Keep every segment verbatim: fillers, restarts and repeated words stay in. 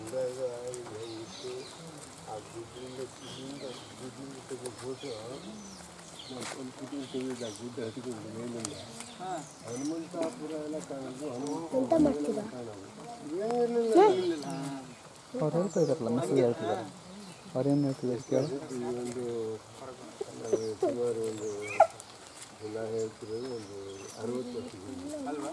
ಹನುಮಂತಾಪುರ ಎಲ್ಲ ಕಾಣೋದು ಅವ್ರು ಹೇಳ್ತಾ ಇದಾರಲ್ಲ ಮೆಸೇಜ್ ಹೇಳ್ತಿದ್ದಾರೆ ಅವ್ರೇನು ಹೇಳ್ತಿದ್ದಾರೆ ಕೇಳಿ ಒಂದು ಸುಮಾರು ಒಂದು ನಾ ಹೇಳ್ತಿರೋದು ಒಂದು ಅರವತ್ತು ವರ್ಷದಿಂದ ಅಲ್ವಾ.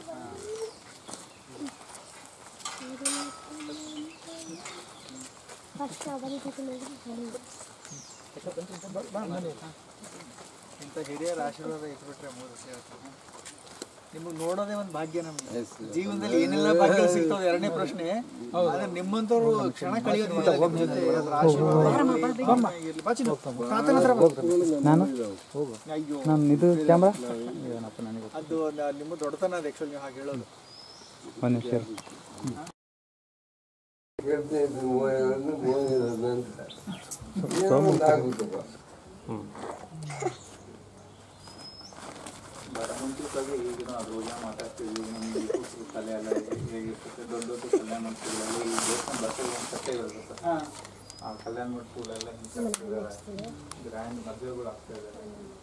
ಇಂಥ ಹಿರಿಯರ ಆಶೀರ್ವಾದ ಇಟ್ಬಿಟ್ರೆ ಮೂರು ವರ್ಷ ಹೇಳ್ತಾರೆ. ನಿಮಗೆ ನೋಡೋದೇ ಒಂದು ಭಾಗ್ಯ. ನಮ್ಗೆ ಜೀವನದಲ್ಲಿ ಏನೆಲ್ಲ ಭಾಗ್ಯ ಸಿಗ್ತದೆ ಎರಡನೇ ಪ್ರಶ್ನೆ. ಆದ್ರೆ ನಿಮ್ಮಂತವ್ರು ಕ್ಷಣ ಕಳೆಯೋದು ಅದು ನಿಮ್ಮ ದೊಡ್ಡತನ ಅದು ಆಕ್ಚುಲಿ ನೀವು ಹಾಗೆ ಹೇಳೋದು. ಮುಂಚಿತವಾಗಿ ಈಗಿನ ರೋಜ ಮಾತಾಡ್ತೀವಿ, ನಮ್ಗೆ ಕಲೆ ಎಲ್ಲ ಹೇಗಿರ್ತದೆ, ದೊಡ್ಡ ದೊಡ್ಡ ಕಲ್ಯಾಣ ಮಂಟಪಗಳಲ್ಲಿ ಈ ದೇವಸ್ಥಾನ ಬರ್ತದೆ ಒಂದು ಕಥೆ ಇರುತ್ತೆ. ಆ ಕಲ್ಯಾಣ ಮಂಟಪಗಳೆಲ್ಲ ಹಿಂಗೆ ಗ್ರ್ಯಾಂಡ್ ಮದುವೆಗಳು ಆಗ್ತಾ ಇದ್ದಾರೆ.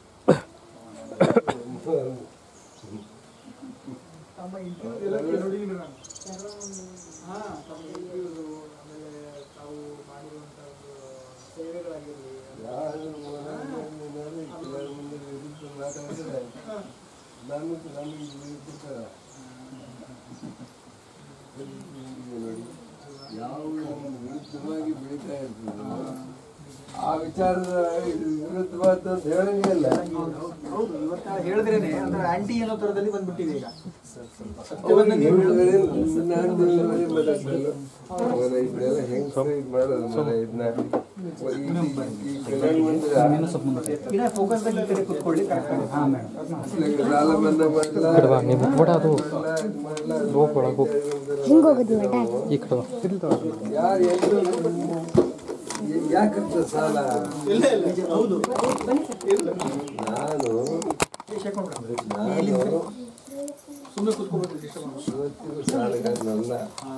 ಆಮೇಲೆ ತಾವು ಮಾಡಿರುವಂಥ ಒಂದು ಸೇವೆಗಳಾಗಿರಲಿ ನಾನು ನಮಗೆ ನೋಡಿ ಯಾವ ವಿರುದ್ಧವಾಗಿ ಬೆಳೀತಾ ಇರ್ತದೆ ಆ ವಿಚಾರದ ವಿರುದ್ಧವಾದ ಅಂತ ಹೇಳಂಗೇ ಇಲ್ಲ. ಹೌದು, ಇವತ್ತು ಹೇಳಿದ್ರೇನೆ ಅಂದ್ರೆ ಆಂಟಿ ಅನ್ನೋ ಥರದಲ್ಲಿ ಬಂದ್ಬಿಟ್ಟಿದೆ ಈಗ. ಯಾಕಂತ ಸಾಲ ಹೌದು ನಾನು ಇವತ್ತಿಗೂ ಸಾಲಗಾರನಲ್ಲ.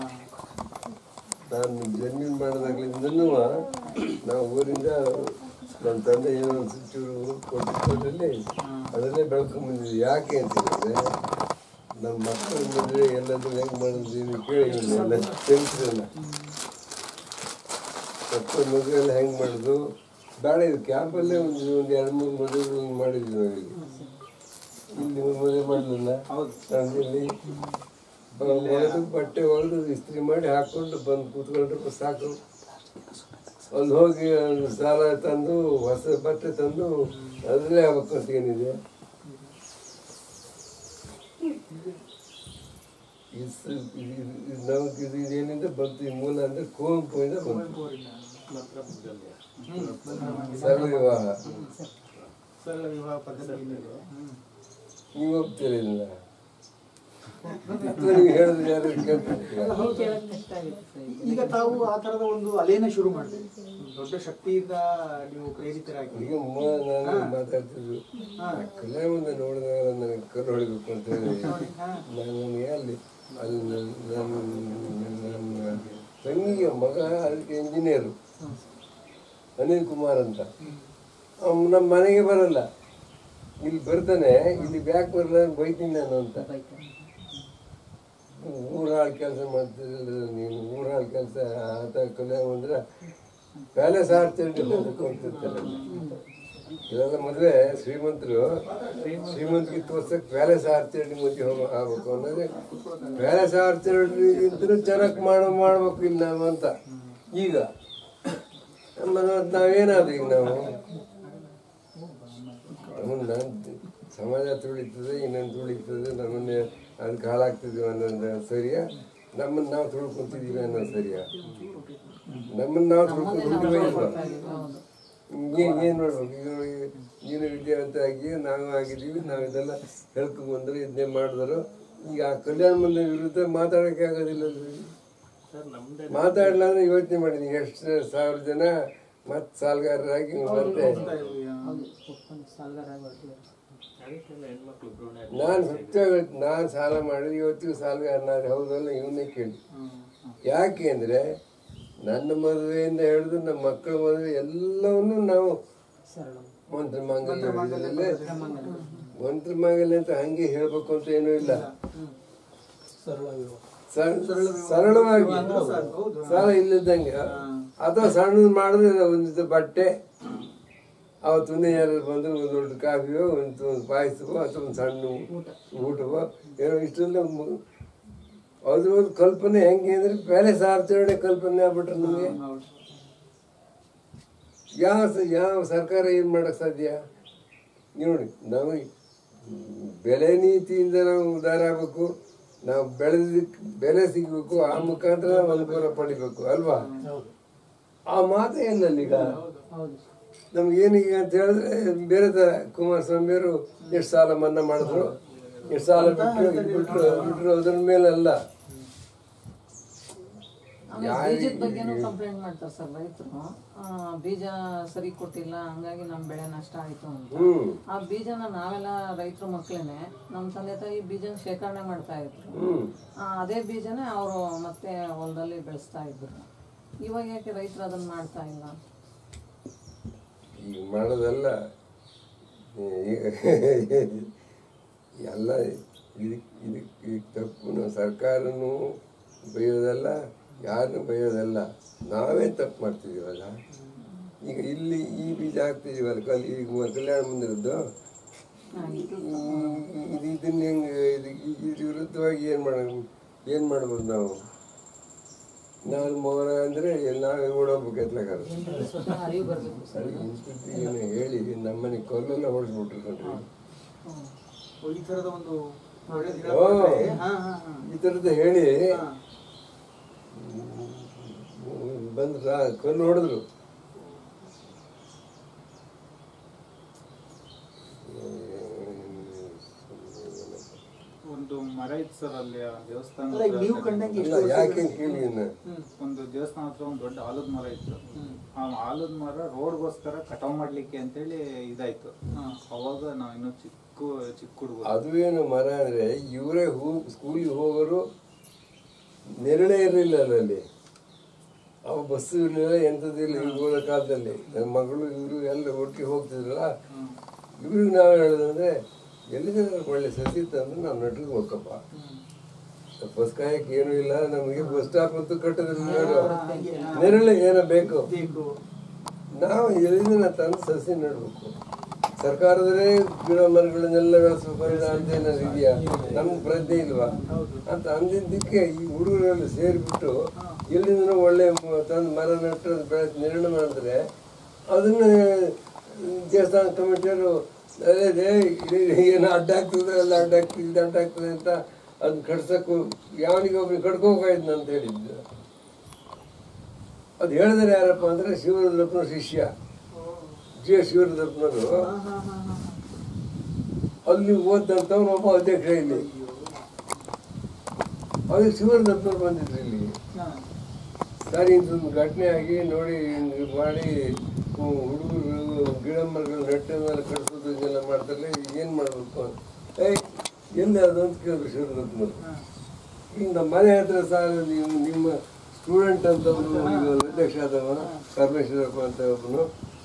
ನಾನು ಜಮೀನು ಮಾಡೋದಾಗ್ಲಿಂದನೂ ನಾವು ಊರಿಂದ ನನ್ನ ತಂದೆ ಏನೋ ಒಂದು ಚೂರು ಕೊಟ್ಟಿದ್ದಲ್ಲಿ ಅದನ್ನೇ ಬೆಳ್ಕೊಂಡು ಬಂದಿದ್ವಿ. ಯಾಕೆ ಅಂತ ಹೇಳಿದ್ರೆ ನಮ್ಮ ಮಕ್ಕಳು ಮದುವೆ ಎಲ್ಲದೂ ಹೆಂಗೆ ಮಾಡಿದ್ವಿ ಕೇಳಿ ಎಲ್ಲ ತಿಳಿಸಿರಲ್ಲ. ಮಕ್ಕಳು ಮದುವೆ ಎಲ್ಲ ಹೆಂಗೆ ಮಾಡೋದು ಬೇಡ, ಇದು ಕ್ಯಾಂಪಲ್ಲೇ ಒಂದು ಒಂದು ಎರಡು ಮೂರು ಮದುವೆಗಳು ಮಾಡಿದ್ವಿ ನಾವು. ಇಲ್ಲಿ ಇಲ್ಲಿ ಮದುವೆ ಮಾಡಲಿಲ್ಲ, ಇಲ್ಲಿ ಹೊಡೆದು ಬಟ್ಟೆ ಹೊಡೆದು ಇಸ್ತ್ರಿ ಮಾಡಿ ಹಾಕ್ಕೊಂಡು ಬಂದು ಕೂತ್ಕೊಂಡ್ರೆ ಸಾಕು. ಅಲ್ಲಿ ಹೋಗಿ ಸಾಲ ತಂದು ಹೊಸ ಬಟ್ಟೆ ತಂದು ಅದರಲ್ಲೇ ಅವಕಾಶ ಏನಿದೆ. ನಮಗೆ ಇದು ಇದೇನಿಂದ ಬಂತು, ಈ ಮೂಲ ಅಂದರೆ ಕುವೆಂಪುವಿಂದ ಬಂತು. ಸರಳ ವಿವಾಹ ನೀವು ಹೋಗ್ತೀರಿಲ್ಲ, ಹೇಳಿದ್ರೆ ಯಾರು ಕೇಳ್ತಾರೆ. ಈಗ ತಾವು ಆ ಥರದ ಒಂದು ಅಲೆನ ಶುರು ಮಾಡಿದ್ರಿ, ದೊಡ್ಡ ಶಕ್ತಿಯಿಂದ ನೀವು ಪ್ರೇರಿತರಾಗಿ. ಈಗ ಮೂಲ ನಾನು ಮಾತಾಡ್ತಿದ್ರು ಕಲ್ಯಾಣ ಮುಂದೆ ನೋಡಿದಾಗ ನನಗೆ ಕರು ಹೊಡಿಬೇಕು ಅಂತ ಹೇಳಿ ನಾನು ನನಗೆ ಅಲ್ಲಿ ಅಲ್ಲಿ ನನ್ನ ನನ್ನ ತಂಗಿಯ ಮಗ ಅದಕ್ಕೆ ಇಂಜಿನಿಯರು ಅನಿಲ್ ಕುಮಾರ್ ಅಂತ. ನಮ್ಮ ಮನೆಗೆ ಬರಲ್ಲ, ಇಲ್ಲಿ ಬರ್ತಾನೆ, ಇಲ್ಲಿ ಬ್ಯಾಕ್ ಬರಲ್ಲ ಬೈತೀನಿ ನಾನು ಅಂತ. ಊರಾಳ ಕೆಲಸ ಮಾಡ್ತಿರಲ್ಲ ನೀನು, ಊರಾಳ ಕೆಲಸ ಆತ ಕಲ್ಯಾಣ ಅಂದ್ರೆ ಪ್ಯಾಲೇಸ್ ಆರ್ಚರ್ಡ್ ಹೋಗ್ತಿರ್ತಾರೆ. ಇದೆಲ್ಲ ಮದುವೆ ಶ್ರೀಮಂತರು ಶ್ರೀಮಂತಿಗೆ ತೋರ್ಸಕ್ಕೆ ಪ್ಯಾಲೇಸ್ ಆರ್ಚರ್ಡ್ ಮದುವೆ ಹೋಗ ಆಗ್ಬೇಕು ಅನ್ನೋದೇ. ಪ್ಯಾಲೇಸ್ ಆರ್ಚರ್ಡ್ಗಿಂತಲೂ ಚೆನ್ನಾಗಿ ಮಾಡೋ ಮಾಡ್ಬೇಕು ಇಲ್ಲಿ ನಾವು ಅಂತ. ಈಗ ನಮ್ಮ ನಾವೇನಾದ್ರು ಈಗ ನಾವು ನಮ್ಮನ್ನ ಸಮಾಜ ತುಳಿತದೆ, ಇನ್ನೊಂದು ತುಳಿತದೆ, ನಮ್ಮನ್ನೇ ಅದಕ್ಕೆ ಹಾಳಾಗ್ತಿದ್ದೀವಿ ಅನ್ನೋದು ಸರಿಯಾ? ನಮ್ಮನ್ನು ನಾವು ತುಳ್ಕೊತಿದ್ದೀವಿ ಅನ್ನೋದು ಸರಿಯಾ? ನಮ್ಮನ್ನು ನಾವು ತುಳ್ಕೊತಿದ್ದೀವಿ ಇಲ್ವಾ? ಏನು ಏನು ಮಾಡ್ಬೇಕು? ಈಗ ನೀನು ವಿದ್ಯಾವಂತ ಆಗಿ ನಾವು ಆಗಿದ್ದೀವಿ, ನಾವು ಇದೆಲ್ಲ ಹೇಳ್ಕೊಂಡ್ಬಂದ್ರೆ ಇದನ್ನೇ ಮಾಡಿದ್ರು. ಈಗ ಆ ಕಲ್ಯಾಣ ಮಂದಿರ ವಿರುದ್ಧ ಮಾತಾಡೋಕ್ಕೆ ಆಗೋದಿಲ್ಲ. ಮಾತಾಡಲ್ಲ ಅಂದ್ರೆ ಯೋಚನೆ ಮಾಡಿದ್ದೀನಿ, ಎಷ್ಟು ಸಾವಿರ ಜನ ಮತ್ತೆ ಸಾಲಗಾರರಾಗಿ ಮತ್ತೆ ನಾನು ಸತ್ಯ ನಾನು ಸಾಲ ಮಾಡಿದ್ರೆ ಇವತ್ತಿಗೂ ಸಾಲಗಾರನಾದ್ರೆ ಹೌದಲ್ಲ ಇವನ್ನೇ ಕೇಳಿ. ಯಾಕೆ ಅಂದರೆ ನನ್ನ ಮದುವೆಯಿಂದ ಹಿಡಿದು ನಮ್ಮ ಮಕ್ಕಳ ಮದುವೆ ಎಲ್ಲವನ್ನೂ ನಾವು ಮಂತ್ರ ಮಾಂಗಲ್ಯ ಮಂತ್ರ ಮಾಂಗಲ್ಯ ಅಂತ ಹಂಗೆ ಹೇಳ್ಬೇಕು ಅಂತ ಏನೂ ಇಲ್ಲ. ಸರಳವಾಗಿ ಸಾಲ ಇಲ್ಲದಂಗೆ ಅಥವಾ ಸಣ್ಣ ಮಾಡಿದ್ರೆ ಒಂದಿಷ್ಟು ಬಟ್ಟೆ, ಅವತ್ತೊಂದು ಯಾರು ಬಂದು ಒಂದು ದೊಡ್ಡ ಕಾಫಿಯೋ ಒಂದು ಒಂದು ಪಾಯಸವೋ ಅಥವಾ ಒಂದು ಸಣ್ಣ ಊಟವೋ ಏನೋ ಇಷ್ಟೆಲ್ಲ ಅದ್ರ ಒಂದು ಕಲ್ಪನೆ ಹೆಂಗೆ ಅಂದರೆ ಪ್ಯಾಲೇಸ್ ಆಚರಣೆ ಕಲ್ಪನೆ ಆಗ್ಬಿಟ್ರೆ ನಮಗೆ ಯಾವ ಯಾವ ಸರ್ಕಾರ ಏನು ಮಾಡೋಕ್ಕೆ ಸಾಧ್ಯ? ನೋಡಿ, ನಾವು ಬೆಲೆ ನೀತಿಯಿಂದ ನಾವು ಉದ್ಧಾರ ಆಗಬೇಕು, ನಾವು ಬೆಳೆದಕ್ಕೆ ಬೆಲೆ ಸಿಗಬೇಕು, ಆ ಮುಖಾಂತರ ನಾವು ಅನುಕೂಲ ಪಡಿಬೇಕು ಅಲ್ವಾ? ಆ ಮಾತೇ ಇಲ್ಲ ಈಗ ನಮ್ಗೇನೀಗ ಅಂತ ಹೇಳಿದ್ರೆ ಬೇರೆ ಥರ. ಕುಮಾರಸ್ವಾಮಿಯವರು ಎಷ್ಟು ಸಾಲ ಮನ್ನಾ ಮಾಡಿದ್ರು, ಎಷ್ಟು ಸಾಲ ಬಿಟ್ಟರು ಬಿಟ್ಟರು ಬಿಟ್ಟರು ಅದ್ರ ಮೇಲೆ ಅಲ್ಲ. ಬೀಜದ ಬಗ್ಗೆನೂ ಕಂಪ್ಲೇಂಟ್ ಮಾಡ್ತಾರೆ ಸರ್ ರೈತರು. ಬೀಜ ಸರಿ ಕೊಟ್ಟಿಲ್ಲ, ಹಂಗಾಗಿ ನಮ್ ಬೆಳೆ ನಷ್ಟ ಆಯ್ತು ಅಂತ. ಆ ಬೀಜನ ನಾವೆಲ್ಲ ರೈತರ ಮಕ್ಳೇನೆ ನಮ್ ತಂದೆ ತಾಯಿ ಬೀಜನ ಶೇಖರಣೆ ಮಾಡ್ತಾ ಇದ್ರು. ಅದೇ ಬೀಜನೇ ಅವರು ಮತ್ತೆ ಹೊಲದಲ್ಲಿ ಬೆಳೆಸ್ತಾ ಇದ್ರು. ಇವಾಗ ಯಾಕೆ ರೈತರು ಅದನ್ನ ಮಾಡ್ತಾ ಇಲ್ಲ? ಈಗ ಮಾಡೋದಲ್ಲ ಎಲ್ಲ ಇದಕ್ಕೆ ಇದಕ್ಕೆ ಈಗ ತಪ್ಪು. ನಾವು ಸರ್ಕಾರನೂ ಬೈಯೋದಲ್ಲ, ಯಾರನ್ನೂ ಬೈಯೋದಲ್ಲ, ನಾವೇ ತಪ್ಪು ಮಾಡ್ತಿದ್ದೀವಲ್ಲ. ಈಗ ಇಲ್ಲಿ ಈ ಬೀಜ ಹಾಕ್ತಿದ್ದೀವಲ್ಲ, ಕಲ್ ಈಗ ಕಲ್ಯಾಣ ಮಂದಿರದ್ದು ಇದು ಇದನ್ನ ಹೆಂಗೆ ಇದು ವಿರುದ್ಧವಾಗಿ ಏನು ಮಾಡ ಏನು ಮಾಡ್ಬೋದು ನಾವು? ನಾನು ಮೌನ ಅಂದರೆ ನಾವು ಓಡೋಗ್ಬೇಕು ಎತ್ಲಾಗಾರ ಇಂಥದ್ದು ಏನು ಹೇಳಿ ನಮ್ಮನೆ ಕೊಲ್ಲೆಲ್ಲ ಹೊಡೆಸ್ಬಿಟ್ರು ಕಣ್ರಿ. ಈ ಥರದ ಒಂದು ಈ ಥರದ್ದು ಹೇಳಿ ಬಂದ್ರ ಕಲ್ಲು ಹೊಡೆದ್ರು. ಒಂದು ಮರ ಇತ್ತು ಸರ್ ಅಲ್ಲಿ ದೇವಸ್ಥಾನ ಯಾಕೆ ಕೇಳಿ ಒಂದು ದೇವಸ್ಥಾನ ಹತ್ರ ಒಂದು ದೊಡ್ಡ ಆಲದ ಮರ ಇತ್ತು. ಆ ಆಲದ ಮರ ರೋಡ್ಗೋಸ್ಕರ ಕಟಾವ್ ಮಾಡ್ಲಿಕ್ಕೆ ಅಂತೇಳಿ ಇದಾಯ್ತು. ಅವಾಗ ನಾವ್ ಇನ್ನು ಚಿಕ್ಕ ಚಿಕ್ಕ ಹುಡುಗರು. ಅದು ಏನು ಮರ ಅಂದ್ರೆ ಇವರೇ ಹೂ ಸ್ಕೂಲಿಗೆ ಹೋಗೋರು ನೆರಳೇ ಇರಲಿಲ್ಲ ಅಲ್ಲಿ. ಅವ ಬಸ್ಸು ಇರಲಿಲ್ಲ, ಎಂಥದ್ದಿಲ್ಲ. ಈಗ ಹೋದ ಕಾಲದಲ್ಲಿ ನನ್ನ ಮಗಳು ಇವರು ಎಲ್ಲ ಒಟ್ಟಿಗೆ ಹೋಗ್ತಿದ್ರಲ್ಲ, ಇವ್ರಿಗೆ ನಾವು ಹೇಳೋದಂದ್ರೆ ಎಲ್ಲಿದೆ ಒಳ್ಳೆ ಸಸಿ ತಂದ್ರೆ ನಾವು ನಟ್ರಿಗೆ ಹೋಗಪ್ಪ. ಬಸ್ ಕಾಯಕ್ಕೆ ಏನೂ ಇಲ್ಲ ನಮಗೆ, ಬಸ್ ಸ್ಟಾಪ್ ಅಂತೂ ಕಟ್ಟೋದಿಲ್ಲ. ನೆರಳು ಏನೋ ಬೇಕು, ನಾವು ಎಲ್ಲಿಂದ ತಂದು ಸಸಿ ನೆಡ್ಬೇಕು. ಸರ್ಕಾರದಲ್ಲೇ ಗಿಡ ಮರಗಳನ್ನೆಲ್ಲ ಬೆಳೆಸಬೇಕು ಅಂತ ಏನಾದ್ರು ಇದೆಯಾ? ನಮ್ಗೆ ಪ್ರಜ್ಞೆ ಇಲ್ವಾ ಅಂತ ಅಂದಿದ್ದಕ್ಕೆ ಈ ಹುಡುಗರೆಲ್ಲ ಸೇರಿಬಿಟ್ಟು ಎಲ್ಲಿಂದ ಒಳ್ಳೆ ತಂದು ಮರ ನೆಟ್ಟು ಬೆಳೆಸಿ ನೆರಳು ಮಾಡಿದ್ರೆ ಅದನ್ನ ದೇವಸ್ಥಾನ ಕಮಿಟಿಯವರು ಅದೇ ಏನು ಅಡ್ಡ ಆಗ್ತದೆ ಎಲ್ಲ ಅಡ್ಡ ಆಗ್ತದೆ ಇದು ಅಡ್ಡ ಆಗ್ತದೆ ಅಂತ ಅದನ್ನ ಕಟ್ಸಕ್ಕೂ ಯಾವನಿಗೆ ಒಬ್ಬನಿಗೆ ಕಟ್ಕೋಕಾಯ್ತು ಅಂತ ಹೇಳಿದ್ದು. ಅದು ಹೇಳಿದ್ರೆ ಯಾರಪ್ಪ ಅಂದರೆ ಶಿವರುದ್ರಪ್ಪನ ಶಿಷ್ಯ ಜಿ ಶಿವರುದ್ರಪ್ಪನವರು. ಅಲ್ಲಿ ಓದಂತವ್ನು ಒಬ್ಬ ಅಧ್ಯಕ್ಷ ಇಲ್ಲಿ. ಅವ್ರಿಗೆ ಶಿವರುದ್ರಪ್ಪನವ್ರು ಬಂದಿದ್ರು ಇಲ್ಲಿ. ಸರಿ ಇಂಥದ್ದು ಘಟನೆ ಆಗಿ ನೋಡಿ ಹಿಂಗೆ ಮಾಡಿ ಹುಡುಗರು ಗಿಡ ಮರಗಳು ನೆಟ್ಟನ್ನೆಲ್ಲ ಕಟ್ಸೋದು ಇದೆಲ್ಲ ಮಾಡ್ತಾರೆ, ಏನು ಮಾಡಬೇಕು ಅಂತ. ಏಯ್ ಎಲ್ಲಿ ಅದು ಅಂತ ಕೇಳಿದ್ರು ಶಿವರುದ್ರಪ್ಪನವ್ರು. ಈಗ ನಮ್ಮ ಮನೆ ಹತ್ರ ಸರ್ ನೀವು ನಿಮ್ಮ ಸ್ಟೂಡೆಂಟ್ ಅಂತ ಒಬ್ಬನು ಅಧ್ಯಕ್ಷ ಆದವ ಪರಮೇಶ್ವರಪ್ಪ ಅಂತ ಒಬ್ಬನು,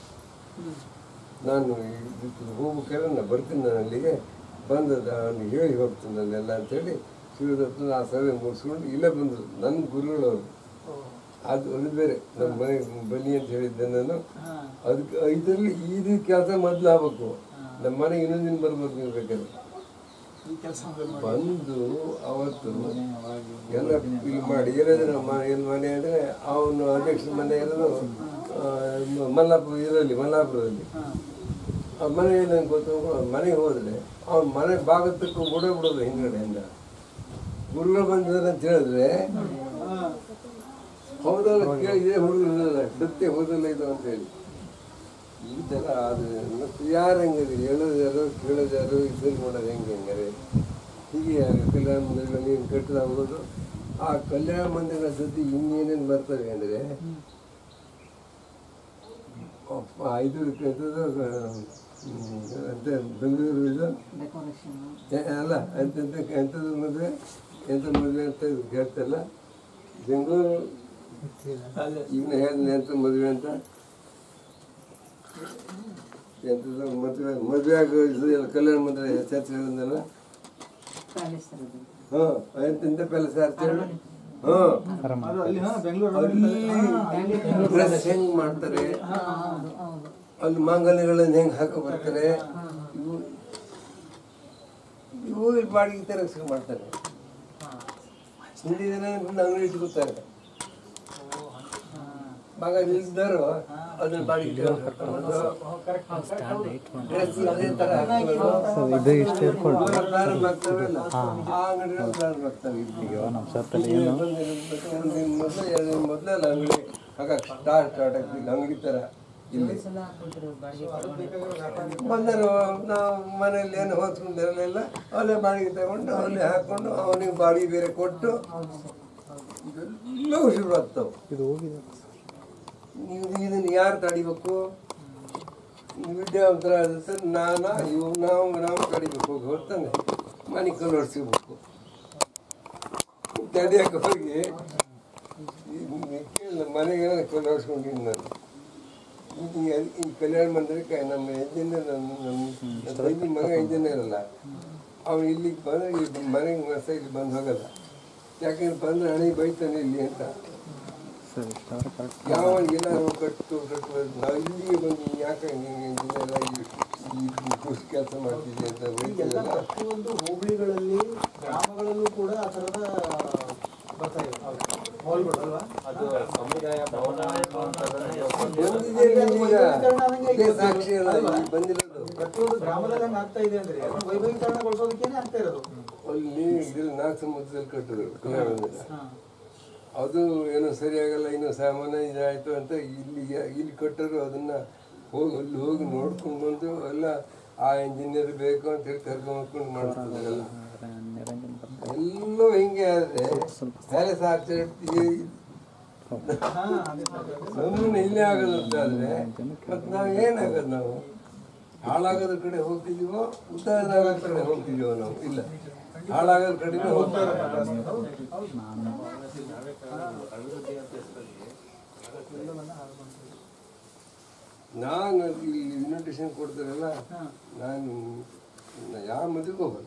ನಾನು ಹೋಗ್ಬೇಕಾದ್ರೆ ನಾನು ಬರ್ತೀನಿ, ನಾನು ಅಲ್ಲಿಗೆ ಬಂದದ ಅವನು ಹೇಳಿ ಹೋಗ್ತೀನಿ ನಾನೆಲ್ಲ ಅಂತೇಳಿ ಶಿವರುದ್ರಪ್ಪನ ಆ ಸಭೆ ಮುಗಿಸ್ಕೊಂಡು ಇಲ್ಲೇ ಬಂದರು. ನನ್ನ ಗುರುಗಳವರು ಅದು ಒಂದು ಬೇರೆ ನಮ್ಮ ಮನೆಗೆ ಬನ್ನಿ ಅಂತ ಹೇಳಿದ್ದೆ ನಾನು. ಅದಕ್ಕೆ ಇದರಲ್ಲಿ ಇದು ಕೆಲಸ ಮೊದಲು ಆಗ್ಬೇಕು. ನಮ್ಮ ಮನೆಗೆ ಇನ್ನೊಂದು ದಿನ ಬರ್ಬೇಕು ನೀವು ಬೇಕಾದ್ರೆ. ಬಂದು ಅವತ್ತು ಎಲ್ಲ ಇಲ್ಲಿ ಮಾಡಿ ಏನಾದ್ರೆ ನಮ್ಮ ಎಲ್ಲಿ ಮನೆ ಅಂದರೆ ಅವನು ಅಧ್ಯಕ್ಷರ ಮನೆ ಇರೋದು ಮಲ್ಲಾಪುರ ಇದರಲ್ಲಿ ಮಲ್ಲಾಪುರದಲ್ಲಿ. ಆ ಮನೆಯಲ್ಲಿ ನಂಗೆ ಗೊತ್ತು, ಮನೆಗೆ ಹೋದರೆ ಅವ್ನ ಮನೆ ಭಾಗತ್ತಕ್ಕೆ ಬಿಡೋ ಬಿಡೋದು ಹಿಂದ್ಗಡೆಯಿಂದ. ಗುರುಗಳು ಬಂದಿದ್ದಾರೆ ಅಂತ ಹೇಳಿದ್ರೆ ಹೌದಲ್ಲ ಕೇಳಿದೆ ಹುಡುಗರಲ್ಲ ಸತ್ಯ ಹೋದಲ್ಲ ಇದು ಅಂತೇಳಿ ಈ ಥರ ಅದು ಮತ್ತು ಯಾರು ಹೆಂಗರಿ ಹೇಳೋದು ಯಾರು ಕೇಳೋದು ಯಾರು ಇದು ಮಾಡೋದು ಹೆಂಗೆ ಹೆಂಗಾರೆ ಹೀಗೆ ಕಲ್ಯಾಣ ಮಂದಿರಗಳು ನೀನು ಕಟ್ಟಿದಾಗೋದು. ಆ ಕಲ್ಯಾಣ ಮಂದಿರಗಳ ಜೊತೆ ಇನ್ನೇನೇನು ಬರ್ತವೆ ಅಂದರೆ ಇದು ಅಂತ ಬೆಂಗಳೂರು ಇದು ಅಲ್ಲ ಎಂತೆಂಥ ಎಂಥದ್ದು ಮದುವೆ ಎಂಥ ಮದುವೆ ಅಂತ ಹೇಳ್ತಲ್ಲ. ಬೆಂಗಳೂರು ಇವನ್ನ ಹೇಳಿದ್ನೆ ಅಂತ ಮದುವೆ ಅಂತ ಎಂಥದ್ದು ಮದುವೆ ಮದುವೆ ಆಗೋ ಇದು ಕಲ್ಯಾಣ ಮಂದಿರ ಚರ್ಚೆ ಹೇಳಿದ್ನಲ್ಲ ಹಾಂ ಎಂತೆಂಥ ಪ್ಯಾಲೇಸ್ ಹೇಳಿ ಹಾಂ ಅಲ್ಲಿ ಡ್ರೆಸ್ ಹೆಂಗೆ ಮಾಡ್ತಾರೆ, ಅಲ್ಲಿ ಮಾಂಗಲ್ಯಗಳನ್ನು ಹೆಂಗೆ ಹಾಕೋ ಬರ್ತಾರೆ, ಇವು ಇವು ಬಾಡಿಗೆ ತರ ಮಾಡ್ತಾರೆ. ಹಿಂದಿ ದಿನ ಅಂಗಡಿ ಇಟ್ಕೊತಾರೆ, ಮಗ ನಿಲ್ಸಿದಾರು ಅದನ್ನ ಬಾಡಿಗೆ ಡ್ರೆಸ್ ಅದೇ ಥರ ಪ್ರಾರಂಭ ಆಗ್ತಾವಲ್ಲ ಆ ಅಂಗಡಿಗಳು ಪ್ರಾರಂಭ ಆಗ್ತವೆ. ಮೊದಲು ಎರಡು ದಿನ ಮೊದಲೇ ಅಲ್ಲಿ ಅಂಗಡಿ ಹಾಕಕ್ಕೆ ಸ್ಟಾರ್ಟ್ ಸ್ಟಾರ್ಟ್ ಆಗ್ತಿಲ್ಲ ಅಂಗಡಿ ಥರ. ಇಲ್ಲಿ ಬಂದರು ನಾವು ಮನೆಯಲ್ಲಿ ಏನು ಹೊತ್ಕೊಂಡಿರಲಿಲ್ಲ, ಅಲ್ಲೇ ಬಾಡಿಗೆ ತಗೊಂಡು ಅಲ್ಲೇ ಹಾಕ್ಕೊಂಡು ಅವನಿಗೆ ಬಾಡಿಗೆ ಬೇರೆ ಕೊಟ್ಟು ಇದೆಲ್ಲ ಶುರು ಆಗ್ತಾವೆ. ನೀವು ಇದನ್ನು ಯಾರು ತಡಿಬೇಕು? ವಿದ್ಯಾವಂತರ ಸರ್ ನಾನಾ ಇವು ನಾವು ನಾವು ತಡಿಬೇಕು ಹೊರತಾನೆ ಮನೆ ಕಲರ್ ಸಿಗಬೇಕು ತಡಿಯಕ್ಕೆ ಹೋಗಿ ಮನೆಗೆ ಕಲರ್ಸ್ಕೊಂಡಿದ್ದೀನಿ ನಾನು. ಈ ಕಲ್ಯಾಣ ಮಂದಿರಕ್ಕೆ ನಮ್ಮ ಇಂಜಿನಿಯರ್ ನಮ್ಮ ತಂಗಿ ಮಗ ಇಂಜಿನಿಯರ್ ಅಲ್ಲ, ಅವ್ನು ಇಲ್ಲಿಗೆ ಬಂದರೆ ಇಲ್ಲಿ ಮನೆಗೆ ಮಸ ಇಲ್ಲಿ ಬಂದು ಹೋಗಲ್ಲ, ಯಾಕೆಂದ್ರೆ ಬಂದರೆ ಹಣೆ ಬೈತಾನೆ ಇಲ್ಲಿ ಅಂತ. ಯಾವ ಏನಾದ್ರು ಕಟ್ಟು ಕಟ್ಟು ನಾವು ಇಲ್ಲಿಗೆ ಬಂದು ಯಾಕೆ ಇಂಜಿನಿಯರ್ ಆಗಿ ಈ ಕೃಷಿ ಕೆಲಸ ಮಾಡ್ತಿದ್ದೆ ಅಂತ ಬೈತಿಲ್ಲ. ಪ್ರತಿಯೊಂದು ಹೋಬಳಿಗಳಲ್ಲಿ ಗ್ರಾಮಗಳಲ್ಲೂ ಕೂಡ ಆ ಥರದ ಬರ್ತಾ ಇದೆ ಮಾಲ್ಗಳು, ಅದು ಸಮುದಾಯ ಭವನ ಸಾಕ್ಷಿ ಬಂದಿರೋದು. ಪ್ರತಿಯೊಂದು ಗ್ರಾಮದಲ್ಲಿ ಹಂಗೆ ಆಗ್ತಾ ಇದೆ ಅಂದ್ರೆ ವೈಭವೀಕರಣಗೊಳಿಸೋದಕ್ಕೇನೆ ಆಗ್ತಾ ಇರೋದು. ಅಲ್ಲಿ ನಾಲ್ಕು ಸಮುದ್ರದಲ್ಲಿ ಕಟ್ಟಿದ್ರು ಕಲ್ಯಾಣ ಮಂದಿರ, ಅದು ಏನೋ ಸರಿಯಾಗಲ್ಲ, ಇನ್ನೂ ಸಾಮಾನ್ಯ ಇದಾಯಿತು ಅಂತ ಇಲ್ಲಿಗೆ ಇಲ್ಲಿ ಕಟ್ಟರು. ಅದನ್ನು ಹೋಗಿ ಅಲ್ಲಿ ಹೋಗಿ ನೋಡ್ಕೊಂಡು ಬಂದು ಎಲ್ಲ ಆ ಇಂಜಿನಿಯರ್ ಬೇಕು ಅಂತ ಹೇಳಿ ಕರ್ಕೊಂಡು ಮಾಡ್ತಿದ್ದಾರಲ್ಲ. ಎಲ್ಲೂ ಹಿಂಗೆ ಆದರೆ ಪ್ಯಾಲೇಸ್ ಆಗ್ತಿರ್ತೀವಿ ನಮ್ಮನ್ನು ಇಲ್ಲೇ ಆಗೋದು ಅಂತ ಆದರೆ ಮತ್ತು ನಾವು ಏನಾಗೋದು? ನಾವು ಹಾಳಾಗೋದ್ರ ಕಡೆ ಹೋಗ್ತಿದ್ದೀವೋ ಉದ್ದಾರ ಆಗೋದ್ರ ಕಡೆ ಹೋಗ್ತಿದ್ದೀವೋ? ನಾವು ಇಲ್ಲ, ಹಾಳಾಗೋದ್ರ ಕಡೆನೇ ಹೋಗ್ತಾ ನಾನು ಇಲ್ಲಿ ಇನ್ವಿಟೇಷನ್ ಕೊಡ್ತಾರಲ್ಲ, ನಾನು ಯಾವ ಮದುವೆಗೂ ಹೋಗಲ್ಲ.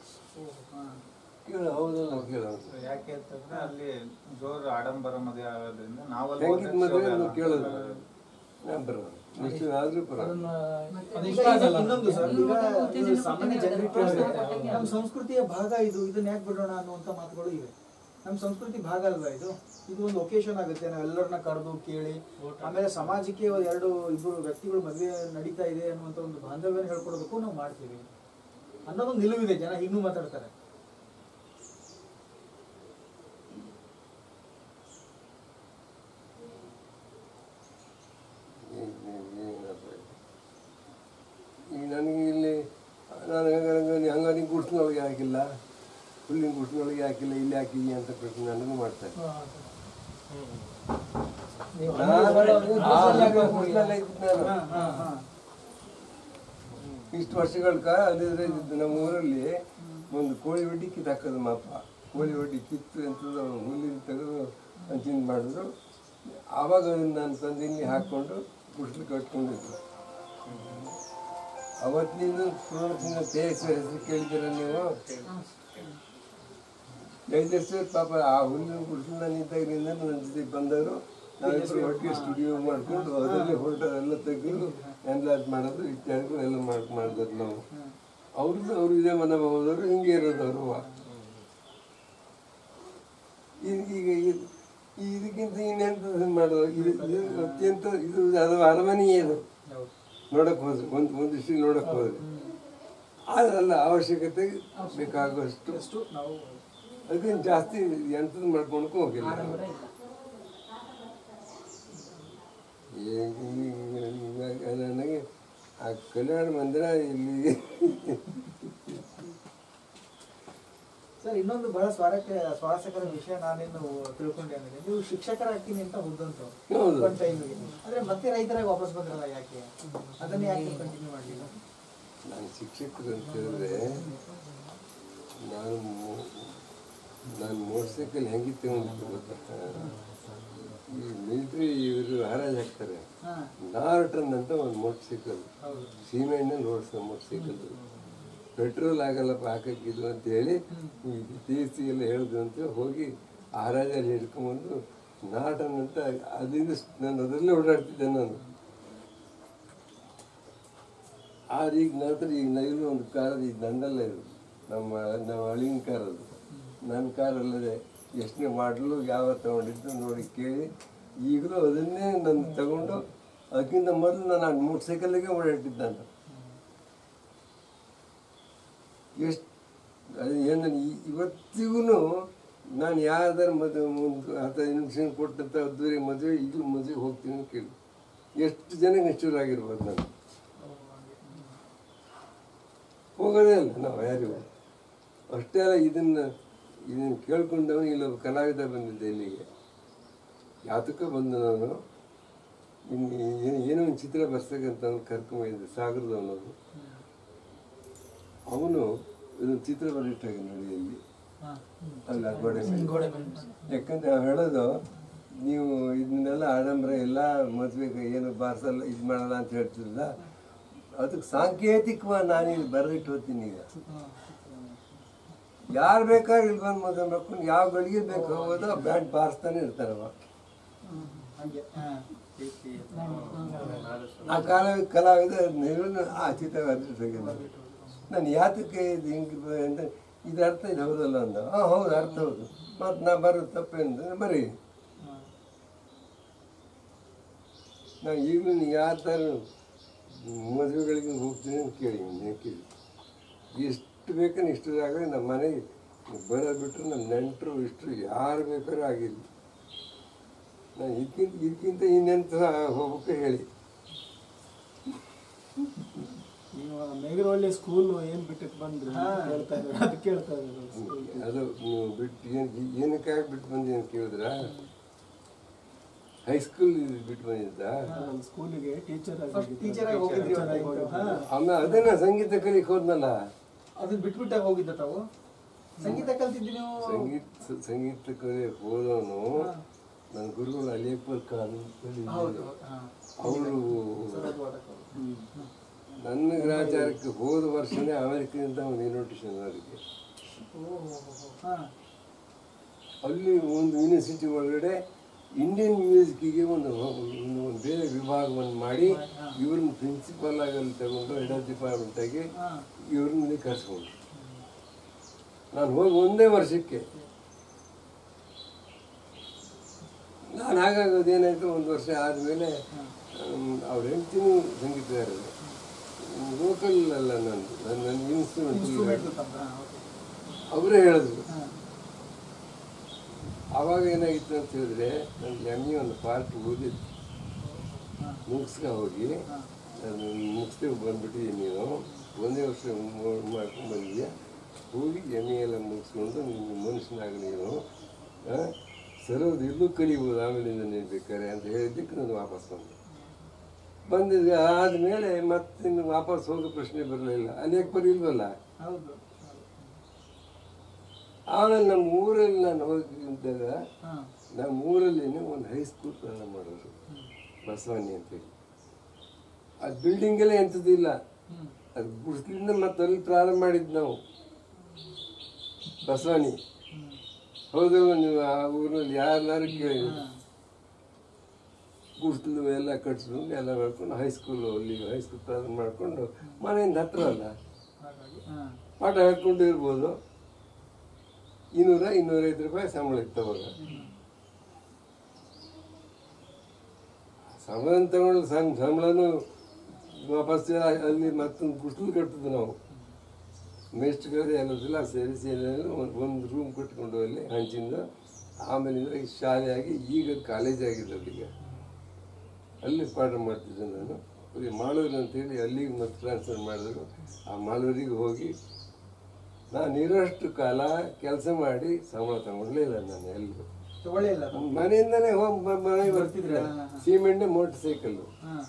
ಕೇಳ ಹೌದಲ್ಲ ಕೇಳ ಯಾಕೆ ಅಂತಂದ್ರೆ ಅಲ್ಲಿ ಜೋರು ಆಡಂಬರ ಮದುವೆ ಆಗೋದ್ರಿಂದ ನಾವು ಹೆಂಗಿದ್ ಮದುವೆ ಕೇಳೋದು ನಾನು ಬರೋದು ಎಷ್ಟು ಆದ್ರೂ ಇನ್ನೊಂದು ಸರ್, ಈಗ ಸಾಮಾನ್ಯ ಜನರಿಗೆ ನಮ್ಮ ಸಂಸ್ಕೃತಿಯ ಭಾಗ ಇದು, ಇದನ್ನ ಯಾಕೆ ಬಿಡೋಣ ಅನ್ನುವಂಥ ಮಾತುಗಳು ಇವೆ. ನಮ್ಮ ಸಂಸ್ಕೃತಿ ಭಾಗ ಅಲ್ವಾ ಇದು? ಇದು ಒಂದು ಒಕೇಶನ್ ಆಗುತ್ತೆ, ನಾವೆಲ್ಲರನ್ನ ಕರೆದು ಕೇಳಿ, ಆಮೇಲೆ ಸಮಾಜಕ್ಕೆ ಎರಡು ಇಬ್ಬರು ವ್ಯಕ್ತಿಗಳು ಮದುವೆ ನಡೀತಾ ಇದೆ ಅನ್ನುವಂಥ ಒಂದು ಬಾಂಧವ್ಯನ ಹೇಳ್ಕೊಡೋದಕ್ಕೂ ನಾವು ಮಾಡ್ತೀವಿ ಅನ್ನೋದೊಂದು ನಿಲುವಿದೆ. ಜನ ಇನ್ನೂ ಮಾತಾಡ್ತಾರೆ. ಈಗ ನನಗೆ ಇಲ್ಲಿ ನಾನು ಹಂಗೆ ಹಂಗಾರಿ ಗುಡ್ಸ್ನೊಳಗೆ ಹಾಕಿಲ್ಲ, ಹುಲ್ಲಿನ ಗುಡ್ಸ್ನೊಳಗೆ ಹಾಕಿಲ್ಲ, ಇಲ್ಲಿ ಹಾಕಿದ್ಯಾ ಅಂತ ಪ್ರಶ್ನೆ ನನಗೂ ಮಾಡ್ತಾರೆ. ಇಷ್ಟು ವರ್ಷಗಳ ಕಾಲ ಅಲ್ಲಿದ್ರೆ ನಮ್ಮ ಊರಲ್ಲಿ ಒಂದು ಕೋಳಿ ಒಡ್ಡಿ ಕಿತ್ತಾಕೋದು ಮಾಪ. ಕೋಳಿ ಒಡ್ಡಿ ಕಿತ್ತು ಎಂಥದ್ದು ಹುಲ್ಲಿನ ತೆಗೆದು ಹಂಚಿನ ಮಾಡಿದ್ರು. ಆವಾಗ ನಾನು ತಂದು ಇಲ್ಲಿ ಹಾಕ್ಕೊಂಡು ಗುಡ್ಸ್ಲು ಕಟ್ಕೊಂಡಿದ್ರು. ಅವತ್ತಿನಿಂದ ಪುರಾಣದಿಂದ ತೇಜಸ್ವರ ಹೆಸರು ಕೇಳಿದ್ದೀರ ನೀವು? ತೇಜಸ್ವರ ಪಾಪ ಆ ಹುಲ್ಲಿನ ಗುಡ್ಸ್ಲು ನಿಂತಾಗಿನಿಂದ ನನ್ನ ಜೊತೆ ಬಂದವರು. ನಾವಿಬ್ಬರು ಒಟ್ಟಿಗೆ ಸ್ಟುಡಿಯೋ ಮಾಡಿಕೊಂಡು ಅದರಲ್ಲಿ ಹೊರಟೋರೆಲ್ಲ ತೆಗೆದು ಎಲ್ಲ ಅದು ಮಾಡೋದು ಇತ್ಯಾದಿಗಳು ಎಲ್ಲ ಮಾಡಿ ಮಾಡಿದ್ರು ನಾವು. ಅವ್ರದ್ದು ಅವರು ಇದೇ ಮನೋಭಾವದವರು, ಹಿಂಗೆ ಇರೋದವರು. ಈಗ ಇದಕ್ಕಿಂತ ಇನ್ನೆಂತ ಮಾಡೋದು? ಇದು ಇದು ಅತ್ಯಂತ ಇದು ಅದು ಅರಮನೆಯೇ ಇದು. ನೋಡಕ್ಕೆ ಹೋದ್ರೆ ಒಂದು ಒಂದು ದೃಷ್ಟಿ ನೋಡಕ್ಕೆ ಹೋದ್ರೆ ಅದಲ್ಲ ಅವಶ್ಯಕತೆ ಬೇಕಾಗುವಷ್ಟು ನಾವು ಅದಕ್ಕೇನು ಜಾಸ್ತಿ ಎಂಥದ್ದು ಮಾಡ್ಕೊಳಕ್ಕೂ ಹೋಗಿಲ್ಲ. ನನಗೆ ಆ ಕಲ್ಯಾಣ ಮಂದಿರ ಇಲ್ಲಿ ಸರ್, ಇನ್ನೊಂದು ಬಹಳ ಸ್ವಾರಸ್ಯ ಸ್ವಾರಸ್ಯಕರ ವಿಷಯ ನಾನೇನು ತಿಳ್ಕೊಂಡೆ ಅಂದ್ರೆ, ನೀವು ಶಿಕ್ಷಕರ ಆಗ್ತೀನಿ ಅಂತ ಹೋದಂತು ಒಂದು ಟೈಮಿಗೆ, ಆದ್ರೆ ಮತ್ತೆ ರೈತರಾಗಿ ವಾಪಸ್ ಬಂದ್ರಲ್ಲ, ಯಾಕೆ ಅದನ್ನ ಯಾಕೆ ಕಂಟಿನ್ಯೂ ಮಾಡಲಿಲ್ಲ? ನಾನು ಶಿಕ್ಷಕರು ಅಂತ ಹೇಳಿದ್ರೆ ನಾನು ನಾನು ಮೋಟರ್ ಸೈಕಲ್ ಹೆಂಗಿತ್ತು ಅಂತ ಗೊತ್ತಾ? ಈ ಮಿಲಿಟ್ರಿ ಇವರು ಹರಾಜು ಹಾಕ್ತಾರೆ. ನಾರ್ಟನ್ ಅಂತ ಒಂದು ಮೋಟರ್ ಸೈಕಲ್, ಸೀಮೆಣ್ಣೆ ಓಡಿಸೋ ಮೋಟರ್ ಸೈಕಲ್, ಪೆಟ್ರೋಲ್ ಆಗಲ್ಲಪ್ಪ ಹಾಕಕ್ಕಿದ್ದು ಅಂತೇಳಿ ಈ ತೀರ್ಸಿ ಎಲ್ಲ ಹೇಳಿದ್ರು ಅಂತ ಹೋಗಿ ಹರಾಜಲ್ಲಿ ಹಿಡ್ಕೊಂಬಂದು ನಾಟನ್ ಅಂತ ಅದರಿಂದ ನಾನು ಅದರಲ್ಲೇ ಓಡಾಡ್ತಿದ್ದೆ ನಾನು. ಆದ್ರೆ ಈಗ ನಂತರ ಈಗ ನೈಲು ಒಂದು ಕಾರ್ ಈಗ ನಂದಲ್ಲ, ಇದು ನಮ್ಮ ನಮ್ಮ ಅಳಿನ ಕಾರ್, ಅದು ನನ್ನ ಕಾರಲ್ಲದೆ ಎಷ್ಟನೇ ಮಾಡಲು ಯಾವ ತಗೊಂಡಿದ್ದು ನೋಡಿ ಕೇಳಿ ಈಗಲೂ ಅದನ್ನೇ ನಾನು ತಗೊಂಡು ಅದಕ್ಕಿಂತ ಮೊದಲು ನಾನು ಆ ಮೋಟರ್ ಸೈಕಲ್ಲಿಗೆ ಓಡಾಡ್ತಿದ್ದೆ ನಾನು. ಎಷ್ಟು ಅದು ಏನು ಇವತ್ತಿಗೂ ನಾನು ಯಾವ್ದಾರು ಮದುವೆ ಮುಂದೆ ಹತ್ತು ನಿಮಿಷ ಕೊಟ್ಟಂಥ ಅದ್ದೂರಿ ಮದುವೆ ಈಗಲೂ ಮದುವೆ ಹೋಗ್ತೀನಿ ಅಂತ ಕೇಳಿ ಎಷ್ಟು ಜನಕ್ಕೆ ನಿಷ್ಠೂರಾಗಿರ್ಬೋದು. ನಾನು ಹೋಗೋದೇ ಅಲ್ಲ ನಾವು ಯಾರಿಗೂ. ಅಷ್ಟೇ ಅಲ್ಲ, ಇದನ್ನು ಇದನ್ನು ಕೇಳ್ಕೊಂಡವನು ಇಲ್ಲೊಬ್ಬ ಕಲಾವಿದ ಬಂದಿದ್ದೆ ಇಲ್ಲಿಗೆ. ಯಾತಕ್ಕೂ ಬಂದು ನಾನು ಇನ್ನು ಏನು ಏನೋ ಒಂದು ಚಿತ್ರ ಬರ್ಸಕ್ಕಂತ ಅವ್ನು ಕರ್ಕೊಂಬಂದಿದ್ದೆ, ಸಾಗರದವನು. ಅವನು ಇದೊಂದು ಚಿತ್ರ ಬರೆದಿಟ್ಟಾಗ ನೋಡಿ ಇಲ್ಲಿ ಅಲ್ಲ ಗೋಡೆ ಮೇಲೆ. ಯಾಕಂದ್ರೆ ಅವ್ನು ಹೇಳೋದು, ನೀವು ಇದನ್ನೆಲ್ಲ ಆಡಂಬರ ಎಲ್ಲ ಮದುವೆಗೆ ಏನು ಬಾರಿಸಲ್ಲ ಇದು ಮಾಡಲ್ಲ ಅಂತ ಹೇಳ್ತಿರಲ್ಲ, ಅದಕ್ಕೆ ಸಾಂಕೇತಿಕವಾಗಿ ನಾನು ಇಲ್ಲಿ ಬರೆದಿಟ್ಟು ಹೋಗ್ತೀನಿ. ಈಗ ಯಾರು ಬೇಕಾದ್ರೆ ಇಲ್ಲಿ ಬಂದು ಮದುವೆ ಮಾಡ್ಕೊಂಡು ಯಾವ ಗಳಿಗೆ ಬೇಕು ಹೋಗೋದು ಆ ಬ್ಯಾಂಡ್ ಬಾರಿಸ್ತಾನೆ ಇರ್ತಾರವ. ಆ ಕಾಲ ಕಲಾವಿದ ಆ ಚಿತ್ರ ಬರೆದಿಟ್ಟು ನಾನು ಯಾತಕ್ಕೆ ಇದು ಹಿಂಗೆ ಅಂದರೆ ಇದು ಅರ್ಥ ಇದು ಹೌದಲ್ಲ ಅಂದ. ಹಾಂ ಹೌದು ಅರ್ಥ ಹೌದು, ಮತ್ತು ನಾ ಬರೋದು ತಪ್ಪೇಂದ್ರೆ ಬರೀ. ನಾವು ಈಗಲೂ ನೀವು ಯಾವ ಥರ ಮದುವೆಗಳಿಗೆ ಹೋಗ್ತೀನಿ ಅಂತ ಕೇಳಿ ಕೇಳಿ ಎಷ್ಟು ಬೇಕಂದ್ರೆ ಇಷ್ಟು ಜಾಗ ನಮ್ಮ ಮನೆಗೆ ಬರೋದು ಬಿಟ್ಟರು ನಮ್ಮ ನೆಂಟರು ಇಷ್ಟರು ಯಾರು ಬೇಕಾದ್ರೂ ಆಗಿಲ್ಲ. ನಾನು ಇದಕ್ಕಿಂತ ಇದಕ್ಕಿಂತ ಇನ್ನೆಂತ ಹೋಗ್ಬೇಕು ಹೇಳಿ. ಮೇಗರವಳ್ಳಿ ಸ್ಕೂಲು ಏನು ಬಿಟ್ಟಕ್ಕೆ ಬಂದ್ರು ಕೇಳ್ತಾ ಇದ್ದಾರೆ, ಅದು ಕೇಳ್ತಾ ಇದ್ದಾರೆ. ಅದು ನೀವು ಬಿಟ್ಟು ಏನು ಏನಕ್ಕೆ ಬಿಟ್ಟು ಬಂದಿ ಅಂತ ಕೇಳಿದ್ರ, ಹೈಸ್ಕೂಲ್ ಬಿಟ್ಟು ಬಂದಿದ್ದ ಸ್ಕೂಲಿಗೆ ಟೀಚರ್ ಆಮೇಲೆ ಅದನ್ನ ಸಂಗೀತ ಕಲಿಕ್ ಹೋದ್ನಲ್ಲ, ಅದನ್ನ ಬಿಟ್ಬಿಟ್ಟಾಗ ಹೋಗಿದ್ದ ತಾವು ಸಂಗೀತ ಕಲ್ತಿದ್ದಿ ನೀವು? ಸಂಗೀತ ಸಂಗೀತ ಕಲಿಯಕ್ ಹೋದವನು ನನ್ನ ಗುರುಗಳು ಅಲಿಯಪ್ಪರ್ ಖಾನ್ ಅವರು ನನ್ನ ಗ್ರಾಚಾರಕ್ಕೆ ಹೋದ ವರ್ಷನೇ ಅಮೆರಿಕದಿಂದ ಒಂದು ಇನ್ವಿಟೇಷನ್ ಅವರಿಗೆ. ಅಲ್ಲಿ ಒಂದು ಯೂನಿವರ್ಸಿಟಿ ಒಳಗಡೆ ಇಂಡಿಯನ್ ಮ್ಯೂಸಿಕ್ಕಿಗೆ ಒಂದು ಒಂದು ಬೇರೆ ವಿಭಾಗವನ್ನು ಮಾಡಿ ಇವ್ರನ್ನ ಪ್ರಿನ್ಸಿಪಲ್ ಆಗಿ ಅಲ್ಲಿ ತಗೊಂಡು ಹೆಡ್ ಆಫ್ ಡಿಪಾರ್ಟ್ಮೆಂಟಾಗಿ ಇವ್ರನ್ನ ಕರ್ಸ್ಕೊಂಡು ನಾನು ಹೋಗಿ ಒಂದೇ ವರ್ಷಕ್ಕೆ ನಾನು ಹಾಗಾಗೋದು ಏನಾಯಿತು, ಒಂದು ವರ್ಷ ಆದಮೇಲೆ ಅವ್ರ ಹೆಂಡ್ತಿನೂ ಸಂಗೀತಗಾರರು, ಲೋಕಲ್ ಅಲ್ಲ ನಂದು, ನನ್ನ ನನ್ನ ಇನ್ಸ್ಟ್ರೂಮೆಂಟ್ ಅವರೇ ಹೇಳಿದ್ರು. ಆವಾಗ ಏನಾಗಿತ್ತು ಅಂತ ಹೇಳಿದ್ರೆ, ನನ್ನ ಎಮ್ ಇ ಒಂದು ಪಾರ್ಟ್ ಓದಿದ್ದು ಮುಗಿಸ್ಕ ಹೋಗಿ ನಾನು ಮುಗಿಸ್ತೇವೆ ಬಂದ್ಬಿಟ್ಟಿದ್ದೀನಿ, ನೀನು ಒಂದೇ ವರ್ಷ ಮಾಡ್ಕೊಂಡು ಬಂದಿದ್ಯಾ, ಹೋಗಿ ಎಮ್ ಇ ಎಲ್ಲ ಮುಗಿಸ್ಕೊಂಡು ನಿನ್ನ ಮನುಷ್ಯನಾಗ ನೀನು ಸರೋದು ಇಲ್ಲೂ ಕಲಿಬೋದು ಆಮೇಲಿಂದ ನೀನು ಬೇಕಾರೆ ಅಂತ ಹೇಳಿದ್ದಕ್ಕೆ ನಾನು ವಾಪಸ್ ಬಂದೆ. ಬಂದಿದ್ದೆ ಆದಮೇಲೆ ಮತ್ತೆ ಇನ್ನು ವಾಪಸ್ ಹೋಗೋ ಪ್ರಶ್ನೆ ಬರಲಿಲ್ಲ, ಅಲ್ಲಿ ಯಾಕೆ ಬರಲಿಲ್ವಲ್ಲ. ಆಮೇಲೆ ನಮ್ಮ ಊರಲ್ಲಿ ನಾನು ಹೋಗಿದ್ದಾಗ ನಮ್ಮ ಊರಲ್ಲಿನೇ ಒಂದು ಹೈಸ್ಕೂಲ್ ಪ್ರಾರಂಭ ಮಾಡೋರು, ಬಸವಣ್ಣಿ ಅಂತೇಳಿ. ಅದು ಬಿಲ್ಡಿಂಗೆಲ್ಲ ಎಂಥದ್ದಿಲ್ಲ, ಅದು ಗುಡಿಸ್ಲಿಂದ ಮತ್ತೆ ಅಲ್ಲಿ ಪ್ರಾರಂಭ ಮಾಡಿದ್ದು ನಾವು ಬಸವಣ್ಣಿ. ಹೌದಲ್ಲ, ನೀವು ಆ ಊರಲ್ಲಿ ಯಾರು ಕೇಳಿ ಗುಡಿಸ್ಲು ಎಲ್ಲ ಕಟ್ಸ್ಕೊಂಡು ಎಲ್ಲ ಮಾಡ್ಕೊಂಡು ಹೈಸ್ಕೂಲು ಅಲ್ಲಿ ಹೈಸ್ಕೂಲ್ ಪ್ರಾರಂಭ ಮಾಡಿಕೊಂಡು ಮನೆಯಿಂದ ಹತ್ರ ಅಲ್ಲ, ಪಾಠ ಹೇಳ್ಕೊಂಡು ಇರ್ಬೋದು. ಇನ್ನೂರ ಇನ್ನೂರೈದು ರೂಪಾಯಿ ಸಂಬಳ ಇತ್ತವಾಗ. ಸಂಬಳ ತಗೊಂಡು ಸಣ್ಣ ಸಂಬಳನೂ ವಾಪಸ್ ಅಲ್ಲಿ ಮತ್ತೊಂದು ಗುಡಿಸ್ಲು ಕಟ್ಟಿದ್ವಿ ನಾವು. ಮೇಸ್ಟ್ಗಳು ಎಲ್ಲದಿಲ್ಲ ಸೇರಿಸಿ ಎಲ್ಲ ಒಂದು ರೂಮ್ ಕಟ್ಕೊಂಡು ಅಲ್ಲಿ ಹಂಚಿಂದ. ಆಮೇಲಿಂದ ಶಾಲೆಯಾಗಿ ಈಗ ಕಾಲೇಜ್ ಆಗಿದೆ ಅಲ್ಲಿಗೆ, ಅಲ್ಲಿ ಪಾಠ ಮಾಡ್ತಿದ್ದೆ ನಾನು. ಮಾಳೂರು ಅಂತೇಳಿ ಅಲ್ಲಿಗೆ ಮತ್ತೆ ಟ್ರಾನ್ಸ್ಫರ್ ಮಾಡಿದ್ರು. ಆ ಮಾಳೂರಿಗೆ ಹೋಗಿ ನಾನು ಇರೋಷ್ಟು ಕಾಲ ಕೆಲಸ ಮಾಡಿ ಸಂಬಳ ತಗೊಳ್ಲೇ ಇಲ್ಲ ನಾನು ಎಲ್ಲರೂ. ಮನೆಯಿಂದನೇ ಹೋಗಿ ಮನೆಗೆ ಬರ್ತಿದ್ರೆ ಸೀಮೆಣ್ಣೆ ಮೋಟರ್ ಸೈಕಲ್ಲು,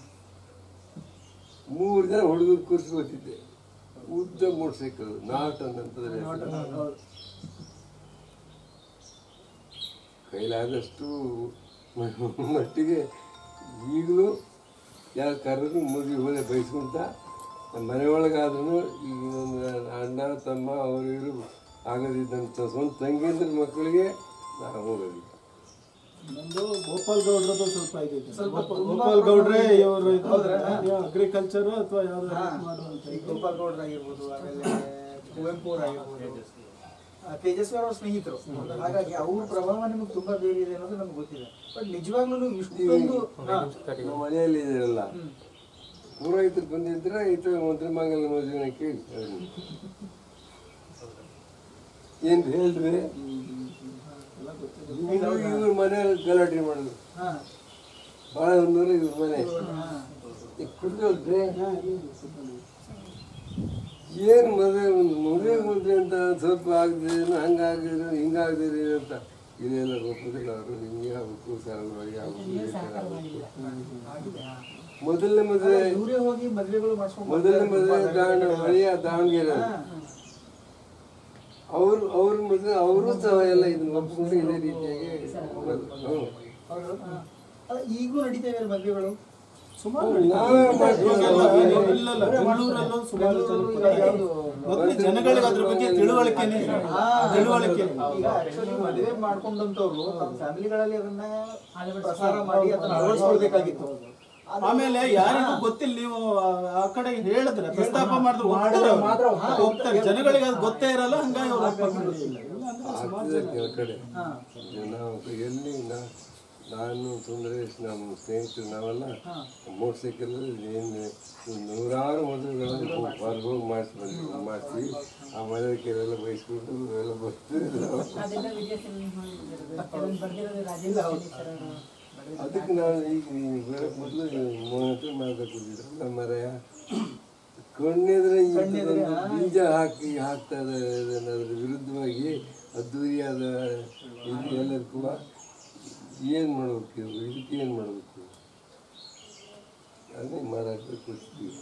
ಮೂರು ಜನ ಹುಡುಗರು ಕೂರಿಸಿ ಹೋಗ್ತಿದ್ದೆ. ಉದ್ದ ಮೋಟರ್ ಸೈಕಲ್ ನಾಟನ್ ಅಂತಂದ್ರೆ ಕೈಲಾದಷ್ಟು ಮಟ್ಟಿಗೆ ಈಗಲೂ ಯಾರು ಕರೆದ್ರು ಮದುವೆ ಹೋದೆ ಬಯಸ್ಕೊಂತ ನಮ್ಮ ಮನೆಯೊಳಗಾದ್ರೂ ಈಗ ಒಂದು ಅಣ್ಣ ತಮ್ಮ ಅವರು ಇವರು ಆಗೋದಿದ್ದಂಥ ಸ್ವಂತ ತಂಗಿಯಂದ್ರ ಮಕ್ಕಳಿಗೆ ನಾವು ಹೋಗೋದು. ನಮ್ದು ಗೋಪಾಲ್ ಗೌಡ್ರದ್ದು ಸ್ವಲ್ಪ ಇದೈತೆ. ಗೋಪಾಲ್ ಗೌಡ್ರೆ ಇವರು ಅಗ್ರಿಕಲ್ಚರ್ ಅಥವಾ ಯಾವ್ದು ಮಾಡುವಂತ ಗೋಪಾಲ್ ಗೌಡ್ರಾಗಿರ್ಬೋದು, ಆಮೇಲೆ ಕುವೆಂಪು ಅವರಾಗಿರ್ಬೋದು, ತೇಜಸ್ವಿ ಅವರ ಸ್ನೇಹಿತರು. ಹಾಗಾಗಿ ಅವ್ರ ಪ್ರಭಾವ ನಿಮಗೆ ತುಂಬಾ ಬೇರೆ ಇದೆ ಅನ್ನೋದು ನಮ್ಗೆ ಗೊತ್ತಿದೆ. ಬಟ್ ನಿಜವಾಗ್ಲೂ ಇಷ್ಟೊಂದು ನಮ್ಮ ಮನೆಯಲ್ಲಿ ಇದೆಯಲ್ಲ ಪುರೋಹಿತರು ಬಂದಿದ್ರೆ ಈತ ಮಂತ್ರಿ ಮಂಗಲ ಮದುವೆನ ಕೇಳಿ ಏನ್ ಹೇಳ್ರಿ ಇವ್ರ ಮನೆಯಲ್ಲಿ ಗಲಾಟೆ ಮಾಡೋದು ಬಹಳ ಒಂದೂರು ಇವ್ರ ಮನೆ ಕುಡ್ದೋಲ್ರಿ ಏನು ಮದುವೆ ಒಂದು ಮದುವೆ ಮದುವೆ ಅಂತ ಸ್ವಲ್ಪ ಆಗದಿದ್ರು ಹಂಗಾಗಿದ್ರು ಹಿಂಗಾಗದಿರಿ ಅಂತ ಇದೆಲ್ಲ ಒಪ್ಪೋದಿಲ್ಲ ಅವರು. ಹಿಂಗೆ ಆಗ್ಬೇಕು ಸರಳವಾಗಿ ಆಗ್ಬೇಕು. ಮೊದಲನೇ ಮದುವೆ ಮೊದಲನೇ ಮದುವೆ ದಾವಣ ಮಳೆಯ ದಾವಣಗೆರೆ ಅವರು ಅವ್ರ ಮದುವೆ ಅವರು ಸಹ ಎಲ್ಲ ಇದನ್ನ ಒಪ್ಪಿಕೊಂಡು ಇದೇ ರೀತಿಯಾಗಿ ಈಗೂ ನಡೀತೇವೆ ಮದುವೆಗಳು ಸುಮಾರು ಜನಗಳಿಗೆ ಅದ್ರ ಬಗ್ಗೆ ತಿಳುವಳಿಕೆನೆ ತಿಳುವಳಿಕೆ ಮದುವೆ ಮಾಡ್ಕೊಂಡಂತವ್ರು ತಮ್ಮ ಫ್ಯಾಮಿಲಿಗಳಲ್ಲಿ ಅದನ್ನ ಪ್ರಸಾರ ಮಾಡಿ ಅದನ್ನ ಅಳವಡಿಸ್ಕೊಳ್ಬೇಕಾಗಿತ್ತು. ಆಮೇಲೆ ಯಾರಿಗೂ ಗೊತ್ತಿಲ್ಲ, ನೀವು ಆ ಕಡೆ ಹೇಳಿದ್ರೆ ಪ್ರಸ್ತಾಪ ಮಾಡಿದ್ರೆ ಹೋಗ್ತಾರೆ, ಜನಗಳಿಗೆ ಅದು ಗೊತ್ತೇ ಇರಲ್ಲ. ಹಂಗಾಗಿ ಕೆಲ ಕಡೆ ನಾವು ಎಲ್ಲಿ ನಾನು ಸುಂದರೇಶ್ ನಮ್ಮ ಸ್ನೇಹಿತರು ನಾವೆಲ್ಲ ಮೋಟರ್ ಸೈಕಲ್ ಏನು ನೂರಾರು ಮದುವೆಗಳನ್ನು ಹೊರಗೋಗಿ ಮಾಡಿಸಿ ಬಂದು ಮಾಡಿಸಿ ಆ ಮದುವೆಲ್ಲ ಬಯಸ್ಬಿಟ್ಟು ಎಲ್ಲ ಬರ್ತೀವಿ. ಅದಕ್ಕೆ ನಾನು ಈಗ ಬರೋಕ್ಕೆ ಮೊದಲು ಮೂವತ್ತು ಹತ್ರ ಮಾತಾಡ್ತಿದ್ರು ನಮ್ಮ ಮರೆಯ ಕಣ್ಣಿದ್ರೆ ಬೀಜ ಹಾಕಿ ಹಾಕ್ತಾ ಇದ್ದಾರೆ ಅದರ ವಿರುದ್ಧವಾಗಿ ಅದ್ದೂರಿಯಾದ ಇದು ಎಲ್ಲದಕ್ಕೂ ಏನು ಮಾಡಬೇಕು ಇದಕ್ಕೆ ಏನು ಮಾಡಬೇಕು ಅದನ್ನೇ ಮಾತಾಡ್ತಾ ಕೂರ್ತೀವಿ.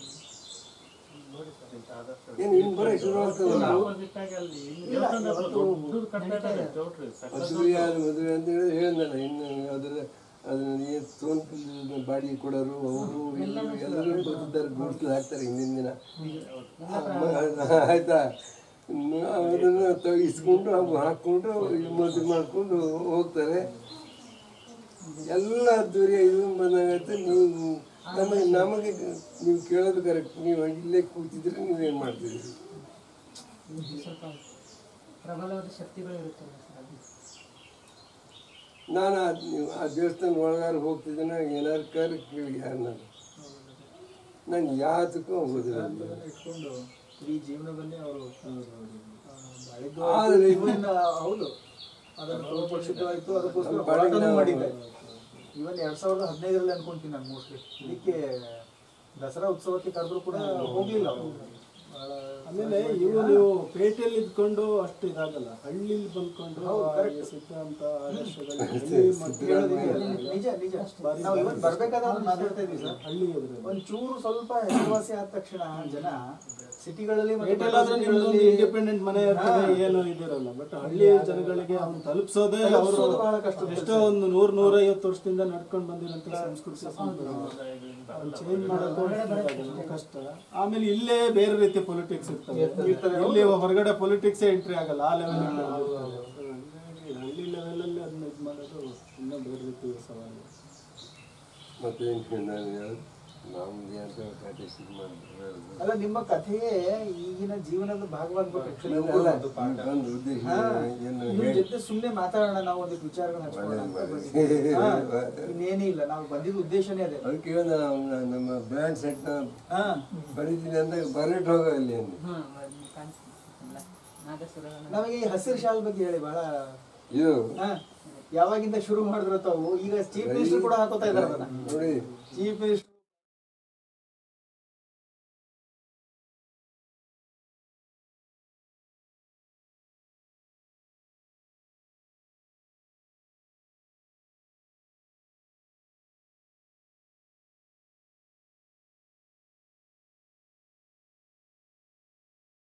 ಏನು ಇನ್ನು ಬರೋ ಶುರು ಆಗ್ತದಲ್ಲ ಅದ್ದೂರಿಯಾದ ಮದುವೆ ಅಂತ ಹೇಳಿ ಹೇಳಿದ್ನಲ್ಲ. ಇನ್ನು ಅದರ ಅದನ್ನ ಏನು ಸೋನ್ಪಿಲ್ ಬಾಡಿಗೆ ಕೊಡೋರು ಅವರು ಎಲ್ಲರೂ ಬರ್ತಿದ್ದಾರೆ, ಗುಡಿಸ್ಲು ಹಾಕ್ತಾರೆ ಹಿಂದಿನ ದಿನ ಆಯ್ತಾ. ಅದನ್ನು ಇಸ್ಕೊಂಡು ಅವು ಹಾಕ್ಕೊಂಡು ಮದುವೆ ಮಾಡಿಕೊಂಡು ಹೋಗ್ತಾರೆ. ಎಲ್ಲ ಅದ್ದೂರಿ ಇದು ಬಂದಾಗತ್ತೆ. ನೀವು ನಮಗೆ ನಮಗೆ ನೀವು ಕೇಳೋದು ಕರೆಕ್ಟ್. ನೀವು ಇಲ್ಲೇ ಕೂತಿದ್ರೆ ನೀವೇನು ಮಾಡ್ತೀರಿ? ನಾನು ಆ ದೇವಸ್ಥಾನ ಒಳಗಾರ ಹೋಗ್ತಿದ್ದೇನೆ, ಏನಾರು ಕರ್ ಕೇಳಿ ಯಾರು ನಾನು ನಾನು ಯಾತಕ್ಕೂ ಹೋಗೋದಿಲ್ಲ. ಇಟ್ಕೊಂಡು ಈ ಜೀವನದಲ್ಲಿ ಅವರು ಹೌದು ಅದನ್ನು ಪ್ರಸಿದ್ಧವಾಯಿತು. ಅದಕ್ಕೋಸ್ಕರ ಮಾಡಿದ್ದೆ. ಇವನ್ ಎರಡ್ ಸಾವಿರದ ಹದಿನೈದರಲ್ಲಿ ಅನ್ಕೊಂತೀನಿ ನಾನು ಮೋಸ್ಟ್ಲಿ. ಇದಕ್ಕೆ ದಸರಾ ಉತ್ಸವಕ್ಕೆ ಕರೆದ್ರು ಕೂಡ ಹೋಗ್ಲಿಲ್ಲ ಅವರು. ಆಮೇಲೆ ಇವು ನೀವು ಪೇಟೆಯಲ್ಲಿ ಇದ್ಕೊಂಡು ಅಷ್ಟು ಇದಾಗಲ್ಲ, ಹಳ್ಳಿಲಿ ಬಂದ್ಕೊಂಡು ಸಿದ್ಧಾಂತ ನಿಜ ನಿಜ ನಾವು ಇವತ್ತು ಬರ್ಬೇಕಾದ್ರೆ ಮಾತಾಡ್ತಾ ಇದ್ವಿ ಸರ್. ಹಳ್ಳಿ ಒಂಚೂರು ಸ್ವಲ್ಪ ಹೆಸರುವಾಸಿ ಆದ ತಕ್ಷಣ ಜನ ಸಿಟಿಗಳಲ್ಲಿ ಇಂಡಿಪೆಂಡೆಂಟ್ ಮನೆ ಏನು ಇದಿರಲ್ಲ. ಬಟ್ ಹಳ್ಳಿ ಜನಗಳಿಗೆ ಅವ್ನು ತಲುಪಿಸೋದೇ ಅವರು ಎಷ್ಟೋ ಒಂದು ನೂರ್ ನೂರೈವತ್ತು ವರ್ಷದಿಂದ ನಡ್ಕೊಂಡು ಬಂದಿರೋಂಥ ಸಂಸ್ಕೃತಿ ಚೇಂಜ್ ಮಾಡೋದು ಕಷ್ಟ. ಆಮೇಲೆ ಇಲ್ಲೇ ಬೇರೆ ರೀತಿ ಪೊಲಿಟಿಕ್ಸ್ ಇರ್ತವೆ. ಇಲ್ಲಿ ಹೊರಗಡೆ ಪೊಲಿಟಿಕ್ಸೇ ಎಂಟ್ರಿ ಆಗಲ್ಲ ಆ ಲೆವೆಲ್. ಹಳ್ಳಿ ಲೆವೆಲಲ್ಲಿ ಅದನ್ನ ಇದು ಮಾಡೋದು ಇನ್ನೂ ಬೇರೆ ರೀತಿ ಸವಾಲು. ಮತ್ತೆ ಅಲ್ಲ ನಿಮ್ಮ ಕಥೆಯೇ ಈಗಿನ ಜೀವನದ ಭಾಗವಾಗಬೇಕು. ಜೊತೆ ಸುಮ್ಮನೆ ಮಾತಾಡೋಣ, ನಾವು ಒಂದು ವಿಚಾರಗಳನ್ನ ಇನ್ನೇನೇ ಇಲ್ಲ. ನಾವು ಬಂದಿದ್ದ ಉದ್ದೇಶನೇ ಅದೇ. ಅದಕ್ಕೆ ನಮ್ಮ ಬ್ರ್ಯಾಂಡ್ ಸೆಟ್ ಬರೀತೀನಿ ಅಂದಾಗ ಬರೆಟ್ ಹೋಗೋ ಇಲ್ಲಿ ನಮಗೆ ಈ ಹಸಿರು ಶಾಲ್ ಬಗ್ಗೆ ಹೇಳಿ. ಬಹಳ ಇದು ಯಾವಾಗಿಂದ ಶುರು ಮಾಡಿದ್ರು ತಾವು? ಈಗ ಚೀಫ್ ಮಿನಿಸ್ಟರ್ ಕೂಡ ಹಾಕೋತಾ ಇದ್ದಾರೆ ನೋಡಿ. ಚೀಫ್ ಮಿನಿಸ್ಟರ್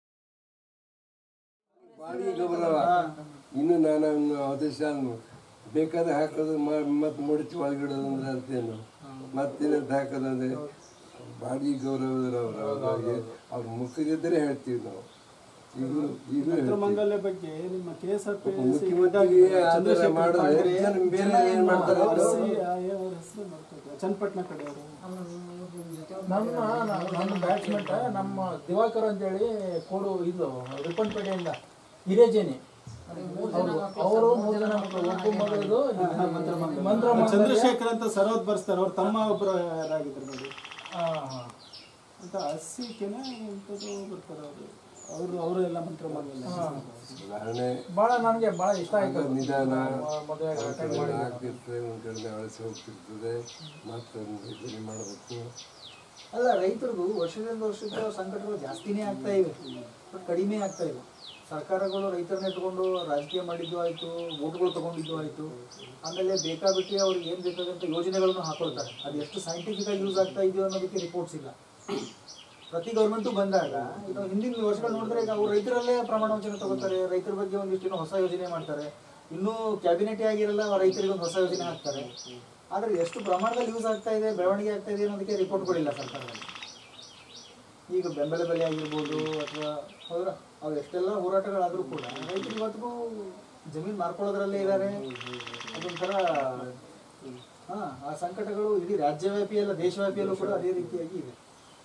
ಬಾಡಿ ಗೌರವ. ಇನ್ನು ನಾನು ಆದೇಶ ಬೇಕಾದ ಹಾಕೋದು ಮತ್ತೆ ಮುಡಿಚಿ ಒಳಗಿಡೋದು ಅಂದ್ರೆ ಅರ್ಥೇನು ಮತ್ತೇನಂತ ಹಾಕೋದು ಅಂದರೆ ಬಾಡಿ ಗೌರವದವ್ರು ಅವ್ರಿಗೆ ಅವ್ರ ಮುಖದಿದ್ದರೆ ಹೇಳ್ತೀವಿ ನಾವು. ಈಗ ಈಗ ಮಂಗಲ್ಯ ಬಗ್ಗೆ ನಿಮ್ಮ ಕೆ ಎಸ್ ಆರ್ ಪಿ ಮುಖ್ಯಮಂತ್ರಿಗೆ ಆಧಾರ ಮಾಡಿದ್ರೆ ಬೇರೆ ಏನು ಮಾಡ್ತಾರೆ ಚನ್ನಪಟ್ಟಣ ಕಡೆಯವರು ನಮ್ಮ ನಮ್ಮ ಬ್ಯಾಟ್ಸ್ಮೆಂಟ್ ನಮ್ಮ ದಿವಾಕರ್ ಅಂತೇಳಿ ಕೋಡು ಇದು ರಿಪ್ಪನ್ಪೇಟೆಯಿಂದ ಹಿರೇಜೇನಿ ಅವರು ಮೂರು ಜನ ಮಕ್ಕಳು ಒಬ್ಬ ಮಗಳದು ಮಂತ್ರ ಚಂದ್ರಶೇಖರ್ ಅಂತ ಸರೋದ್ ಬರ್ಸ್ತಾರೆ ಅವ್ರ ತಮ್ಮ ಒಬ್ಬರು ಯಾರಾಗಿದ್ರು ನೋಡಿ ಅಂತ ಹಸಿ ಕೆನೆ ಇಂಥದ್ದು ಬರ್ತಾರೆ ಅವರು ಅವರು ಅವರು ಎಲ್ಲ ಮಂತ್ರ ಉದಾಹರಣೆ ಭಾಳ ನನಗೆ ಭಾಳ ಇಷ್ಟ ಆಯ್ತು. ನಿಧಾನ ಆಗ್ತಿರ್ತದೆ ಒಂದು ಕಡೆ ಅಳಿಸಿ ಹೋಗ್ತಿರ್ತದೆ ಮತ್ತೊಂದು ಇದನ್ನು ಮಾಡಬೇಕು. ಅಲ್ಲ ರೈತರಿಗೂ ವರ್ಷದಿಂದ ವರ್ಷಕ್ಕೆ ಸಂಕಟಗಳು ಜಾಸ್ತಿನೇ ಆಗ್ತಾ ಇವೆ, ಬಟ್ ಕಡಿಮೆ ಆಗ್ತಾ ಇವೆ. ಸರ್ಕಾರಗಳು ರೈತರನ್ನ ಇಟ್ಕೊಂಡು ರಾಜಕೀಯ ಮಾಡಿದ್ದು ಆಯಿತು, ವೋಟ್ಗಳು ತೊಗೊಂಡಿದ್ದು ಆಯಿತು, ಆಮೇಲೆ ಬೇಕಾಬಿಟ್ಟು ಅವ್ರಿಗೆ ಏನು ಬೇಕಾದಂಥ ಯೋಜನೆಗಳನ್ನು ಹಾಕೊಳ್ತಾರೆ. ಅದು ಎಷ್ಟು ಸೈಂಟಿಫಿಕ್ ಆಗಿ ಯೂಸ್ ಆಗ್ತಾ ಇದೆಯೋ ಅನ್ನೋದಕ್ಕೆ ರಿಪೋರ್ಟ್ಸ್ ಇಲ್ಲ. ಪ್ರತಿ ಗೌರ್ಮೆಂಟು ಬಂದಾಗ ಇದು ಹಿಂದಿನ ವರ್ಷಗಳು ನೋಡಿದ್ರೆ ಈಗ ಅವ್ರು ರೈತರಲ್ಲೇ ಪ್ರಮಾಣ ವಚನ ತಗೋತಾರೆ, ರೈತರ ಬಗ್ಗೆ ಒಂದಿಷ್ಟು ಹೊಸ ಯೋಜನೆ ಮಾಡ್ತಾರೆ, ಇನ್ನೂ ಕ್ಯಾಬಿನೆಟೇ ಆಗಿರಲ್ಲ ರೈತರಿಗೆ ಒಂದು ಹೊಸ ಯೋಜನೆ ಹಾಕ್ತಾರೆ. ಆದರೆ ಎಷ್ಟು ಪ್ರಮಾಣದಲ್ಲಿ ಯೂಸ್ ಆಗ್ತಾ ಇದೆ, ಬೆಳವಣಿಗೆ ಆಗ್ತಾ ಇದೆ ಅನ್ನೋದಕ್ಕೆ ರಿಪೋರ್ಟ್ಗಳಿಲ್ಲ ಸರ್ಕಾರದಲ್ಲಿ. ಈಗ ಬೆಂಬಲ ಬೆಲೆ ಆಗಿರ್ಬೋದು ಅಥವಾ ಅವರ ಅವ್ರು ಎಷ್ಟೆಲ್ಲ ಹೋರಾಟಗಳಾದರೂ ಕೂಡ ರೈತರು ಇವತ್ತಿಗೂ ಜಮೀನು ಮಾರ್ಕೊಳ್ಳೋದ್ರಲ್ಲೇ ಇದ್ದಾರೆ. ಅದೊಂಥರ ಹಾಂ, ಆ ಸಂಕಟಗಳು ಇಡೀ ರಾಜ್ಯವ್ಯಾಪಿ ಅಲ್ಲ ದೇಶವ್ಯಾಪಿಯಲ್ಲೂ ಕೂಡ ಅದೇ ರೀತಿಯಾಗಿ ಇದೆ.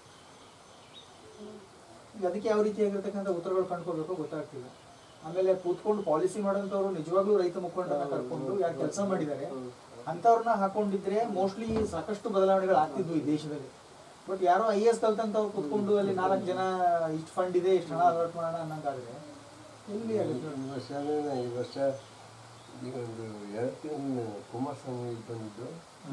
ಅದಕ್ಕೆ ಯಾವ ರೀತಿಯಾಗಿರ್ತಕ್ಕಂಥ ಉತ್ತರಗಳು ಕಂಡುಕೋಬೇಕು ಗೊತ್ತಾಗ್ತಿಲ್ಲ. ಆಮೇಲೆ ಕೂತ್ಕೊಂಡು ಪಾಲಿಸಿ ಮಾಡೋಂಥವ್ರು ನಿಜವಾಗ್ಲೂ ರೈತ ಮುಖಂಡರನ್ನ ಕರ್ಕೊಂಡು ಯಾರು ಕೆಲಸ ಮಾಡಿದ್ದಾರೆ ಅಂಥವ್ರನ್ನ ಹಾಕೊಂಡಿದ್ರೆ ಮೋಸ್ಟ್ಲಿ ಸಾಕಷ್ಟು ಬದಲಾವಣೆಗಳು ಆಗ್ತಿದ್ವು ಈ ದೇಶದಲ್ಲಿ. ಬಟ್ ಯಾರೋ ಐ ಎಸ್ ಕಲ್ತಂತವ್ರು ಕೂತ್ಕೊಂಡು ಅಲ್ಲಿ ನಾಲ್ಕು ಜನ ಇಷ್ಟು ಫಂಡ್ ಇದೆ ಇಷ್ಟು ಹಣ ಅಲರ್ಟ್ ಮಾಡೋಣ ಅನ್ನಂಗಾದ್ರೆ ಎಲ್ಲಿ ಆಗುತ್ತೆ? ಈ ವರ್ಷ ಈ ವರ್ಷ ಈಗ ಒಂದು ಎರಡು ತಿಂಗಳು ಕುಮಾರಸ್ವಾಮಿ ಬಂದಿದ್ದು,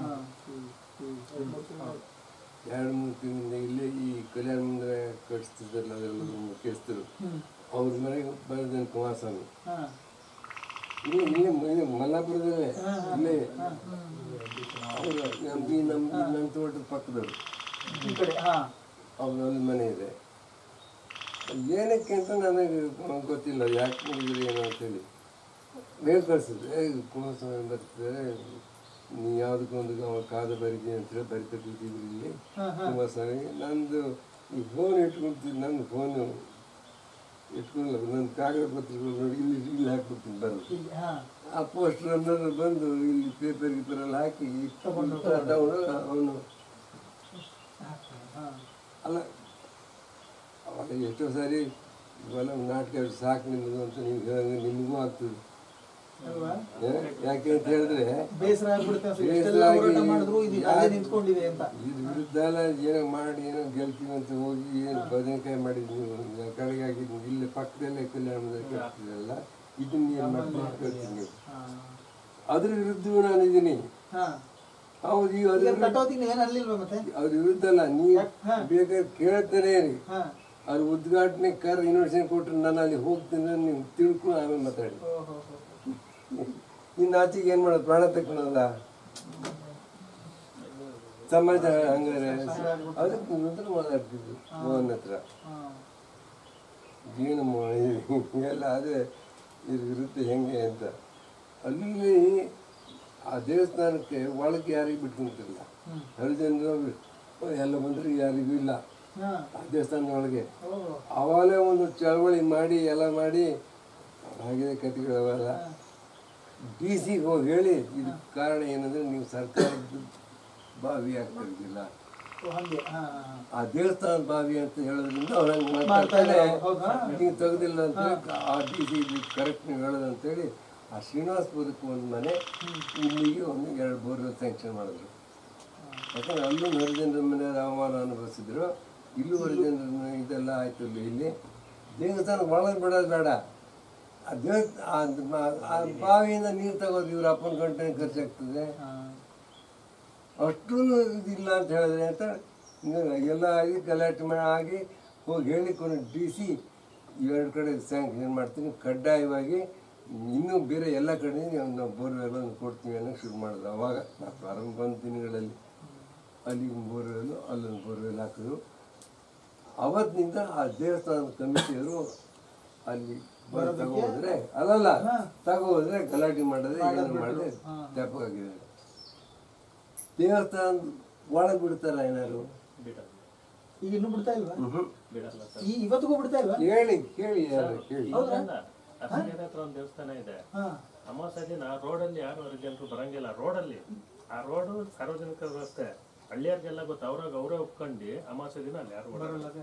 ಎರಡು ಮೂರು ತಿಂಗಳಿಂದ ಇಲ್ಲೇ ಈ ಕಲ್ಯಾಣ ಮಂದಿರ ಕಟ್ಟಿಸ್ತಿದ್ರಲ್ಲ ಅದೆಲ್ಲ ಮುಖ್ಯಸ್ಥರು ಅವ್ರ ಮನೆಗೆ ಬಂದಿದ್ದಾನೆ ಕುಮಾರಸ್ವಾಮಿ. ಇಲ್ಲೇ ಇಲ್ಲೇ ಇಲ್ಲೇ ಮಲ್ಲಾಪುರದಲ್ಲೇ ಇಲ್ಲೇ ಅವರು ನಮ್ಮ ನಮ್ಮ ನಮ್ಮ ತೋಟದ ಪಕ್ಕದವರು ಅವ್ರಲ್ಲಿ ಮನೆ ಇದೆ. ಏನಕ್ಕೆ ಅಂತ ನನಗೆ ಗೊತ್ತಿಲ್ಲ, ಯಾಕೆ ಮಾಡಿದ್ರು ಏನೋ ಅಂತೇಳಿ ಬೇಗ ಕಳಿಸಿದ್ರು. ಏ ಕುಮಾರಸ್ವಾಮಿ ಬರ್ತಿದ್ದಾರೆ, ನೀ ಯಾವುದಕ್ಕೊಂದು ಕಾದ ಬರೀತೀನಿ ಅಂತೇಳಿ ಬರಿತಾ ಕೂತಿದ್ರು ಇಲ್ಲಿ ಕುಮಾರಸ್ವಾಮಿ. ನಂದು ಈ ಫೋನ್ ಇಟ್ಕೊಳ್ತೀನಿ, ನನ್ನ ಫೋನು ಇಟ್ಕೊಳ್ಳ ನನ್ನ ಕಾಗದ ಪತ್ರಗಳು ನೋಡಿ ಇಲ್ಲಿ ಇಲ್ಲಿ ಹಾಕ್ಬಿಡ್ತೀನಿ ಬರೋದು. ಆ ಪೋಸ್ಟರ್ ಅನ್ನೋದು ಬಂದು ಇಲ್ಲಿ ಪೇಪರ್ ಗೀಪರಲ್ಲಿ ಹಾಕಿ ತಗೊಂಡು ಅವನು ಅಲ್ಲ ಅವಾಗ ಎಷ್ಟೋ ಸಾರಿ ಇವೆಲ್ಲ ನಾಟಕ ಸಾಕು ನಿಮ್ಮದು ಅಂತ ನೀವು ಹೇಳಂಗೆ ನಿಮಗೂ ಆಗ್ತದೆ. ಯಾಕೆ ಅಂತ ಹೇಳಿದ್ರೆ ಬೇಸರ ಇದ್ರ ವಿರುದ್ಧ ಎಲ್ಲ ಏನೋ ಮಾಡಿ ಏನೋ ಗೆಲ್ತೀವಿ ಅಂತ ಹೋಗಿ ಏನು ಬದನೆಕಾಯಿ ಮಾಡಿದ್ವಿ ನೀವು ಕಡೆಗೆ ಆಗಿದ್ವಿ ಇಲ್ಲಿ ಪಕ್ಕದಲ್ಲೇ ಕಲ್ಯಾಣದ ಕಟ್ತಿದ್ರಲ್ಲ, ಇದನ್ನ ಏನು ಮಾಡ್ತೀನಿ ನೀವು ಅದ್ರ ವಿರುದ್ಧವೂ ನಾನಿದ್ದೀನಿ. ಹೌದು, ಈಗ ಅದ್ರ ಅದ್ರ ವಿರುದ್ಧ ಅಲ್ಲ, ನೀವು ಬೇಕಾದ್ರೆ ಕೇಳ್ತಾನೆ ರೀ. ಅವ್ರ ಉದ್ಘಾಟನೆ ಕರ್ ಯೂನಿವರ್ಸಿಟಿ ಕೊಟ್ಟರೆ ನಾನು ಅಲ್ಲಿ ಹೋಗ್ತೀನಿ ನೀವು ತಿಳ್ಕೊಂಡು ಆಮೇಲೆ ಮಾತಾಡಿ. ಇನ್ನು ಆಚೆಗೆ ಏನು ಮಾಡೋದು, ಪ್ರಾಣ ತಗೊಳಲ್ಲ ಸಮಾಜ ಹಂಗಾರೆ. ಅದಕ್ಕೆ ನಂತರ ಮಾತಾಡ್ತಿದ್ವಿ ಮೋಹನ್ ಹತ್ರ ಜೀವನ ಮಾಡಿದ್ವಿ ಎಲ್ಲ ಅದೇ ಇದ್ರ ವಿರುದ್ಧ ಹೆಂಗೆ ಅಂತ. ಅಲ್ಲಿ ಆ ದೇವಸ್ಥಾನಕ್ಕೆ ಒಳಗೆ ಯಾರಿಗೂ ಬಿಟ್ಕೊಂತಿಲ್ಲ, ಹರಿಜನರು ಎಲ್ಲ ಬಂದ್ರೆ ಯಾರಿಗೂ ಇಲ್ಲ ಆ ದೇವಸ್ಥಾನದ ಒಳಗೆ. ಅವಾಗಲೇ ಒಂದು ಚಳವಳಿ ಮಾಡಿ ಎಲ್ಲ ಮಾಡಿ ಹಾಗೆ ಕತೆಗಳವೆಲ್ಲ ಡಿ ಸಿಗೆ ಹೋಗಿ ಹೇಳಿ ಇದಕ್ಕೆ ಕಾರಣ ಏನಂದರೆ ನೀವು ಸರ್ಕಾರದ ಬಾವಿ ಆಗ್ತಾ ಇದ್ದಿಲ್ಲ, ಆ ದೇವಸ್ಥಾನದ ಬಾವಿ ಅಂತ ಹೇಳೋದ್ರಿಂದ ಅವ್ರು ಹಂಗೆ ಮಾತಾಡ್ತಾರೆ, ನೀವು ತೆಗೆದಿಲ್ಲ ಅಂತೇಳಿ ಆ ಡಿ ಸಿ ಕರೆಕ್ಟ್ ನೀವು ಹೇಳೋದಂತೇಳಿ ಆ ಶ್ರೀನಿವಾಸಪುರಕ್ಕೆ ಒಂದು ಮನೆ, ಇಲ್ಲಿಗೆ ಒಂದು ಎರಡು ಬೋರ್ವೆಲ್ ಸ್ಯಾಂಕ್ಷನ್ ಮಾಡಿದ್ರು. ಯಾಕಂದ್ರೆ ಅಲ್ಲೂ ಹರಿಜನರ ಮನೆ ಅವಮಾನ ಅನುಭವಿಸಿದ್ರು, ಇಲ್ಲೂ ಹರಿಜನರ ಇದೆಲ್ಲ ಆಯಿತು. ಇಲ್ಲಿ ದೇವಸ್ಥಾನ ಒಳಗೆ ಬಿಡೋದು ಬೇಡ, ಆ ದೇವಸ್ಥಾನ ಆ ಬಾವಿಯಿಂದ ನೀರು ತಗೋದು ಇವ್ರ ಅಪ್ಪನ ಗಂಟೆ ಖರ್ಚಾಗ್ತದೆ, ಅಷ್ಟೂ ಇದಿಲ್ಲ ಅಂತ ಹೇಳಿದ್ರೆ ಅಂತ ಎಲ್ಲ ಆಗಿ ಗಲಾಟೆ ಮಾಡಿ ಆಗಿ ಹೋಗಿ ಹೇಳಿಕೊಂಡು ಡಿ ಸಿ ಎರಡು ಕಡೆ ಸ್ಯಾಂಕ್ಷನ್ ಮಾಡ್ತೀನಿ ಕಡ್ಡಾಯವಾಗಿ, ಇನ್ನೂ ಬೇರೆ ಎಲ್ಲ ಕಡೆ ನಾವು ಬೋರ್ವೆಲ್ ಕೊಡ್ತೀವಿ ಅನ್ನೋಕ್ಕೆ ಶುರು ಮಾಡಿದ್ರು. ಅವಾಗ ನಾವು ಪ್ರಾರಂಭ ಬಂದ ದಿನಗಳಲ್ಲಿ ಅಲ್ಲಿ ಬೋರ್ವೆಲ್ಲು ಅಲ್ಲೊಂದು ಬೋರ್ವೆಲ್ ಹಾಕಿದ್ರು. ಅವತ್ತಿನಿಂದ ಆ ದೇವಸ್ಥಾನದ ಕಮಿಟಿಯವರು ಅಲ್ಲಿ ತಗೋದ್ರೆ ಅದಲ್ಲ ತಗೋದ್ರೆ ಗಲಾಟೆ ಮಾಡಿದ್ರೆ ಏನು ಮಾಡಿದ್ರೆ ತೆಪ್ಪಗಾಗಿದ್ದಾರೆ. ದೇವಸ್ಥಾನ ಒಳಗೆ ಬಿಡ್ತಾರ ಏನಾರು? ಈಗ ಇನ್ನೂ ಬಿಡ್ತಾ ಇಲ್ವಾ? ಈ ಇವತ್ತಿಗೂ ಬಿಡ್ತಾ ಇಲ್ವಾ? ಹೇಳಿ ಕೇಳಿ ಯಾರು ಕೇಳಿ. ಅರಸೀಕೆರೆ ಹತ್ರ ಒಂದು ದೇವಸ್ಥಾನ ಇದೆ. ಅಮಾವಾಸ್ಯೆ ದಿನ ರೋಡಲ್ಲಿ ಯಾರು ಜನರು ಬರಂಗಿಲ್ಲ. ರೋಡಲ್ಲಿ ಆ ರೋಡು ಸಾರ್ವಜನಿಕ ವ್ಯವಸ್ಥೆ, ಹಳ್ಳಿಯರ್ಗೆಲ್ಲ ಗೊತ್ತು. ಅವ್ರಾಗ ಅವರೇ ಒಪ್ಕೊಂಡು ಅಮಾವಾಸ್ಯೆ ದಿನ ಅಲ್ಲಿ ಯಾರು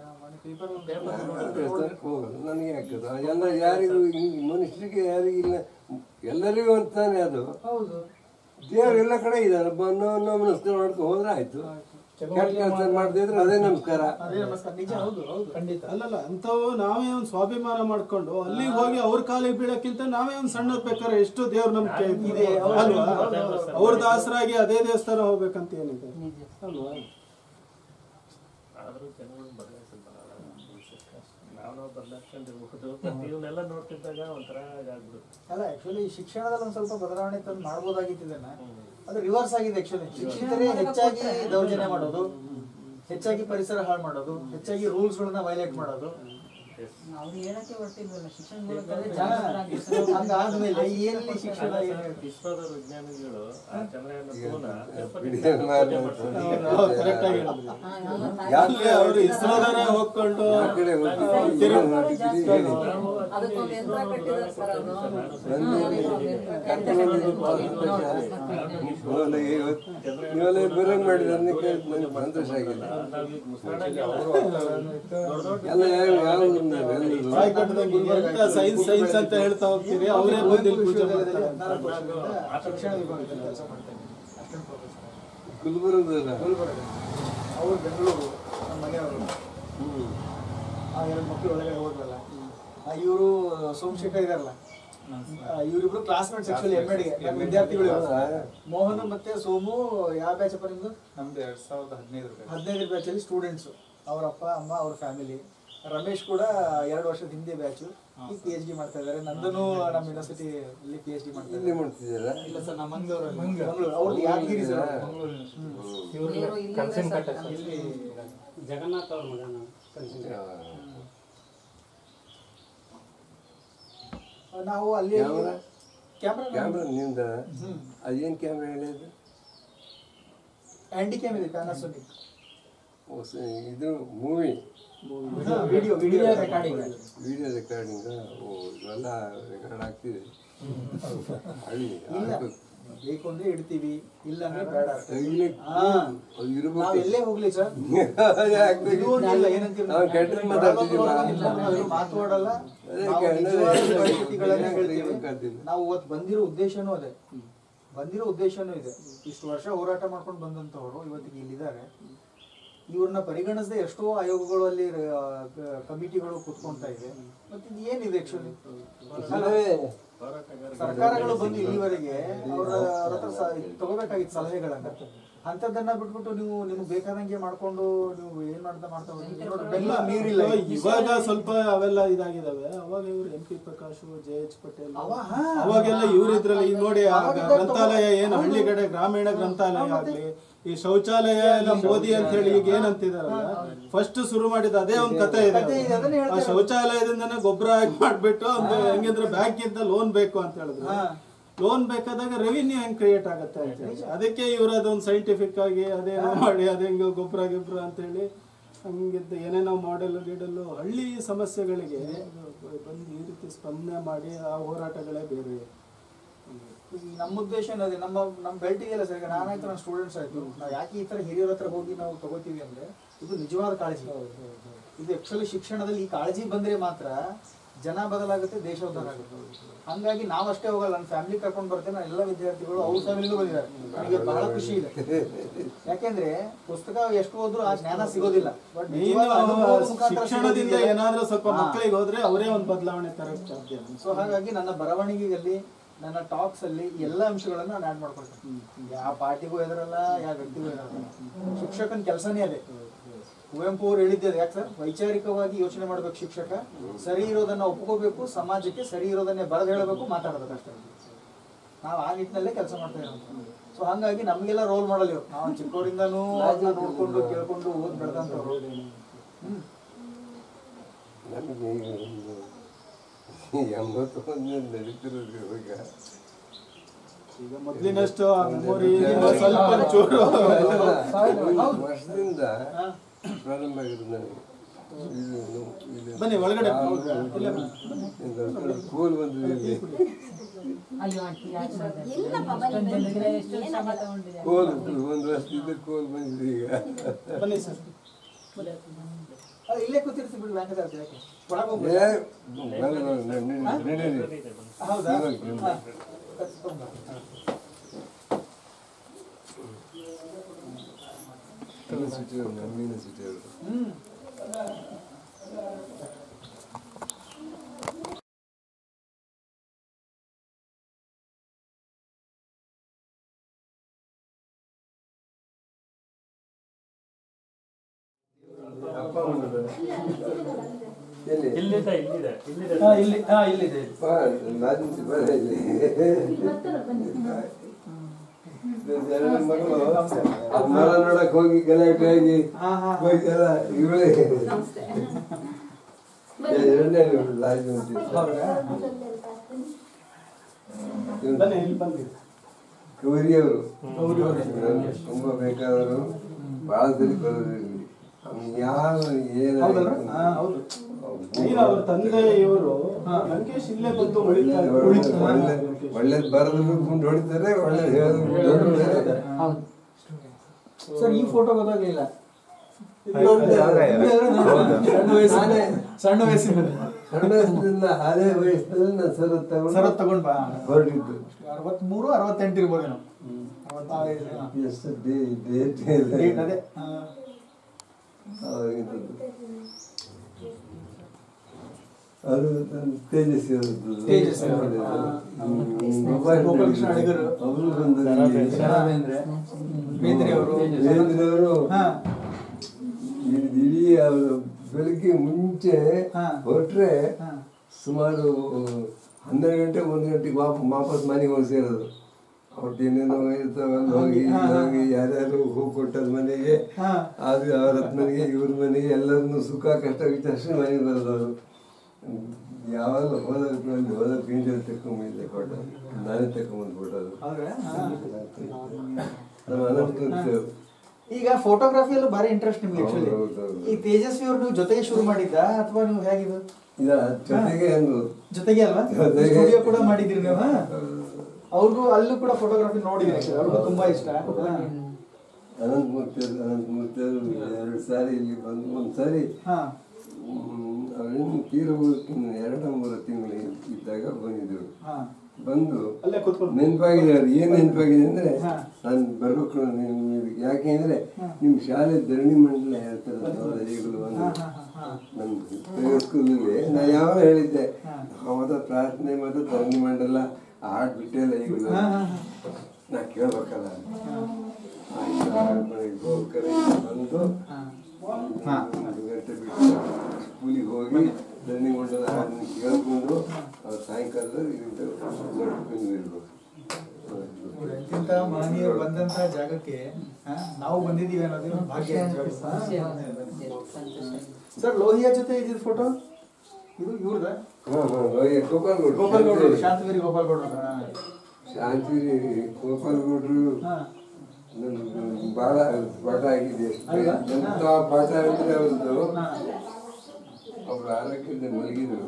ನನಗೆ ಹಾಕೋದು ಎಲ್ಲ ಯಾರಿಗೂ ಮನುಷ್ಯರಿಗೆ ಯಾರಿಗಿಲ್ಲ, ಎಲ್ಲರಿಗೂ ಅಂತಾನೆ ಅದು. ದೇವ್ರ ಎಲ್ಲ ಕಡೆ ಇದ್ದಾರೆ. ಬಂದು ನಮಸ್ಕಾರ ಮಾಡ್ಕೊಂಡು ಹೋದ್ರೆ ಆಯ್ತು. ಕೆಟ್ಟ ಕೆಲಸ ಮಾಡ್ದಿದ್ರೆ ಅದೇ ನಮಸ್ಕಾರ. ಅಲ್ಲಲ್ಲ ಅಂಥವು ನಾವೇ ಒಂದು ಸ್ವಾಭಿಮಾನ ಮಾಡ್ಕೊಂಡು ಅಲ್ಲಿಗೆ ಹೋಗಿ ಅವ್ರ ಕಾಲಿಗೆ ಬೀಳಕ್ಕಿಂತ ನಾವೇ ಒಂದು ಸಣ್ಣದ್ ಬೇಕಾದ್ರೆ ಎಷ್ಟು ದೇವ್ರ ನಂಬಿಕೆ ಇದೆ ಅಲ್ವಾ? ಅವ್ರ ದಾಸರಾಗಿ ಅದೇ ದೇವಸ್ಥಾನ ಹೋಗ್ಬೇಕಂತ ಏನಿದೆ ಅಲ್ವಾ? ಆದ್ರೂ ಜನಗಳು ಬದಲಾಯಿಸಲ್ಲ, ನಾವು ಬದಲಾಯಿಸ್ಕೊಂಡಿರ್ಬಹುದು. ಇವನ್ನೆಲ್ಲ ನೋಡ್ತಿದ್ದಾಗ ಒಂಥರ ಆಗ್ಬಿಡುತ್ತೆ. ಅಲ್ಲ ಆಕ್ಚುಲಿ ಶಿಕ್ಷಣದಲ್ಲಿ ಒಂದ್ ಸ್ವಲ್ಪ ಬದಲಾವಣೆ ತಂದು ಮಾಡ್ಬೋದಾಗಿತ್ತು ಇದನ್ನ. ಅದು ರಿವರ್ಸ್ ಆಗಿದೆ ಆಕ್ಚುಲಿ. ಶಿಕ್ಷಿತರೇ ಹೆಚ್ಚಾಗಿ ದೌರ್ಜನ್ಯ ಮಾಡೋದು, ಹೆಚ್ಚಾಗಿ ಪರಿಸರ ಹಾಳು ಮಾಡೋದು, ಹೆಚ್ಚಾಗಿ ರೂಲ್ಸ್ ಗಳನ್ನ ವೈಲೇಟ್ ಮಾಡೋದು. ಹಂಗಾದ್ಮೇಲೆ ಎಲ್ಲಿ ಶಿಕ್ಷಣ? ಇಸ್ರೋದ ವಿಜ್ಞಾನಿಗಳು ಅವರು ಇಸ್ರೋದವರೇ ಹೋಗ್ಕೊಂಡು ಬರಂಗ್ ಮಾಡಿದ್ರೆ ಸಂತೋಷ ಆಗಿಲ್ಲ. ಎಲ್ಲ ಯಾವ ಸೈನ್ಸ್ ಸೈನ್ಸ್ ಅಂತ ಹೇಳ್ತಾ ಹೋಗ್ತೀರಿ, ಅವರೇ ಬಂದು ಪೂಜೆ ಮಾಡ್ತಾರೆ. ಗುಲ್ಬರ್ಗದಲ್ಲ, ಅವ್ರು ಬೆಂಗಳೂರು, ನಮ್ಮ ಮನೆಯವರು. ಆ ಎರಡು ಮಕ್ಕಳು ಒಳಗಡೆ ಹೋದ್ರಲ್ಲ, ಇವರು ಸೋಮಶೇಖರ್ ಇದಾರಲ್ಲ, ಇವರಿಬ್ರು ಕ್ಲಾಸ್ಮೇಟ್ಸ್ ಆಕ್ಚುಲಿ ಎಮ್ ಎಡ್ಗೆ ನಮ್ಮ ವಿದ್ಯಾರ್ಥಿಗಳು. ಮೋಹನ್ ಮತ್ತೆ ಸೋಮು ಯಾವ ಬ್ಯಾಚ್ ಅಪ್ಪ ನಿಮ್ದು? ನಮ್ದು ಎರಡ್ ಸಾವಿರದ ಹದಿನೈದು ಹದಿನೈದು ಬ್ಯಾಚ್ ಅಲ್ಲಿ ಸ್ಟೂಡೆಂಟ್ಸ್. ಅವ್ರ ಅಪ್ಪ ಅಮ್ಮ ಅವ್ರ ಫ್ಯಾಮಿಲಿ. ರಮೇಶ್ ಕೂಡ ಎರಡು ವರ್ಷದ ಹಿಂದೆ ಬ್ಯಾಚು, ಈಗ ಪಿ ಎಚ್ ಡಿ ಮಾಡ್ತಾ ಇದ್ದಾರೆ. ನಂದನು ನಮ್ಮ ಯೂನಿವರ್ಸಿಟಿ ಇಲ್ಲಿ ಪಿ ಎಚ್ ಡಿ ಮಾಡ್ತಾ ಇದ್ದಾರೆ. ಇಲ್ಲ ಸರ್, ನಮ್ಮ ಮಂಗಳೂರು ಮಂಗಳೂರು ಅವ್ರದ್ದು ಯಾದಗಿರಿ ಸರ್. ಇಲ್ಲಿ ಜಗನ್ನಾಥ್ ಅವ್ರ ಮಗನ ನಾವು ಅಲ್ಲಿ ಕ್ಯಾಮ್ರಾ ಕ್ಯಾಮ್ರಾ ನಿಮ್ದ ಅದೇನು ಕ್ಯಾಮ್ರಾ ಹೇಳಿದ್ದು? ಹ್ಯಾಂಡಿ ಕ್ಯಾಮ್ ಇದೆ, ಪ್ಯಾನಾಸೋನಿಕ್. ಇದು movie video video recording video recording. ಓ ಇವೆಲ್ಲ ರೆಕಾರ್ಡ್ ಆಗ್ತಿದೆ. ಹಳ್ಳಿ ಬೇಕು ಅಂದ್ರೆ ಇಡ್ತೀವಿ, ಇಲ್ಲ ಅಂದ್ರೆ ಬೇಡ. ಇರ್ಬೇಕು ಎಲ್ಲೇ ಹೋಗ್ಲಿ ಸರ್, ಮಾತಾಡಲ್ಲ. ನಾವು ಇವತ್ತು ಬಂದಿರೋ ಉದ್ದೇಶನೂ ಅದೇ, ಬಂದಿರೋ ಉದ್ದೇಶನೂ ಇದೆ. ಇಷ್ಟು ವರ್ಷ ಹೋರಾಟ ಮಾಡ್ಕೊಂಡು ಬಂದಂತವ್ರು ಇವತ್ತಿಗೆ ಇಲ್ಲಿದ್ದಾರೆ. ಇವ್ರನ್ನ ಪರಿಗಣಿಸದೆ ಎಷ್ಟೋ ಆಯೋಗಗಳು ಅಲ್ಲಿ ಕಮಿಟಿಗಳು ಕೂತ್ಕೊಂತಾ ಇದೆ. ಮತ್ತೆ ಏನಿದೆ ಆಕ್ಚುಲಿ? ಸರ್ಕಾರಗಳು ಬಂದು ಇಲ್ಲಿವರೆಗೆ ಅವ್ರ ಹತ್ರ ತಗೋಬೇಕಾಗಿತ್ತು ಸಲಹೆಗಳನ್ನ. ಅಂತದನ್ನ ಬಿಟ್ಬಿಟ್ಟು ನೀವು ನಿಮ್ಗೆ ಬೇಕಾದಂಗೆ ಮಾಡ್ಕೊಂಡು ನೀವು ಏನ್ ಮಾಡ್ತಾ ಮಾಡ್ತಾ ನೀರಿಲ್ಲ. ಇವಾಗ ಸ್ವಲ್ಪ ಅವೆಲ್ಲ ಇದಾಗಿದಾವೆ. ಅವಾಗ ಇವ್ರು M P Prakash, J H Patel ಅವಾಗೆಲ್ಲ ಇವ್ರ ಇದ್ರಲ್ಲಿ ನೋಡಿ ಗ್ರಂಥಾಲಯ ಏನು ಹಳ್ಳಿ ಕಡೆ ಗ್ರಾಮೀಣ ಗ್ರಂಥಾಲಯ ಆಗ್ಲಿ, ಈ ಶೌಚಾಲಯ ಎಲ್ಲ ಮೋದಿ ಅಂತ ಹೇಳಿ ಈಗ ಏನಂತಿದಾರಲ್ಲ, ಫಸ್ಟ್ ಶುರು ಮಾಡಿದ ಅದೇ ಒಂದ್ ಕತೆ ಇದೆ. ಆ ಶೌಚಾಲಯದಿಂದನೇ ಗೊಬ್ಬರ ಹಾಕಿ ಮಾಡ್ಬಿಟ್ಟು ಒಂದು ಹೆಂಗಿದ್ರೆ ಬ್ಯಾಂಕ್ ಇಂದ ಲೋನ್ ಬೇಕು ಅಂತ ಹೇಳಿದ್ರು. ಲೋನ್ ಬೇಕಾದಾಗ ರೆವಿನ್ಯೂ ಹೆಂಗ್ ಕ್ರಿಯೇಟ್ ಆಗುತ್ತೆ ಅಂತ ಹೇಳಿ ಅದಕ್ಕೆ ಇವರು ಅದೊಂದು ಸೈಂಟಿಫಿಕ್ ಆಗಿ ಅದೇನೋ ಮಾಡಿ ಅದೇ ಹೆಂಗ ಗೊಬ್ಬರ ಗೊಬ್ಬರ ಅಂತ ಹೇಳಿ ಹಂಗಿದ್ದ ಏನೇನೋ ಮಾಡೆಲ್ ಗಿಡಲ್ಲು ಹಳ್ಳಿ ಸಮಸ್ಯೆಗಳಿಗೆ ಬಂದು ಈ ರೀತಿ ಸ್ಪಂದನೆ ಮಾಡಿ ಆ ಹೋರಾಟಗಳೇ ಬೇರೆ. ನಮ್ಮ ಉದ್ದೇಶ ಏನದೆ, ನಮ್ಮ ನಮ್ಮ ಬೆಲ್ಟಿಗೆಲ್ಲ ಸರಿ. ನಾನಾಯ್ತು, ನನ್ನ ಸ್ಟೂಡೆಂಟ್ಸ್ ಆಯ್ತು, ನಾವು ಯಾಕೆ ಈ ತರ ಹಿರಿಯರ ಹತ್ರ ಹೋಗಿ ನಾವು ತಗೋತೀವಿ ಅಂದ್ರೆ ಇದು ನಿಜವಾದ ಕಾಳಜಿ. ಇದು ಆಕ್ಚುಲಿ ಶಿಕ್ಷಣದಲ್ಲಿ ಈ ಕಾಳಜಿ ಬಂದ್ರೆ ಮಾತ್ರ ಜನ ಬದಲಾಗುತ್ತೆ, ದೇಶ ಉದ್ಧಾರ ಆಗುತ್ತೆ. ಹಂಗಾಗಿ ನಾವಷ್ಟೇ ಹೋಗಲ್ಲ, ನನ್ನ ಫ್ಯಾಮಿಲಿ ಕರ್ಕೊಂಡು ಬರ್ತೇನೆ. ನಾನು ಎಲ್ಲ ವಿದ್ಯಾರ್ಥಿಗಳು ಅವ್ರ ಫ್ಯಾಮಿಲಿಗೂ ಬಂದಿದ್ದಾರೆ. ನನಗೆ ಬಹಳ ಖುಷಿ ಇದೆ. ಯಾಕೆಂದ್ರೆ ಪುಸ್ತಕ ಎಷ್ಟು ಹೋದ್ರು ಆ ಜ್ಞಾನ ಸಿಗೋದಿಲ್ಲ. ಬಟ್ ಶಿಕ್ಷಣದಿಂದ ಏನಾದ್ರೂ ಸ್ವಲ್ಪ ಮಕ್ಕಳಿಗೆ ಹೋದ್ರೆ ಅವರೇ ಒಂದು ಬದಲಾವಣೆ ತರಕ್ಕೆ ಸಾಧ್ಯ. ಸೊ ಹಾಗಾಗಿ ನನ್ನ ಬರವಣಿಗೆಯಲ್ಲಿ, ನನ್ನ ಟಾಕ್ಸ್ ಅಲ್ಲಿ ಎಲ್ಲ ಅಂಶಗಳನ್ನ ನಾನು ಆಡ್ ಮಾಡ್ಕೊಳ್ತೇನೆ. ಯಾವ ಪಾರ್ಟಿಗೂ ಹೆದರಲ್ಲ, ಯಾವ ವ್ಯಕ್ತಿಗೂ ಹೆದರಲ್ಲ. ಶಿಕ್ಷಕನ ಕೆಲಸನೇ ಅದೇ. ಕುವೆಂಪು ಅವರು ಹೇಳಿದ್ದೆ ಯಾಕೆ ಸರ್, ವೈಚಾರಿಕವಾಗಿ ಯೋಚನೆ ಮಾಡ್ಬೇಕು ಶಿಕ್ಷಕ. ಸರಿ ಇರೋದನ್ನ ಒಪ್ಕೋಬೇಕು, ಸಮಾಜಕ್ಕೆ ಸರಿ ಇರೋದನ್ನೇ ಬರೆದು ಹೇಳಬೇಕು, ಮಾತಾಡಬೇಕು ಅಷ್ಟೇ. ನಾವು ಆ ನಿಟ್ಟಿನಲ್ಲೇ ಕೆಲಸ ಮಾಡ್ತಾ ಇರೋದು. ಸೊ ಹಂಗಾಗಿ ನಮ್ಗೆಲ್ಲ ರೋಲ್ ಮಾಡಲ್ ಇವ್ರು. ನಾವು ಚಿಕ್ಕವರಿಂದನೂ ಅದನ್ನ ನೋಡ್ಕೊಂಡು ಕೇಳ್ಕೊಂಡು ಓದ್ ಬೆಳೆದಂತವ್ರು. ಎಂಬತ್ತು ಮಂದಿ ನಡೀತಿರೋದು ಇವಾಗ. ಈಗ ಮೊದಲಿನಷ್ಟು ಮೆಮೊರಿ ಸ್ವಲ್ಪ ಚೂರು ವರ್ಷದಿಂದ ಪ್ರಾರಂಭ ಆಗಿರೋದು ನನಗೆ. ಬನ್ನಿ ಒಳಗಡೆ ಕೋಲ್ ಬಂದಿದೆ ಇಲ್ಲಿ. ಕೋಲ್ ಒಂದು ವರ್ಷದಿಂದ ಕೋಲ್ ಬಂದಿದೆ ಈಗ. ಬನ್ನಿ ಸರ್. ಇಲ್ಲೇ ಕೂತಿರ್ತೀವಿ ಬಿಡಿ ವೆಂಕಟೇಶ್ ಯಾಕೆ ಹೌದಾ ಮೀನ ಸಿಟಿ ಅವರು ಹ್ಮ್ ಇಲ್ಲಿದೆ ಇಲ್ಲಿದೆ ಇಲ್ಲಿದೆ ಹಾ ಇಲ್ಲಿ ಹಾ ಇಲ್ಲಿದೆ ಮಗಳು ಮರ ನೋಡಕ್ ಹೋಗಿ ಗಲಾಟೆ ಆಗಿ ಹೋಗಿಲ್ಲ ಇವಳೇ ಎರಡನೇ ಲಾಜ್ ಬನ್ನಿ ಇಲ್ಲಿ ಬನ್ನಿ. ಗೌರಿಯವರು ತುಂಬಾ ಬೇಕಾದವರು ಬಹಳ ಸರಿ ಬರೋದಿಲ್ಲ. ಯಾರು ಏನು ಅವ್ರ ತಂದೆ ಇವರು ಲಂಕೇಶ್ ಇಲ್ಲೇ ಬಂದು ಒಳ್ಳೇದ್ ಬರೋದು ಗುಂಡು ಹೊಡಿತಾರೆ, ಒಳ್ಳೇದ್ ಹೇಳೋದು. ಸರ್ ಈ ಫೋಟೋ ಗೊತ್ತಾಗ್ಲಿಲ್ಲ. ಸಣ್ಣ ವಯಸ್ಸಿನ ಸಣ್ಣ ವಯಸ್ಸಿನಿಂದ ಅದೇ ವಯಸ್ಸಿನಲ್ಲಿ ನಾನು ಸರತ್ ತಗೊಂಡು ಸರತ್ ತಗೊಂಡ್ ಬಾ ಹೊರಟಿದ್ದು. ಅರವತ್ಮೂರು ಅರವತ್ತೆಂಟು ಇರ್ಬೋದೇನೋ. ಎಷ್ಟು ಡೇಟ್ ಅದೇ ಅದು ತೇಜಸ್ವಿ ಅವರದ್ದು. ತೇಜಸ್ವಿ ಗೋಪಾಲಕೃಷ್ಣ ಅಡಿಗರು ಅವರು ಬೇಂದ್ರೆಯವರು ಬೇಂದ್ರೆಯವರು ಇಡೀ ಅವರು ಬೆಳಿಗ್ಗೆ ಮುಂಚೆ ಹೊರಟ್ರೆ ಸುಮಾರು ಹನ್ನೆರಡು ಗಂಟೆ ಒಂದು ಗಂಟೆಗೆ ವಾಪ ವಾಪಸ್ ಮನೆಗೆ ಹೋಗಿ ಸೇರೋದು. ಅವ್ರದ್ದು ಏನೇನೋ ಇರ್ತಾವಲ್ಲ ಹೋಗಿ ಹೋಗಿ ಯಾರ್ಯಾರು ಹೂ ಕೊಟ್ಟದ ಮನೆಗೆ, ಅದು ಅವ್ರ ಮನೆಗೆ ಇವ್ರ ಮನೆಗೆ ಎಲ್ಲರನ್ನು ಸುಖ ಕಷ್ಟ ತಕ್ಷಣ ಮನೆಗೆ ಬರೋದು. ಅವರು ಯಾವಾಗ ಹೋದಲ್ಲಿ ಹೋದ ಪೀಂಜಲ್ಲಿ ತಕೊಂಬಂದಿದ್ದೆ ಫೋಟೋ, ನಾನೇ ತಕೊಂಬಂದು ಫೋಟೋದು ನಮ್ಮ ಅನಂತ. ಈಗ ಫೋಟೋಗ್ರಫಿಯಲ್ಲೂ ಭಾರಿ ಇಂಟ್ರೆಸ್ಟ್ ನಿಮ್ಗೆ ಆಕ್ಚುಲಿ. ಈ ತೇಜಸ್ವಿ ಅವ್ರು ನೀವು ಜೊತೆಗೆ ಶುರು ಮಾಡಿದ್ದ ಅಥವಾ ನೀವು ಹೇಗಿದ್ದು? ಜೊತೆಗೆ ಜೊತೆಗೆ ಅಲ್ವಾ? ಸ್ಟುಡಿಯೋ ಕೂಡ ಮಾಡಿದ್ರಿ ನೀವು. ಅವ್ರಿಗೂ ಅಲ್ಲೂ ಕೂಡ ಫೋಟೋಗ್ರಫಿ ನೋಡಿದ್ರಿ, ಅವ್ರಿಗೂ ತುಂಬಾ ಇಷ್ಟ. ಅನಂತ ಮೂರ್ತಿ ಅನಂತ ಮೂರ್ತಿ ಎರಡು ಸಾರಿ ಇಲ್ಲಿ ಬಂದು ಒಂದ್ಸಾರಿ ಅವ್ರೇನು ತೀರ ಹೋಗೋಕ್ಕಿಂತ ಎರಡು ಮೂರು ತಿಂಗಳು ಇದ್ದಾಗ ಬಂದಿದ್ರು. ಬಂದು ನೆನಪಾಗಿದೆ, ಅವ್ರು ಏನ್ ನೆನಪಾಗಿದೆ ಅಂದ್ರೆ ನಾನು ಬರ್ಬೇಕು ಯಾಕೆ ಅಂದ್ರೆ ನಿಮ್ ಶಾಲೆ ಧರಣಿ ಮಂಡಲ ಹೇಳ್ತಾರೆ ಈಗಲೂ ಒಂದು ನಮ್ಮ ಸ್ಕೂಲಲ್ಲಿ ನಾ ಯಾವಾಗ ಹೇಳಿದ್ದೆ ಅವತ್ತ ಪ್ರಾರ್ಥನೆ ಮತ್ತು ಧರಣಿ ಮಂಡಲ ಆಡ್ ಬಿಟ್ಟಿಲ್ಲ ಈಗಲೂ ನಾ ಕೇಳ್ಬೇಕಲ್ಲ. ಬಂದು ಒಂದು ಗಂಟೆ ಬಿಟ್ಟು ಸ್ಕೂಲಿಗೆ ಹೋಗಿ ಧರಣಿ ಮಂಡಲ ಹಾಡನ್ನು ಕೇಳ್ಕೊಂಡು ಅವ್ರು ಸಾಯಂಕಾಲದಲ್ಲಿ ಇಲ್ಲಿಂದ ನಡ್ಕೊಂಡು ಇರ್ಬೇಕು. ಇಂಥ ಮಹನೀಯರು ಬಂದಂತ ಜಾಗಕ್ಕೆ ನಾವು ಬಂದಿದ್ದೀವಿ ಅನ್ನೋದು ಭಾಗ್ಯ. ಸರ್ ಲೋಹಿಯಾ ಜೊತೆ ಇದ್ದಿದ್ದು ಫೋಟೋ ಇದು ಇವ್ರದ? ಗೋಪಾಲ್ಗೌಡ್ರು ಗೋಪಾಲ್ಗೌಡ್ರು ಶಾಂತಗಿರಿ ಗೋಪಾಲ್ಗೌಡ್ರು ಶಾಂತಿಗಿರಿ ಗೋಪಾಲ್ಗೌಡ್ರು ಬಹಳ ಪಾಠ ಆಗಿದೆ. ಎಂತ ಪಾಠ ಆಗಿದ್ರೆ ಅವ್ರದ್ದು ಅವ್ರ ಆರೋಗ್ಯದ ಮಲಗಿದ್ರು.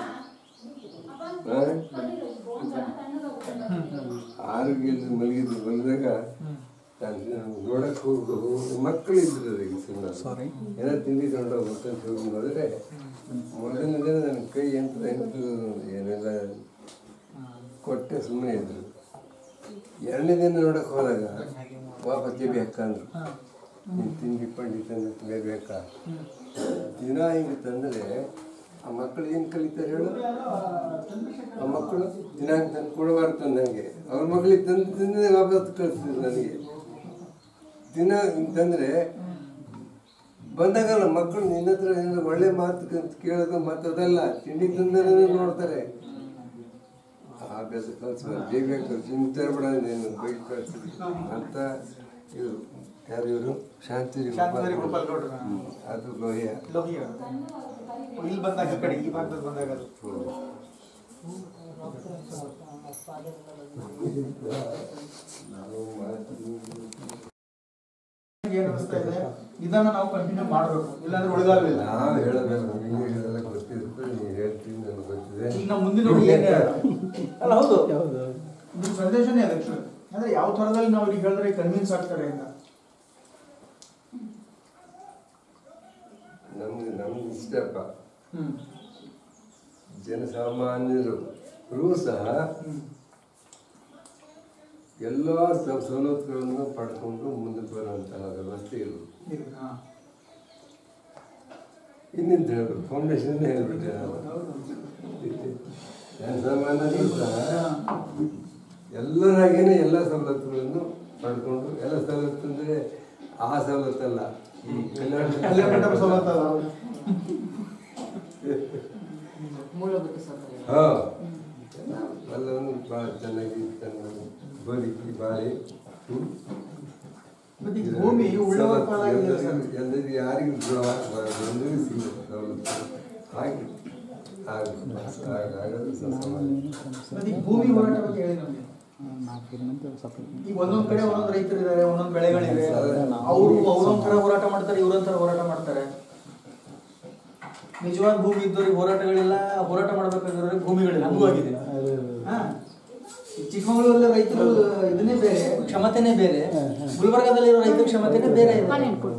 ಆರೋಗ್ಯದ ಮಲಗಿದ್ರು ಮಲಗಿದಾಗ ನೋಡಕ್ ಹೋಗು ಮಕ್ಕಳು ಇದ್ರು ಏನೋ ತಿಂಡಿ ತಗೊಂಡೋಗ್ಬೇಕಂತ ಹೋಗಿ ನೋಡಿದ್ರೆ ಮೊದಲನೇ ದಿನ ನನ್ನ ಕೈ ಎಂತ ಎಂಟು ಏನೆಲ್ಲ ಕೊಟ್ಟೆ ಸುಮ್ಮನೆ ಇದ್ರು. ಎರಡನೇ ದಿನ ನೋಡಕ್ ಹೋದಾಗ ವಾಪಸ್ ಜೇಬಿ ಹಾಕಂದ್ರು, ನೀನು ತಿಂಡಿ ಪಂಡಿ ತಂದು ತಿನ್ನಬೇಕಾ ದಿನ ಹಿಂಗೆ ತಂದರೆ ಆ ಮಕ್ಕಳು ಏನು ಕಲಿತಾರೆ ಹೇಳು? ಆ ಮಕ್ಕಳು ದಿನ ತಂದು ಕೊಡಬಾರ್ದು ತಂದಂಗೆ ಅವ್ರ ಮಕ್ಕಳಿಗೆ ತಂದು ತಿಂದೇ ವಾಪಸ್ ಕಳಿಸ್ತಿದ್ರು ನನಗೆ. ದಿನ ತಂದರೆ ಬಂದಾಗಲ್ಲ ಮಕ್ಕಳು ನಿನ್ನ ಹತ್ರ ಏನಾದ್ರು ಒಳ್ಳೆ ಮಾತು ಕೇಳೋದು ಮಾತದಲ್ಲ, ತಿಂಡಿ ತಂದರೆ ನೋಡ್ತಾರೆ. ಅಭ್ಯಾಸ ಕಲಿಸ್ಬಾರ್ದು, ಜೈಬೇಕು ಚಿಂತೆ ಬಿಡ ನೀನು ಬೈ ಕಳಿಸ್ತೀವಿ ಅಂತ. ಇವರು ಯಾರು ಇವರು? ಶಾಂತಿ ಗೋಪಾಲ್ಗೌಡ್ರು. ಅದು ಲೋಹಿಯ ಲೋಹಿಯಾ ಇಲ್ಲಿ ಬಂದಾಗ ಕಡೆ ಈ ಭಾಗದಲ್ಲಿ ಬಂದಾಗ ಇದನ್ನ ನಾವು ಕಂಟಿನ್ಯೂ ಮಾಡಬೇಕು, ಇಲ್ಲಾಂದ್ರೆ ಉಳಿದಾಗಲಿಲ್ಲ. ನಾವು ಹೇಳೋದಲ್ಲ, ನಿಮಗೆಲ್ಲ ಗೊತ್ತಿರುತ್ತೆ, ನೀವು ಹೇಳ್ತೀನಿ ನನಗೆ ಗೊತ್ತಿದೆ. ಈಗ ನಾವು ಮುಂದಿನ ಏನೇ ಅಲ್ಲ, ಹೌದು ನಿಮ್ಮ ಸಂದೇಶನೇ ಅದ ಅಂದ್ರೆ ಯಾವ ಥರದಲ್ಲಿ ನಾವು ಅವ್ರಿಗೆ ಹೇಳಿದ್ರೆ ಕನ್ವಿನ್ಸ್ ಆಗ್ತಾರೆ ಅಂತ. ನಮ್ಗೆ ನಮ್ಗೆ ಇಷ್ಟಪ್ಪ ಜನಸಾಮಾನ್ಯರು ಸಹ ಎಲ್ಲ ಸವಲತ್ತುಗಳನ್ನು ಪಡ್ಕೊಂಡು ಮುಂದಕ್ಕೆ ಬರುವಂತಹ ವ್ಯವಸ್ಥೆ ಇರು. ಇನ್ನಿಂದ ಹೇಳ್ಬೇಕು, ಫೌಂಡೇಶನ್ ಹೇಳ್ಬಿಟ್ಟೆ ನಾವು. ಜನಸಾಮಾನ್ಯರು ಸಹ ಎಲ್ಲರಾಗೇನೆ ಎಲ್ಲ ಸವಲತ್ತುಗಳನ್ನು ಪಡ್ಕೊಂಡು, ಎಲ್ಲ ಸವಲತ್ತು ಅಂದರೆ ಆ ಸವಲತ್ತಲ್ಲ, ಈ ಕಲ್ಯಾಣ ಸವಲತ್ತಲ್ಲ, ಹಾಂ ಎಲ್ಲವನ್ನು ಭಾಳ ಚೆನ್ನಾಗಿ ಚೆನ್ನಾಗಿ ಬದುಕಿ ಬಾಳಿ ಎಲ್ಲರಿಗೂ ಯಾರಿಗೂ ಗುಣವಾಗಬಾರ್ದು ಎಲ್ಲರಿಗೂ ಸಿಗುತ್ತೆ ಸವಲತ್ತು. ಹಾಗೆ ಆಗೋದು ಸಮಾಜ. ಭೂಮಿ ಹೋರಾಟ ಬಗ್ಗೆ ಹೇಳಿ ನಮಗೆ. ಈಗ ಒಂದೊಂದ್ ಕಡೆ ಒಂದೊಂದು ರೈತರು ಇದ್ದಾರೆ, ಒಂದೊಂದು ಬೆಳೆಗಳಿವೆ, ಅವರು ಅವ್ರೊಂದ್ ಕಡೆ ಹೋರಾಟ ಮಾಡ್ತಾರೆ, ಇವ್ರೊಂಥರ ಹೋರಾಟ ಮಾಡ್ತಾರೆ. ನಿಜವಾದ ಭೂಮಿ ಇದ್ದವ್ರಿಗೆ ಹೋರಾಟಗಳಿಲ್ಲ, ಹೋರಾಟ ಮಾಡ್ಬೇಕಾಗಿರೋರಿಗೆ ಭೂಮಿಗಳಿಲ್ಲ, ಹಂಗೂ ಆಗಿದೆ. ಚಿಕ್ಕಮಗಳೂರಲ್ಲಿ ರೈತರು ಇದನ್ನೇ ಬೇರೆ, ಕ್ಷಮತೆನೇ ಬೇರೆ. ಗುಲ್ಬರ್ಗಾದಲ್ಲಿರೋ ರೈತರ ಕ್ಷಮತೆನೇ ಬೇರೆ ಇದೆ.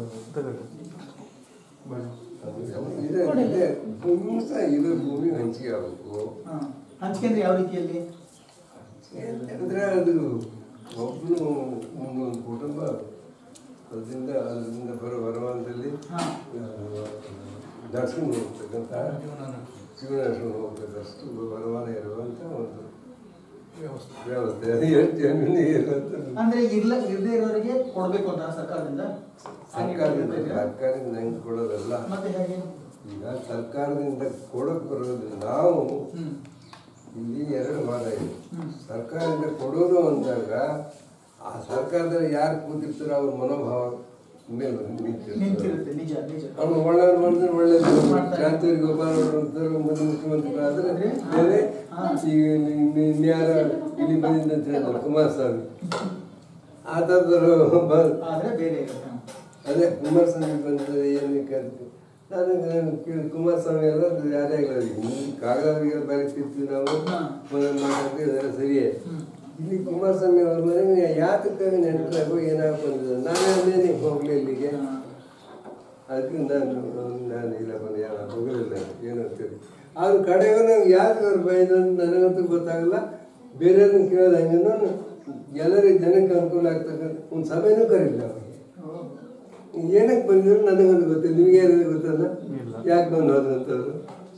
ಇದು ಭೂಮಿ ಹಂಚಿಕೆ ಆಗಬೇಕು. ಹಂಚಿಕೆ ಅಂದ್ರೆ ಯಾವ ರೀತಿಯಲ್ಲಿ ಅಂದ್ರೆ ಅದು ಒಬ್ಬನು ಒಂದೊಂದು ಕುಟುಂಬ ಅದರಿಂದ ಅದರಿಂದ ಬರೋ ವರಮಾನದಲ್ಲಿ ನಡ್ಸ್ಕೊಂಡು ಹೋಗ್ತಕ್ಕಂಥ ಜೀವನ ನಡ್ಸ್ಕೊಂಡು ಹೋಗ್ತಕ್ಕಷ್ಟು ವರಮಾನ ಇರುವಂಥ ಒಂದು ವ್ಯವಸ್ಥೆ. ಅದು ಎಷ್ಟು ಜಮೀನು ಇರುವಂಥ ಅಂದ್ರೆ ಇಲ್ಲ ಇರದೇ ಇರೋರಿಗೆ ಕೊಡಬೇಕು ಅಂತ ಸರ್ಕಾರದಿಂದ. ಸರ್ಕಾರದಿಂದ ಸರ್ಕಾರದಿಂದ ಹೆಂಗೆ ಕೊಡೋದಲ್ಲ, ಮತ್ತೆ ಹೇಗೆ ಈಗ ಸರ್ಕಾರದಿಂದ ಕೊಡೋಕೆ ಬರೋದಿಲ್ಲ. ನಾವು ಇಲ್ಲಿ ಎರಡು ವಾದ ಇದೆ. ಸರ್ಕಾರದಿಂದ ಕೊಡೋದು ಅಂದಾಗ ಆ ಸರ್ಕಾರದಲ್ಲಿ ಯಾರು ಕೂತಿರ್ತಾರೋ ಅವ್ರ ಮನೋಭಾವ ಮೇಲೆ ನಿಂತಿರುತ್ತೆ. ನಿಜ ನಿಜ. ಅವ್ರು ಒಳ್ಳೆಯವ್ರು ಮಾಡಿದ್ರೆ ಒಳ್ಳೇದು, ಕ್ರಾಂತಿವರಿಗೆ ಒಬ್ಬರು ಮುಂದೆ ಮುಖ್ಯಮಂತ್ರಿಗಳಾದ್ರೆ ಬೇರೆ. ಈಗ ಇನ್ಯಾರ ಇಲ್ಲಿ ಬಂದಿದ್ದ ಅಂತ ಹೇಳ್ತಾರೆ ಕುಮಾರಸ್ವಾಮಿ, ಆ ಥರದವರು ಬೇರೆ. ಅದೇ ಕುಮಾರಸ್ವಾಮಿ ಬಂದರೆ ಏನು ಕರೆದು ನಾನು ಕೇಳಿ ಕುಮಾರಸ್ವಾಮಿ ಎಲ್ಲ ಯಾರೇ ಆಗಲಿ ಕಾಗದವರಿಗೆ ಬರೀತಿರ್ತೀವಿ ನಾವು ಮಾತಾಡ್ತೀವಿ, ಅದೆಲ್ಲ ಸರಿಯೇ. ಇಲ್ಲಿ ಕುಮಾರಸ್ವಾಮಿ ಅವ್ರ ಮನೆಗೆ ಯಾತಕ್ಕಾಗಿ ನೆಂಟರಾಗೋ ಏನಾಗ ಬಂದಿದ್ದ, ನಾನೇ ಅಲ್ಲೇನೆ ಹೋಗಲಿ ಇಲ್ಲಿಗೆ. ಅದಕ್ಕೆ ನಾನು ನಾನು ಇಲ್ಲ ಬಂದು ಯಾವ ಹೋಗಲಿಲ್ಲ ಏನು ಅಂತೇಳಿ. ಆದ್ರೂ ಕಡೆಗೂ ನಂಗೆ ಯಾಕೆ ಅವ್ರು ಬೈದು ಅಂತ ನನಗಂತೂ ಗೊತ್ತಾಗಲ್ಲ. ಬೇರೆಯವ್ರನ್ನ ಕೇಳೋದು ಹಂಗೆ ಎಲ್ಲರಿಗೂ ಜನಕ್ಕೆ ಅನುಕೂಲ ಆಗ್ತಕ್ಕಂಥ ಒಂದು ಸಭೆನೂ ಕರೀಲ್ಲ ಅವ್ರಿಗೆ. ಏನಕ್ಕೆ ಬಂದಿದ್ರು ನನಗೊಂದು ಗೊತ್ತಿಲ್ಲ, ನಿಮಗೆ ಏನಾದ್ರು ಗೊತ್ತಲ್ಲ ಯಾಕೆ ಬಂದು ಹೋದ್ರಂತವ್ರು.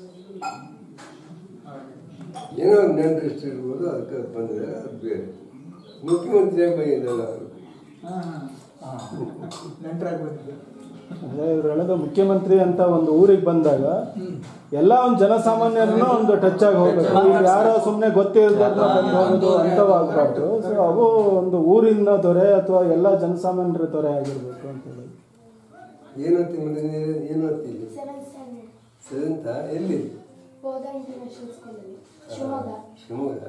ಏನೋ ಒಂದು ನೆಂಟು ಇಷ್ಟ ಇರ್ಬೋದು, ಅದಕ್ಕೆ ಬಂದಿದ್ದಾರೆ, ಅದು ಬೇರೆ. ಮುಖ್ಯಮಂತ್ರಿಯಾಗಿ ಬಂದಿದ್ದಲ್ಲ ಅವರು. ಅದೇ ಇವ್ರು ಹೇಳೋದು ಮುಖ್ಯಮಂತ್ರಿ ಅಂತ ಒಂದು ಊರಿಗೆ ಬಂದಾಗ ಎಲ್ಲ ಒಂದು ಜನಸಾಮಾನ್ಯರನ್ನ ಒಂದು ಟಚ್ ಆಗಿ ಹೋಗ್ಬೇಕು. ಯಾರೋ ಸುಮ್ಮನೆ ಗೊತ್ತಿರೋದು ಹೋಗೋದು ಅಂತವಾಗಬಾರ್ದು. ಸೊ ಅವು ಒಂದು ಊರಿನ ದೊರೆ ಅಥವಾ ಎಲ್ಲ ಜನಸಾಮಾನ್ಯರ ದೊರೆ ಆಗಿರ್ಬೇಕು ಅಂತ ಹೇಳಿ. ಏನು ಓದ್ತೀವಿ ಮತ್ತೆ ಏನು ಓದ್ತೀವಿ? ಸೆವೆಂತ ಎಲ್ಲಿ? ಶಿವಮೊಗ್ಗ.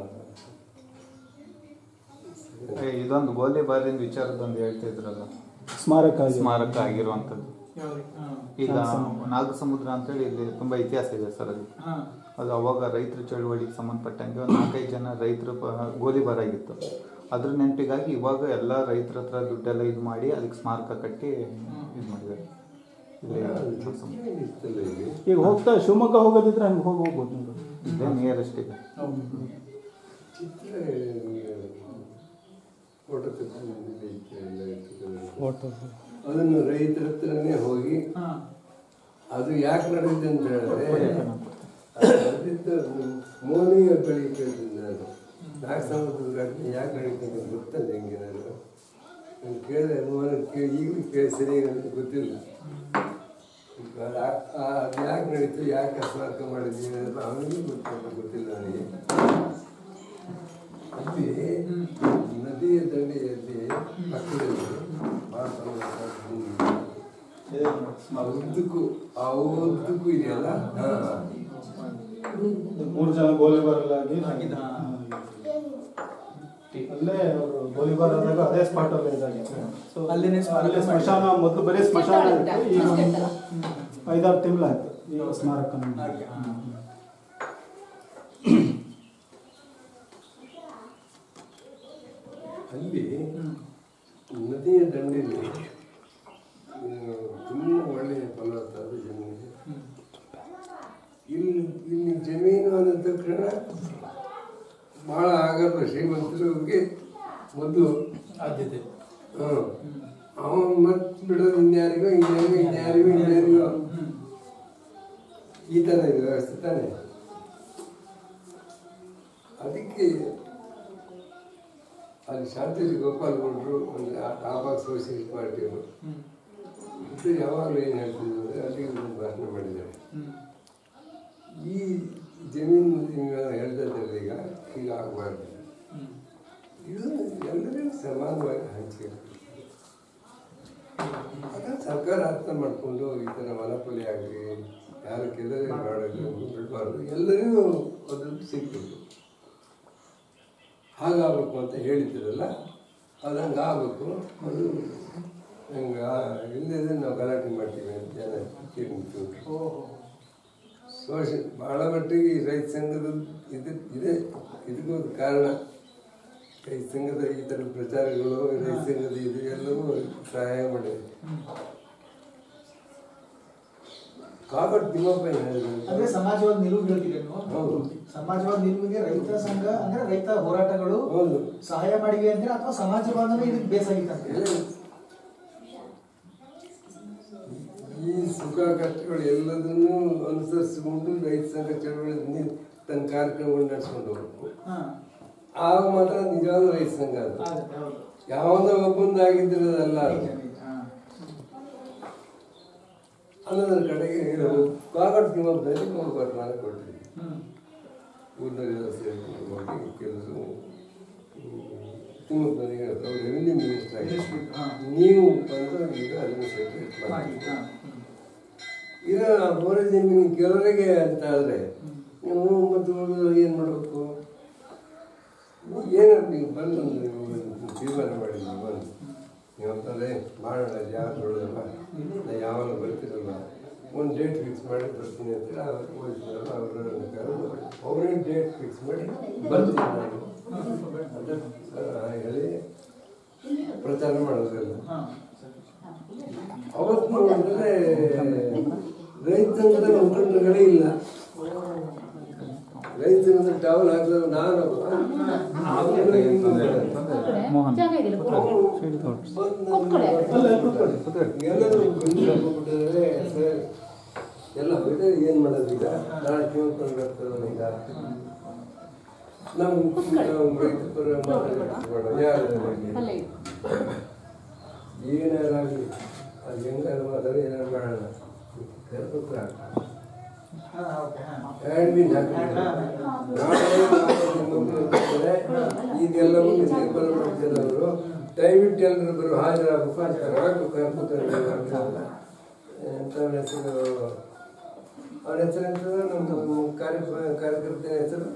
ಇದೊಂದು ಗೋಲಿಬಾರಿನ ವಿಚಾರದೊಂದು ಹೇಳ್ತಿದ್ರಲ್ಲ, ಸ್ಮಾರಕ ಸ್ಮಾರಕ ಆಗಿರುವಂಥದ್ದು. ಈಗ ನಾಲ್ಕು ಸಮುದ್ರ ಅಂತೇಳಿ ಇಲ್ಲಿ ತುಂಬಾ ಇತಿಹಾಸ ಇದೆ ಸರ್. ಅಲ್ಲಿ ಅದು ಅವಾಗ ರೈತರ ಚಳುವಳಿಗೆ ಸಂಬಂಧಪಟ್ಟಂಗೆ ಒಂದು ನಾಲ್ಕೈದು ಜನ ರೈತರು ಗೋಲಿಬಾರ್ ಆಗಿತ್ತು. ಅದ್ರ ನೆನಪಿಗಾಗಿ ಇವಾಗ ಎಲ್ಲ ರೈತರ ಹತ್ರ ದುಡ್ಡೆಲ್ಲ ಇದು ಮಾಡಿ ಅದಕ್ಕೆ ಸ್ಮಾರಕ ಕಟ್ಟಿ ಇದು ಮಾಡಿದ್ದಾರೆ. ಈಗ ಹೋಗ್ತಾ ಶಿವಮೊಗ್ಗ ಹೋಗೋದಿದ್ರೆ ಹಂಗೆ ಹೋಗಿ ಹೋಗ್ಬೋದು. ಇದೇ ನಿಯರೆಸ್ಟ್ ಇದೆ. ಅದನ್ನು ರೈತರ ಹತ್ರನೇ ಹೋಗಿ ಅದು ಯಾಕೆ ನಡೆದಿದೆ ಅಂತ ಹೇಳಿದ್ರೆ ಮೋನಿಯ ಬಳಿ ಕೇಳ್ತಿದ್ದೆ ನಾನು. ನಾಲ್ಕು ಸಮುದ್ರ ಯಾಕೆ ನಡೀತದೆ ಗೊತ್ತಲ್ಲ ಹೆಂಗೆ ನಾನು ನಾನು ಕೇಳಿದೆ ಮೋಹನ ಕೇಳಿ ಈಗಲೂ ಕೇಳಿ ಸರಿಯಾಗಿ ಗೊತ್ತಿಲ್ಲ. ಅದು ಯಾಕೆ ನಡೀತು, ಯಾಕೆ ಸ್ಮಾರಕ ಮಾಡಿದ್ದೀವಿ ಅನ್ನೋದು ಅವನಿಗೂ ಗೊತ್ತಿಲ್ಲ ಗೊತ್ತಿಲ್ಲ ನನಗೆ. ಅಲ್ಲಿ ನದಿಯ ದಂಡೆಯಲ್ಲಿ ಪಕ್ಕದಲ್ಲಿ ಉದ್ದಕ್ಕೂ ಆ ಉದ್ದಕ್ಕೂ ಇದೆಯಲ್ಲ, ಮೂರು ಜನ ಗೋಲಿಬಾರಲ್ಲಾಗಿ ಅಲ್ಲೇ ಅವರು ಗೋಲಿಬಾರ್ ಆದಾಗ ಅದೇ ಸ್ಪಾಟ್ ಅಲ್ಲಿ ಇದಾಗಿತ್ತು. ಸೊ ಅಲ್ಲೇನೆ ಅಲ್ಲೇ ಸ್ಮಶಾನ, ಮೊದಲು ಬರೀ ಸ್ಮಶಾನ ಇತ್ತು, ಈಗ ಒಂದು ಐದಾರು ತಿಂಗಳಾಯ್ತು ಈ ಸ್ಮಾರಕ. ಅಲ್ಲಿ ನದಿಯ ದಂಡೆಯಲ್ಲಿ ತುಂಬ ಒಳ್ಳೆಯ ಫಲವತ್ತಾದ ಜಮೀನಿದೆ. ಇಲ್ಲಿ ಇಲ್ಲಿ ಜಮೀನು ಆದ ತಕ್ಷಣ ಭಾಳ ಆಗಲ್ಲ ಶ್ರೀಮಂತರಿಗೆ ಮೊದಲು ಆದ್ಯತೆ. ಹ್ಞೂ ಅವನು ಮತ್ತೆ ಬಿಡೋದು ಇನ್ಯಾರಿಗೋ ಇನ್ಯಾರಿಗೋ ಇನ್ಯಾರಿಗೋ ಇನ್ಯಾರಿಗೋ ಈ ಥರ ಇದೆ ವ್ಯವಸ್ಥೆ ತಾನೆ. ಅದಕ್ಕೆ ಅಲ್ಲಿ ಶಾಂತಿ ಗೋಪಾಲ್ ಗೌಡರು ಒಂದು ಟಾಪಾಕ್ ಸೋಷಿಯಲಿಸ್ಟ್ ಪಾರ್ಟಿಯವರು ಇದು ಯಾವಾಗಲೂ ಏನು ಹೇಳ್ತಿದ್ರು ಅಂದರೆ ಅಲ್ಲಿಗೆ ಒಂದು ಭಾಷಣ ಮಾಡಿದ್ದಾರೆ. ಈ ಜಮೀನು ನೀವೆಲ್ಲ ಹೇಳ್ತಾ ಇದ್ದಾರೆ ಈಗ ಈಗ ಆಗಬಾರ್ದು, ಇದು ಎಲ್ಲರಿಗೂ ಸಮಾನವಾಗಿ ಹಂಚಿಕೆ. ಅದನ್ನು ಸರ್ಕಾರ ಅರ್ಥ ಮಾಡಿಕೊಂಡು ಈ ಥರ ಮನಪೊಲಿ ಆಗಲಿ ಯಾರು ಕೆಲವೇ ಮಾಡೋದು ಬಿಡಬಾರ್ದು, ಎಲ್ಲರಿಗೂ ಅದನ್ನು ಸಿಗ್ಬೇಕು. ಹಾಗಾಗಬೇಕು ಅಂತ ಹೇಳಿದ್ರಲ್ಲ, ಅದು ಹಂಗೆ ಆಗಬೇಕು. ಅದು ಹಂಗೆ ಇಲ್ಲದೆ ನಾವು ಗಲಾಟೆ ಮಾಡ್ತೀವಿ ಅಂತ ಜನ ತಿಳ್ಕೊಂಡು ಸೋಷ ಭಾಳ ಮಟ್ಟಿಗೆ ಈ ರೈತ ಸಂಘದ ಇದು ಇದೆ. ಇದಕ್ಕೊಂದು ಕಾರಣ ರೈತ ಸಂಘದ ಈ ಥರ ಪ್ರಚಾರಗಳು, ರೈತ ಸಂಘದ ಇದು ಎಲ್ಲವೂ ಸಹಾಯ ಮಾಡಿದೆ. ಕಾಗಡ್ ತಿಮ್ಮಪ್ಪ ಅಂದ್ರೆ ಸಮಾಜವಾದ ನಿಲುವು ಹೇಳ್ತೀರಿ ನೀವು. ಹೌದು, ಸಮಾಜವಾದ ನಿಲುವಿಗೆ ರೈತ ಸಂಘ ಅಂದ್ರೆ ರೈತ ಹೋರಾಟಗಳು ಹೌದು ಸಹಾಯ ಮಾಡಿವೆ ಅಂದ್ರೆ ಅಥವಾ ಸಮಾಜವಾದನೇ ಇದಕ್ಕೆ ಬೇಸಾಗಿತ್ತು. ಈ ಸುಖ ಕಷ್ಟಗಳು ಎಲ್ಲದನ್ನೂ ಅನುಸರಿಸಿಕೊಂಡು ರೈತ ಸಂಘ ಚಳವಳಿ ತನ್ನ ಕಾರ್ಯಕ್ರಮಗಳು ನಡೆಸ್ಕೊಂಡು ಹೋಗ್ಬೇಕು. ಆಗ ಮಾತ್ರ ನಿಜವಾದ ರೈತ ಸಂಘ ಅದು. ಯಾವ್ದೋ ಒಬ್ಬಂದಾಗಿದ್ರೆ ಅದಲ್ಲ ಅನ್ನೋದ್ರ ಕಡೆಗೆ ಕಾಗಡ್ ತಿಮ್ಮಪ್ಪದಲ್ಲಿ ಒಂದು ಬರ್ಮಾನ ಕೊಟ್ಟಿದ್ವಿ. ಊರಿನವರೆಲ್ಲ ಸೇರಿಕೊಂಡು ಹೋಗಿ ಕೆಲವರು ತಿಮ್ಮಪ್ಪನಿಗೆ ಅವರು ರೆವಿನ್ಯೂ ಮಿನಿಸ್ಟರ್ ಆಗಿ ನೀವು ಬಂದು ಈಗ ಅದನ್ನು ಸೆಪರೇಟ್ ಮಾಡಿ ಈಗ ಬೋರ ಜಮೀನು ಕೆಲವರಿಗೆ ಅಂತ ಆದರೆ ನೀವು ಮತ್ತು ಏನು ಮಾಡಬೇಕು, ಏನು ನೀವು ಬಂದು ನೀವು ತೀರ್ಮಾನ ಮಾಡಿದ್ವಿ ಬಂದು ನೀವು ಅಂತಂದರೆ ಮಾಡೋಣ, ಯಾರು ನೋಡೋದಲ್ಲ, ನಾ ಯಾವಾಗ ಬರ್ತಿರಲ್ಲ, ಒಂದು ಡೇಟ್ ಫಿಕ್ಸ್ ಮಾಡಿ ಬರ್ತೀನಿ ಅಂತೇಳಿ ಅವ್ರು ಹೋಗ್ತಿರಲ್ಲ, ಅವ್ರನ್ನ ಕರೆದು ಅವರೇ ಡೇಟ್ ಫಿಕ್ಸ್ ಮಾಡಿ ಬರ್ತೀನಿ ನಾನು ಅಂತ ಹೇಳಿ ಪ್ರಚಾರ ಮಾಡೋದಿಲ್ಲ. ಅವತ್ತು ನೋಡಿದ್ರೆ ರೈತ ಸಂಘದ ಮುಖಂಡರುಗಳೇ ಇಲ್ಲ. ರೈತ ಸಂಘದ ಟವಲ್ ಹಾಕಿದ್ರು ನಾನು ಎಲ್ಲರೂ ಬಿಟ್ಟಿದ್ರೆ ಎಲ್ಲ ಹೋಯ್ತು. ಏನು ಮಾಡೋದು ಈಗ, ನಾಳೆ ತಿಳ್ಕೊಂಡು ಬರ್ತಾರಲ್ಲ, ಈಗ ನಮ್ಮ ರೈತ ಪರ ಮಾತಾಡೋಣ ಯಾರು ಏನಾರಾಗಲಿ ಅದು ಹೆಂಗಾರು ಮಾತಾಡಿ ಏನಾರು ಮಾಡೋಣ. ಕರ್ಪತ್ರ ಈಗೆಲ್ಲವೂ ನಿರ್ಬಲ ಮಾಡ್ತಾರೆ ಅವರು. ದಯವಿಟ್ಟು ಎಲ್ಲರೂ ಬರೋ ಹಾಜರಾಗಬೇಕು ಅಂತ ಆಗಬೇಕು. ಕರ್ಪತ್ರ ಎಂತ ಅವನ ಹೆಸರು, ಅವನ ಹೆಸರು ಎಂತ ನಮ್ಮದು ಕಾರ್ಯ ಕಾರ್ಯಕರ್ತನ ಹೆಸರು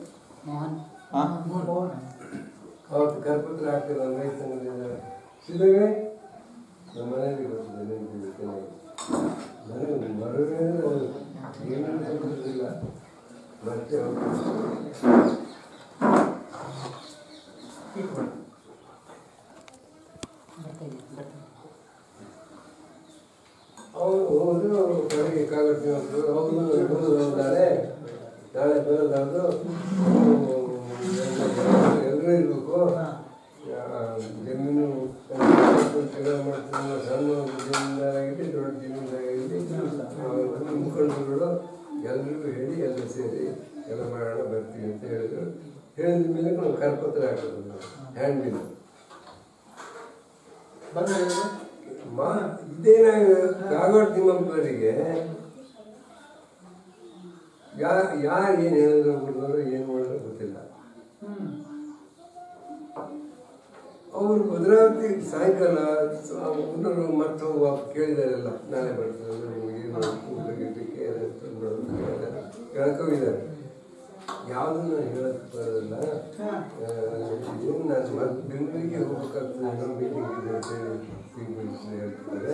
ಅವತ್ತು ಕರ್ಪತ್ರ ಹಾಕ್ತಾರೆ ನಮ್ಮ ರೈತ ಸಂಘದಿಂದ. ಸಿದ್ಧವೇ ನಮ್ಮ ಮನೆಯಲ್ಲಿ ಬರ್ತದೆ ನೆನಪಿದೆ ಚೆನ್ನಾಗಿ. ನನಗೆ ಮರವೇ ಏನೇನು ಗೊತ್ತಿಲ್ಲ ಮತ್ತೆ ಅವರು ಹೋದ್ರು ಕಡೆಗೆ ಕಾಗಡ್ತೀನಿ ಅವರು ಹೋದಾರೆ ನಾಳೆ ಬರೋದಾದ್ರು ಎಲ್ಲರೂ ಇರಬೇಕು. ಜಮೀನು ಮಾಡ್ತೀನಿ, ಸಣ್ಣ ಜಮೀನ್ದಾರಾಗಿರಲಿ ದೊಡ್ಡ ಜಮೀನ್ದಾರಾಗಿರಲಿ ಮುಖಂಡರುಗಳು ಎಲ್ರಿಗೂ ಹೇಳಿ ಎಲ್ಲ ಸೇರಿ ಎಲ್ಲ ಮಾಡೋಣ ಬರ್ತೀವಿ ಅಂತ ಹೇಳಿದ್ರು. ಹೇಳಿದ ಮೇಲೆ ನಾವು ಕರಪತ್ರ ಹಾಕೋದು ಹ್ಯಾಂಡ್ ಬಿಲ್ ಮಾ ಇದೇನ ಕಾಗೋಡು ತಿಮ್ಮಪ್ಪರಿಗೆ ಯಾ ಯಾರು ಏನು ಹೇಳಿದ್ರು ಬಿಡೋರು ಏನು ಮಾಡಿದ್ರು ಗೊತ್ತಿಲ್ಲ. ಅವರು ಭದ್ರಾವತಿ ಸಾಯಂಕಾಲ ಹುಡುಗರು ಮತ್ತು ಕೇಳಿದಾರೆಲ್ಲ ನಾಳೆ ಬರ್ತದೆ ನಿಮಗೆ ಊಟಕ್ಕೆ ಕೇಳ್ಕೋಗಿದ್ದಾರೆ. ಯಾವುದನ್ನು ಹೇಳಕ್ಕೆ ಬರೋದಿಲ್ಲ. ಏನು ನಾನು ಮತ್ತೆ ಬೆಂಗಳೂರಿಗೆ ಹೋಗ್ಬೇಕಾಗ್ತದೆ, ಏನೋ ಮೀಟಿಂಗ್ ಇದೆ ಅಂತ ಹೇಳ್ತಿದ್ದಾರೆ.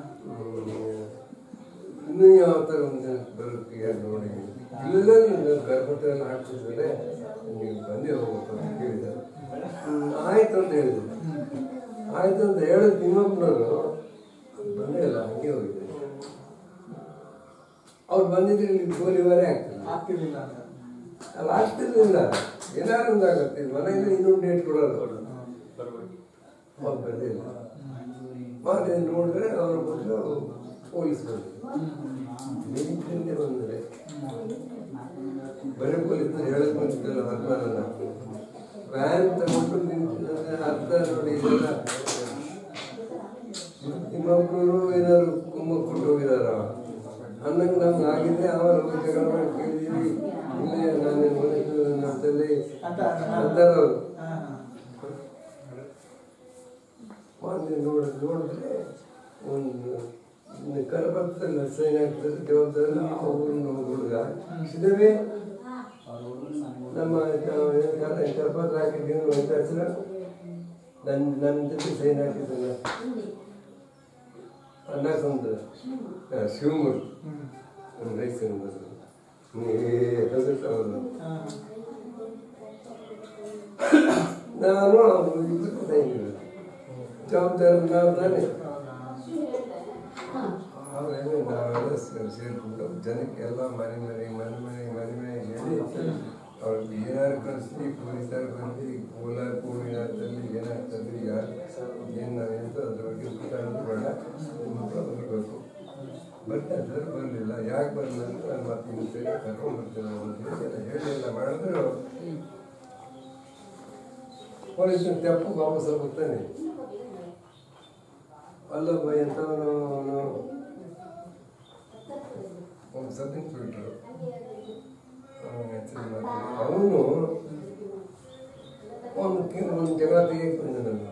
ಇನ್ನೂ ಯಾವ ಥರ ಒಂದು ಬರೋಕ್ಕೆ ಯಾರು ನೋಡಿ ಇಲ್ಲ, ನೀವು ಗರ್ಭಪಾತ ಎಲ್ಲ ಹಾಕ್ತಿದ್ದಾರೆ, ನೀವು ಬಂದೇ ಹೋಗ್ಬೇಕು ಅಂತ ಕೇಳಿದ್ದಾರೆ. ಆಯ್ತು ಅಂತ ಹೇಳಿದ್ರು. ಆಯ್ತು ಅಂತ ಹೇಳಿದ್ ಇನ್ನೊಬ್ಬನವರು ಬಂದೇ ಇಲ್ಲ, ಹಂಗೆ ಹೋಗಿದ್ದಾರೆ. ಅವ್ರು ಬಂದಿದ್ರೆ ಇಲ್ಲಿ ಗೋಲಿವಾರೇ ಆಗ್ತಿಲ್ಲ ಆಗ್ತಿರ್ಲಿಲ್ಲ ಅಲ್ಲ ಆಗ್ತಿರ್ಲಿಲ್ಲ ಏನಾದ್ರು ಒಂದು ಆಗುತ್ತೆ. ಮನೆಯಿಂದ ಇನ್ನೊಂದು ಡೇಟ್ ಕೊಡೋದು ಅವ್ರು ಬಂದೇ ಇಲ್ಲ. ಮತ್ತೆ ನೋಡಿದ್ರೆ ಅವ್ರ ಬಂದು ಪೊಲೀಸ್ ಬಂದಿದೆ ಬಂದರೆ ಬರೀ ಪೊಲೀಸ್ ಹೇಳಕ್ ಬಂದಿದ್ದಲ್ಲ ವರ್ಮಾನ ವ್ಯಾನ್ ತಗೊಂಡು ನಿಂತಿದ್ರೆ ಅರ್ಥ ನೋಡಿ ಇದೆಲ್ಲ ನಿಮ್ಮೊಬ್ಬರು ಏನಾದ್ರು ಕುಮ್ಮಕ್ಕೆ ಕೊಟ್ಟು ಹೋಗಿದಾರ ಅನ್ನಂಗೆ ನಮ್ಗೆ ಆಗಿದೆ. ಆಮೇಲೆ ಹೋಗಿ ಜಗಳ ಮಾಡಿ ಕೇಳಿದೀವಿ, ಇಲ್ಲೇ ನಾನೇ ಮನೆಯಲ್ಲಿ ಅಂತಲ್ಲಿ ಅಂತಾರವ್ರು. ಮೊನ್ನೆ ನೋಡಿ ನೋಡಿದ್ರೆ ಒಂದು ಕರಪತ್ರದಲ್ಲಿ ಸೈನ್ ಆಗ್ತದೆ ಜವಾಬ್ದಾರಿ ಊರಿನ ಹುಡುಗ ಸಿದವೇ ನಮ್ಮ ಕರಪತ್ರ ಹಾಕಿದ್ದೀನಿ ಅಂತ ಹೆಸರು ನನ್ನ ನನ್ನ ಜೊತೆ ಸೈನ್ ಹಾಕಿದ್ದಲ್ಲ ಅನ್ನ ಸಮುದ್ರ ಶಿವಮೂರ್ತಿ ನಮ್ಮ ರೈತರು ಅವರು ನಾನು ಅವರು ಇಬ್ಬರು ಸೈನ್ ಜವಾಬ್ದಾರಿ ನಾವು ತಾನೆ. ಅವೇನು ನಾವೆಲ್ಲ ಸೇರಿಕೊಂಡು ಜನಕ್ಕೆಲ್ಲ ಮನೆ ಮನೆ ಮನೆ ಮನೆ ಮನೆ ಮನೆಗೆ ಹೇಳಿ ಅವ್ರಿಗೆ ಏನಾರು ಕಳಿಸಿ ಪೊಲೀಸರು ಬಂದು ಕೋಲಾರ ಕೋವಿನಾಥಲ್ಲಿ ಏನಾಗ್ತದೆ ಯಾರು ಏನು ನಾವೇಂತ ಅದ್ರ ಬಗ್ಗೆ ಮಾತಾಡೋದು ಬೇಡ, ಬರಬೇಕು. ಬಟ್ ಅದ್ರ ಬರಲಿಲ್ಲ. ಯಾಕೆ ಬರಲಿಲ್ಲ ಅಂತ ನಾನು ಮತ್ತೆ ಇನ್ನು ಸರಿ ಕರ್ಕೊಂಡ್ಬರ್ತೇನೆ ಅಂತ ಹೇಳಿ ಎಲ್ಲ ಮಾಡಿದ್ರು ಪೊಲೀಸನ ತೆಪ್ಪು ವಾಪಸ್ ಹೋಗ್ತಾನೆ. ಅಲ್ಲಪ್ಪ ಎಂಥವನು ಒಂದು ಸಬ್ ಇನ್ಸ್ಪೆಕ್ಟ್ರು ಅವನು ಒಂದು ಒಂದು ಜಗಳ ತೆಗಿಯಕ್ಕೆ ಬಂದ ನನ್ನ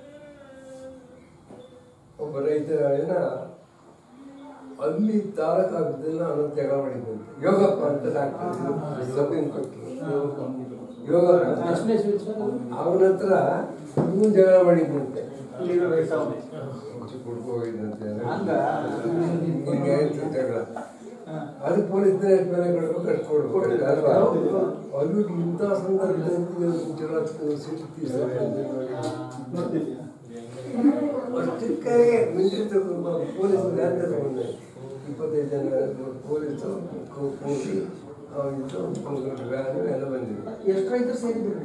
ಒಬ್ಬ ರೈತ ಏನ ಅಲ್ಲಿ ತಾಲೂಕು ಆಗಿದ್ದೆಲ್ಲ ಅವನು ಜಗಳ ಮಾಡಿದ್ದಂತೆ. ಯೋಗಪ್ಪ ಅಂತ ಡಾಕ್ಟರ್ ಸಬ್ ಇನ್ಸ್ಪೆಕ್ಟ್ರು ಯೋಗಪ್ಪ ಅವನ ಹತ್ರ ಇವನು ಜಗಳ ಮಾಡಿದ್ದಂತೆ, ಕುಡ್ಕೋಗಿದ್ದಂತೆ. ಹಿಂಗೆ ಆಯ್ತು ಜಗಳ. ಅದು ಪೊಲೀಸ್ ಮೇಲೆ ಕೊಡ್ಬೇಕು ಅಷ್ಟು ಕೊಡ್ಬೇಕು ಅಲ್ವಾ? ಅದು ಇಂಥ ಸಂದರ್ಭದಲ್ಲಿ ಸಿಟಿ ಅಷ್ಟಕ್ಕೆ ಮಿಲಿಟರಿ ತಗೊಂಡು ಪೊಲೀಸ್ ವ್ಯಾನ್ ತಗೊಂಡೆ ಇಪ್ಪತ್ತೈದು ಜನ ಪೊಲೀಸು ಕೂಡಿ ಇದು ವ್ಯಾನು ಎಲ್ಲ ಬಂದಿದೆ. ಎಷ್ಟು ರೈತರು ಸೇರಿದ್ರು?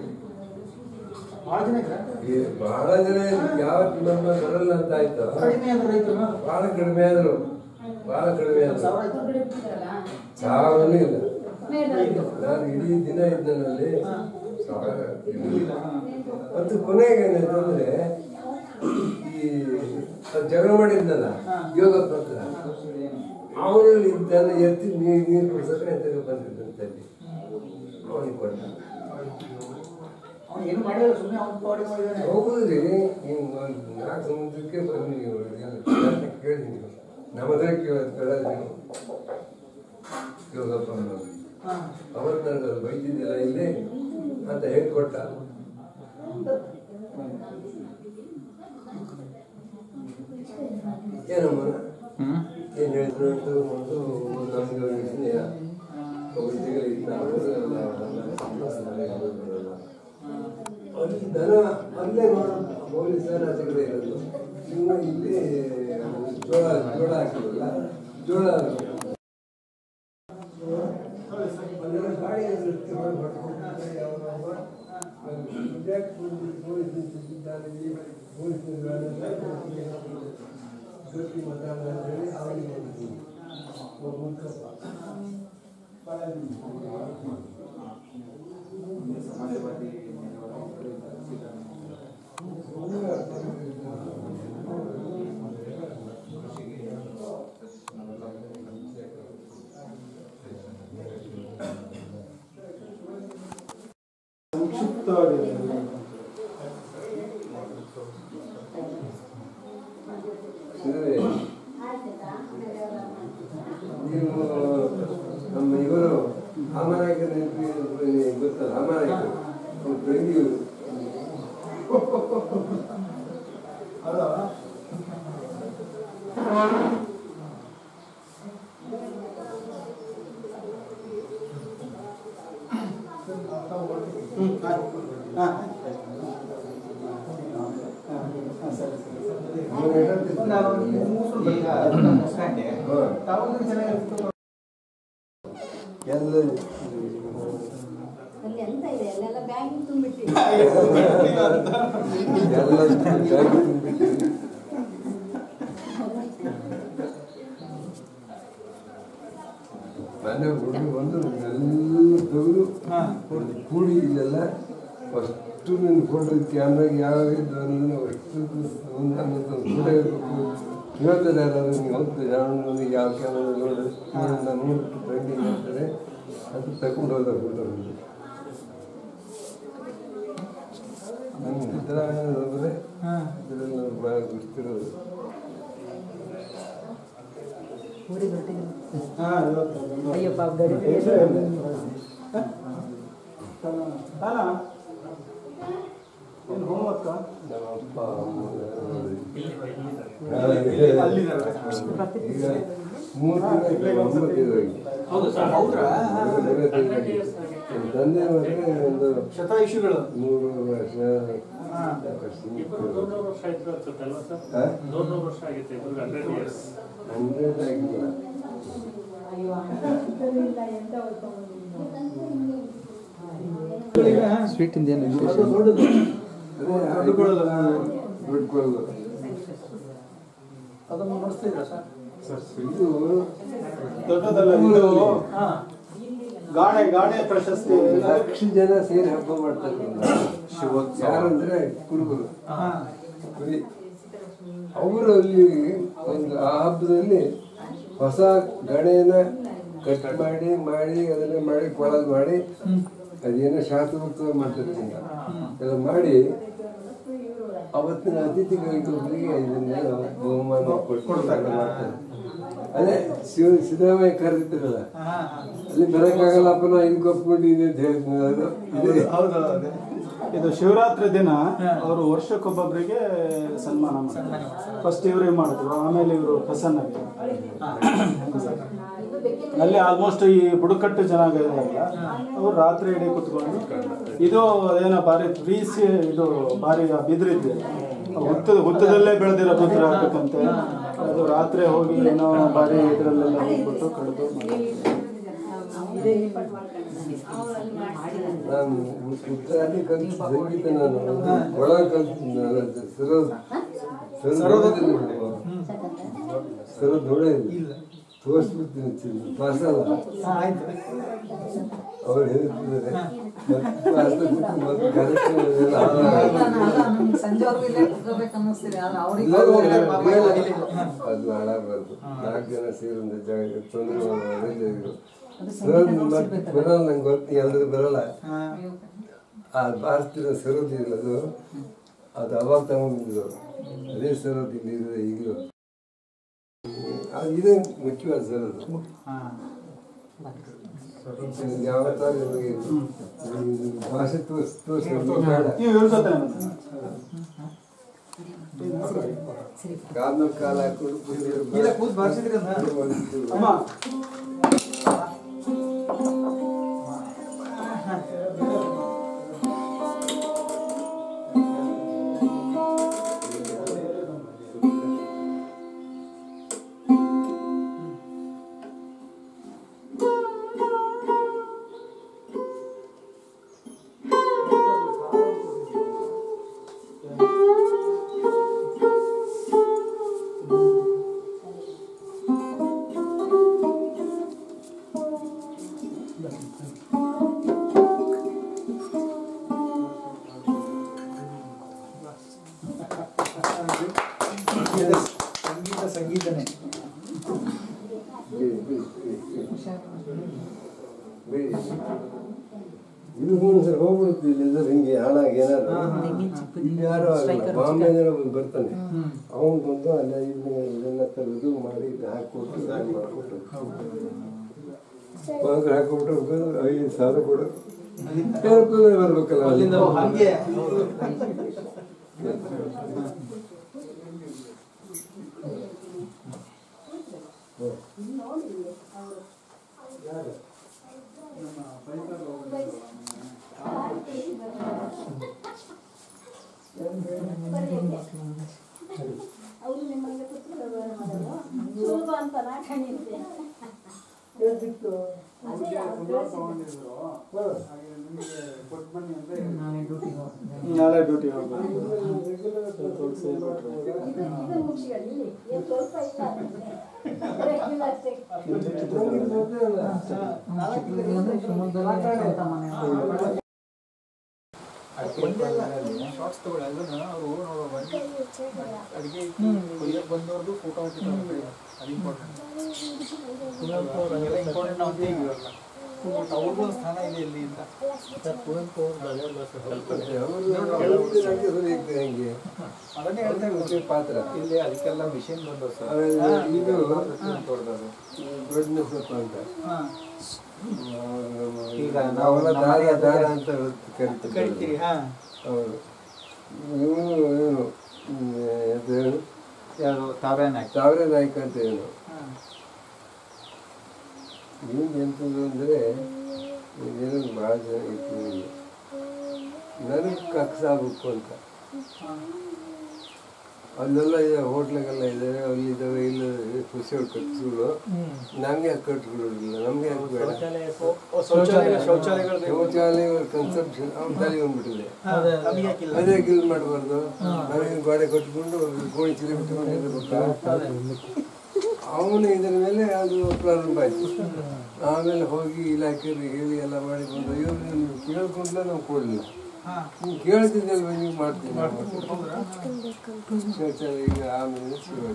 ಬಹಳ ಜನ ಯಾವ ನಮ್ಮ ಬರಲ್ಲ ಅಂತ ಆಯ್ತು. ಬಹಳ ಕಡಿಮೆ ಆದ್ರು, ಬಹಳ ಕಡಿಮೆ ಆದ್ರು. ಸಾವಿರನೂ ಇಲ್ಲ. ನಾನು ಇಡೀ ದಿನ ಇದ್ದನಲ್ಲಿ ಸಾವಿರ ಮತ್ತು ಕೊನೆಗೆ ಏನಾಯ್ತು ಅಂದ್ರೆ ಈ ಜಗಳ ಮಾಡಿದ್ನಲ್ಲ ಯೋಗಪ್ಪ ಹತ್ರ ಅವನಲ್ಲಿ ಇದ್ದನ್ನ ಎತ್ತಿ ನೀರು ನೀರು ಕುಡಿಸೋಕೆ ತೆಗೆ ಬಂದಿದ್ದಂತೆ ಅಲ್ಲಿ ಅವನಿಗೆ ಕೊಟ್ಟ. ಹೋಗುದ್ರಿ ನೀವು ನಾಲ್ಕು ಸಮುದ್ರಕ್ಕೆ ಬನ್ನಿ, ನೀವು ಕೇಳಿ ನೀವು ನಮ್ಮ ಹತ್ರ ಕೇಳೋದು ಕೇಳೋದು ನೀವು ಯೋಗಪ್ಪ ಅನ್ನೋದು ಅವತ್ತು ನನಗೆ ಅದು ಬೈದಿದ್ದಿಲ್ಲ ಇಲ್ಲೇ ಅಂತ ಹೇಳ್ಕೊಟ್ಟ. ಏನಮ್ಮ ಏನು ಹೇಳಿದ್ರು ಅಂತ ಒಂದು ನಮ್ಗೆ ವಿಷಯ ಅಲ್ಲಿ ದನ ಅಲ್ಲೇ ಪೊಲೀಸರ ಹತ್ತಿರ ಇರೋದು. ನೀವು ಇಲ್ಲಿ ಜೋಳ ಜೋಳ ಹಾಕಿರಲ್ಲ, ಜೋಳ ಗಾಡಿ ಗಟ್ಟಿ ಮಾತಾಡ ಹೇಳಿ ಅವನಿಗೆ ಸಮಾಜವಾದಿ ಸಂಕ್ಷಿಪ್ತವಾಗಿದೆ. ನೀವು ನಮ್ಮ ಇವರು ಆ ಮನೆಗೆ ಅಲ್ಲಿ ಎಂತ ಇದೆ ಅಲ್ಲೆಲ್ಲ ಬ್ಯಾಗ್ ತುಂಬಿಟ್ಟಿದೆ. ಮನೆ ಹುಡುಗಿ ಒಂದು ಎಲ್ಲ ತೆಗೆದು ಕೂಡಿ ಇಲ್ಲೆಲ್ಲ ಫಸ್ಟು ನಿನ್ನ ಫೋಟೋ ಕ್ಯಾಮ್ರಾಗ ಯಾವ ಇದ್ದು ಅಷ್ಟು ಒಂದು ಫೋಟೋ ಇರಬೇಕು ಹೇಳ್ತಾರೆ ಯಾರು ನೀವು ಹೋಗ್ತದೆ ನನಗೆ ಯಾವ ಕ್ಯಾಮ್ರಾ ನೋಡಿ ನಾನು ನೋಡ್ಬಿಟ್ಟು ಟ್ರೆಂಡಿಂಗ್ ಮಾಡ್ತಾರೆ ಅದು ತಗೊಂಡು ಹೋದ ಫೋಟೋ ನನ್ನ ಸಿದ್ದರಾಮಯ್ಯನವರೇ ಇದರಲ್ಲಿ ನನಗೆ ಭಾಳ ಗೊತ್ತಿರೋದು. ನಮ್ಮಪ್ಪ ಈಗ ಮೂರು ತಂದೆ ಮತ್ತೆ ಒಂದು ಶತಾಯುಷಿಗಳು ನೂರು ವರ್ಷ ಹಂಡ್ರೆಡ್ ಆಗಿಲ್ಲ. ಸ್ವೀಟ್ ಇಂದ ಏನು ವಿಶೇಷ? ಅದನ್ನು ನೋಡಿಸ್ತಿದ್ರ ಸರ್? ಇದು ದೊಡ್ಡದಲ್ಲ ಇದು ಗಾಣೆ ಗಾಣೆ ಪ್ರಶಸ್ತಿ ಲಕ್ಷ ಜನ ಸೇರಿ ಹಬ್ಬ ಮಾಡ್ತಾರೆ. ಯಾರಂದ್ರೆ ಕುರುಬರು ಅವರು ಅಲ್ಲಿ ಒಂದು ಆ ಹಬ್ಬದಲ್ಲಿ ಹೊಸ ಗಣೆಯನ್ನ ಕಟ್ ಮಾಡಿ ಮಾಡಿ ಅದನ್ನ ಮಾಡಿ ಕೊಳಲ್ ಮಾಡಿ ಅದೇನೋ ಶಾಸ್ತ್ರೋತ್ಸವ ಮಾಡ್ತಿರ್ತೀನಿ ಎಲ್ಲ ಮಾಡಿ ಅವತ್ತಿನ ಅತಿಥಿಗಳಿಗೆ ಒಬ್ಬರಿಗೆ ಇದನ್ನೆಲ್ಲ ಬಹುಮಾನ ಕೊಡ್ತಾರೆ ಮಾಡ್ತಾರೆ. ಅದೇ ಶಿವ ಸಿದ್ದರಾಮಯ್ಯ ಕರೆದಿರ್ತಾರಲ್ಲ ಅಲ್ಲಿ ಬರೋಕ್ಕಾಗಲ್ಲಪ್ಪ ನಾ ಇದು ಕೊಟ್ಕೊಂಡಿದ್ದೀನಿ ಅಂತ ಹೇಳ್ತೀನಿ. ಹೌದು, ಇದು ಶಿವರಾತ್ರಿ ದಿನ ಅವರು ವರ್ಷಕ್ಕೊಬ್ಬೊಬ್ಬರಿಗೆ ಸನ್ಮಾನ ಮಾಡ್ತಾರೆ. ಫಸ್ಟ್ ಇವರೇ ಮಾಡಿದ್ರು, ಆಮೇಲೆ ಇವರು ಪ್ರಸನ್ನ ಅಲ್ಲಿ ಆಲ್ಮೋಸ್ಟ್ ಈ ಬುಡಕಟ್ಟು ಜನಾಂಗ ಇದೆಯಲ್ಲ ಅವ್ರು ರಾತ್ರಿ ಇಡೀ ಕುತ್ಕೊಂಡು ಇದು ಏನೋ ಬಾರಿ ಪ್ರೀಸಿ ಇದು ಬಾರಿ ಬಿದ್ರಿದ್ದೆ ಹುತ್ತದ ಹುತ್ತದಲ್ಲೇ ಬೆಳೆದಿರೋ ಬಿದ್ರ ಹಾಕಕ್ಕಂತೆ ಅದು ರಾತ್ರಿ ಹೋಗಿ ಏನೋ ಬಾರಿ ಇದರಲ್ಲೆಲ್ಲ ಹೋಗ್ಬಿಟ್ಟು ಕಳೆದು ನಾನು ಉತ್ತರಾದಿ ಕಲಿತು ಸಂಗೀತ ನಾನು ಒಳ ಕಲಿತು ಸರೋದ್ ಸರೋದ್ ನೋಡೇ ಇಲ್ಲ ತೋರಿಸ್ಬಿಡ್ತೀನಿ ಪಾಸಲ್ಲ ಅವ್ರು ಹೇಳ್ತಿದ್ದಾರೆ ಮತ್ತೆ ಕಾರ್ಯಕ್ರಮ ಅದು ಹಾಳಾಗಬಾರ್ದು. ನಾಲ್ಕು ಜನ ಸೇರಿದ ಜಾಗ ತೊಂದರೆ ಬರಲ್ಲ, ನಂಗೆ ಗೊತ್ತು ಎಲ್ಲರೂ ಬರಲ್ಲ. ಆ ಬಾರಿಸ್ತಿರೋ ಸರೋದ್ ಇಲ್ಲ ಅದು ಅದು ಅವಾಗ ತಗೊಂಡಿದ್ರು ಅದೇ ಸರೋದ್ ಇಲ್ಲಿ ಇರೋದು ಈಗಲೂ ಇದೇ ಮುಖ್ಯವಾದ ಸರೋದು. ಯಾವ ತರ ಭಾಷೆ ತೋರಿಸ್ ತೋರಿಸ್ ಕಾಲ ಕಾಲ ಹಾಕೊಂಡು ಕೂತ್ ಬಾರಿಸಿದ್ರಿ ಸಂಗೀತ ಸಂಗೀತನೇ ಇದು ಒಂದ್ಸಲ ಹೋಗ್ಬಿಡುತ್ತೆ ಇಲ್ಲಿಂದ ಹಿಂಗೆ ಹಾಳಾಗಿ ಏನಾದ್ರು ಇಲ್ಲಿ ಯಾರು ಆಗಲ್ಲ. ಬಾಂಬೆ ಬಂದು ಬರ್ತಾನೆ ಅವನು ಬಂದು ಅಲ್ಲ ಇದನ್ನ ತೆಗೆದು ಮಾಡಿ ಹಾಕೊಟ್ಟು ಮಾಡಿಕೊಟ್ಟು ಹಾಕೊಬಿಟ್ಟು ಐದು ಸಾವಿರ ಕೊಡು ಬರ್ಬೇಕಲ್ಲ ಅಲ್ಲಿಂದ ಹಂಗೆ ಅವರು ನಿಮಗೆ ಸುಲಭ ಅಂತ ನಾ ಕಂಡಿದ್ದೆ. ನಾಳೆ ಡ್ಯೂಟಿ ಹೋಗ್ಬೇಕು. ಶಾರ್ಟ್ಸ್ ತಗೊಳ್ಳಿ ಅದನ್ನ ಅವರು ಅಡಿಗೆ ಕೊಯ್ಯಕ್ಕೆ ಬಂದವ್ರದ್ದು ಫೋಟೋ ಹಾಕಿದ್ದಾರೆ. ಅದು ಇಂಪಾರ್ಟೆಂಟ್. ಇಂಪಾರ್ಟೆಂಟ್ ನಾವು ತೆಗಿವಲ್ಲ. ಅವ್ರಿಗೂ ಒಂದು ಸ್ಥಾನ ಇದೆ ಇಲ್ಲಿ ಅಂತ. ಅದನ್ನೇ ಹೇಳ್ತಾ ಇರೋದು ಪಾತ್ರ ಇಲ್ಲಿ ಅದಕ್ಕೆಲ್ಲ ಮಿಷಿನ್ ಬಂದವು ಸರ್. ಇದು ತೊಡ್ದದು ದೊಡ್ಡ ಸ್ವಲ್ಪ ಅಂತ ಈಗ ನಾವೆಲ್ಲ ದಾರ ದಾರ ಅಂತ ಕರಿತೀವಿ. ಕರಿತೀವಿ. ಹಾ ಹೌದು. ಇವನು ಇವನು ಏನು ಯಾರು ತಾವೇ ನಾಯ್ಕ ತಾವರೆ ನಾಯ್ಕ ಅಂತ ಏನು ಇವನು ಎಂಥದ್ದು ಅಂದರೆ ಏನೋ ಭಾಳ ಜನ ಇತ್ತು ನನಗೆ ನನಗೆ ಕಕ್ಸಾಗಬೇಕು ಅಂತ. ಅಲ್ಲೆಲ್ಲ ಇದೆ, ಹೋಟ್ಲಿಗೆಲ್ಲ ಇದ್ದಾವೆ, ಅಲ್ಲಿದ್ದಾವೆ, ಇಲ್ಲ ಖುಷಿ ಕಟ್ಸುಗಳು. ನಮಗೆ ಯಾಕೆ ಕಟ್ಕೊಳ್ಳೋದಿಲ್ಲ, ನಮಗೆ ಯಾಕೆ ಬೇಡ? ಶೌಚಾಲಯಗಳ ಕನ್ಸಂಪ್ಷನ್ ಅವ್ನ ತಲೆಗೆ ಬಂದ್ಬಿಟ್ಟಿದೆ. ಅದೇ ಗಿಲ್ ಮಾಡಬಾರ್ದು, ನಾವೇನು ಗೋಡೆ ಕಟ್ಕೊಂಡು ಗೋಣಿ ಚಿಲಿ ಬಿಟ್ಕೊಂಡು ಇರಬೇಕಾ? ಅವನು ಇದರ ಮೇಲೆ ಅದು ಪ್ರಾರಂಭ ಆಯಿತು. ಆಮೇಲೆ ಹೋಗಿ ಇಲಾಖೆಯವ್ರಿಗೆ ಹೇಳಿ ಎಲ್ಲ ಮಾಡಿ ಬಂದು ಇವ್ರು ಕೇಳ್ಕೊಂಡ್ಲೆ ನಾವು ಕೊಡಲಿಲ್ಲ. ನೀವು ಕೇಳ್ತಿದ್ದಲ್ವ ನೀವು ಮಾಡ್ತೀನಿ ಶೌಚಾಲಯ. ಈಗ ಆಮೇಲೆ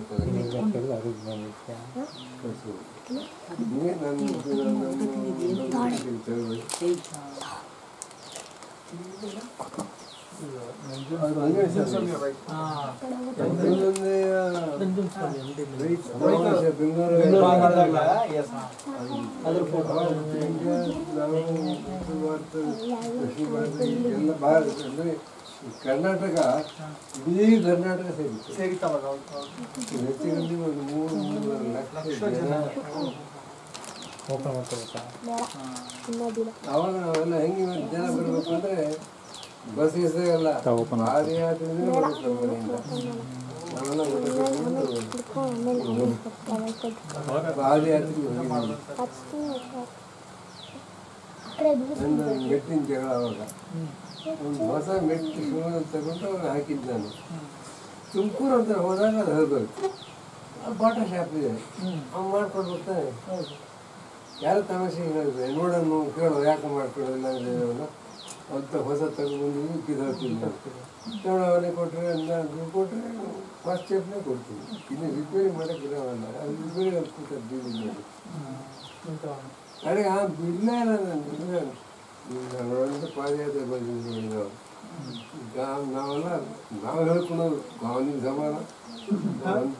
ಎಲ್ಲ ಭಾಳ ಅಂದರೆ ಕರ್ನಾಟಕ ಇಡೀ ಕರ್ನಾಟಕ ಸೇರಿತ್ತು ಸೇರಿತಾವಾಗ ಹೆಚ್ಚಿಗೆ ಒಂದು ಮೂರು ಮೂರುವರೆ ಲಕ್ಷ ಜನ. ಅವಾಗ ನಾವೆಲ್ಲ ಹೆಂಗೆ ಜನ ಬರಬೇಕು ಅಂದರೆ ಬಸ್ ಹೆಸರಲ್ಲ ಪಾದಯಾತ್ರೆಯಿಂದ ಬರುತ್ತೆ ಮನೆಯಿಂದ. ನಾವೆಲ್ಲ ಪಾದಯಾತ್ರೆಗೆ ಹೋಗಿದ್ದೀವಿ. ನನ್ನ ಮೆಟ್ಟಿನ ಜಗಳ ಅವಾಗ ಒಂದು ಹೊಸ ಮೆಟ್ಟು ಶಿವನ ತಗೊಂಡು ಹಾಕಿದ್ದು ನಾನು. ತುಮಕೂರು ಅಂತ ಹೋದಾಗ ಅದು ಹರಿದೋಯ್ತು. ಬಾಟಾ ಶಾಪ್ ಇದೆ, ಅವ್ನು ಮಾಡ್ಕೊಡ್ಬೇಕಾನೆ. ಯಾರು ತಮಾಷೆ ಹೇಳಿದ್ರೆ ನೋಡೋಣ ಕೇಳೋ ಯಾಕೆ ಮಾಡ್ಕೊಡೋಲ್ಲ ಅಂದರೆ ಅಂತ ಹೊಸ ತಗೊಂಡು ಕಿದೋಗ್ತೀನಿ ನಾನು. ತಗೊಳ್ಳೋವನ್ನೇ ಕೊಟ್ಟರೆ ನಾನು ದುಡ್ಡು ಕೊಟ್ಟರೆ ಫಸ್ಟ್ ಸ್ಟೆಪ್ನೇ ಕೊಡ್ತೀನಿ. ಇನ್ನು ರಿಪೇರಿ ಮಾಡೋಕ್ಕೆ ಇರೋವಲ್ಲ, ಅದು ರಿಪೇರಿ ಹಾಕ್ಬಿಟ್ಟು ಬೀದಿ ಮಾಡಿ ಕಡೆಗೆ ಆ ಬಿಡಲೇ ಇಲ್ಲ. ನಾನು ಬಿಡಲೇ ನಾನು ನೋಡಿದ್ರೆ ಪಾದಯಾತ್ರೆ ಬಂದಿದ್ದೀನಿ ನಾವು. ಈಗ ನಾವೆಲ್ಲ ನಾವು ಹೇಳ್ಕೊಳೋದು ಅವನಿಗೆ ಸಮಾನ ಅಂತ.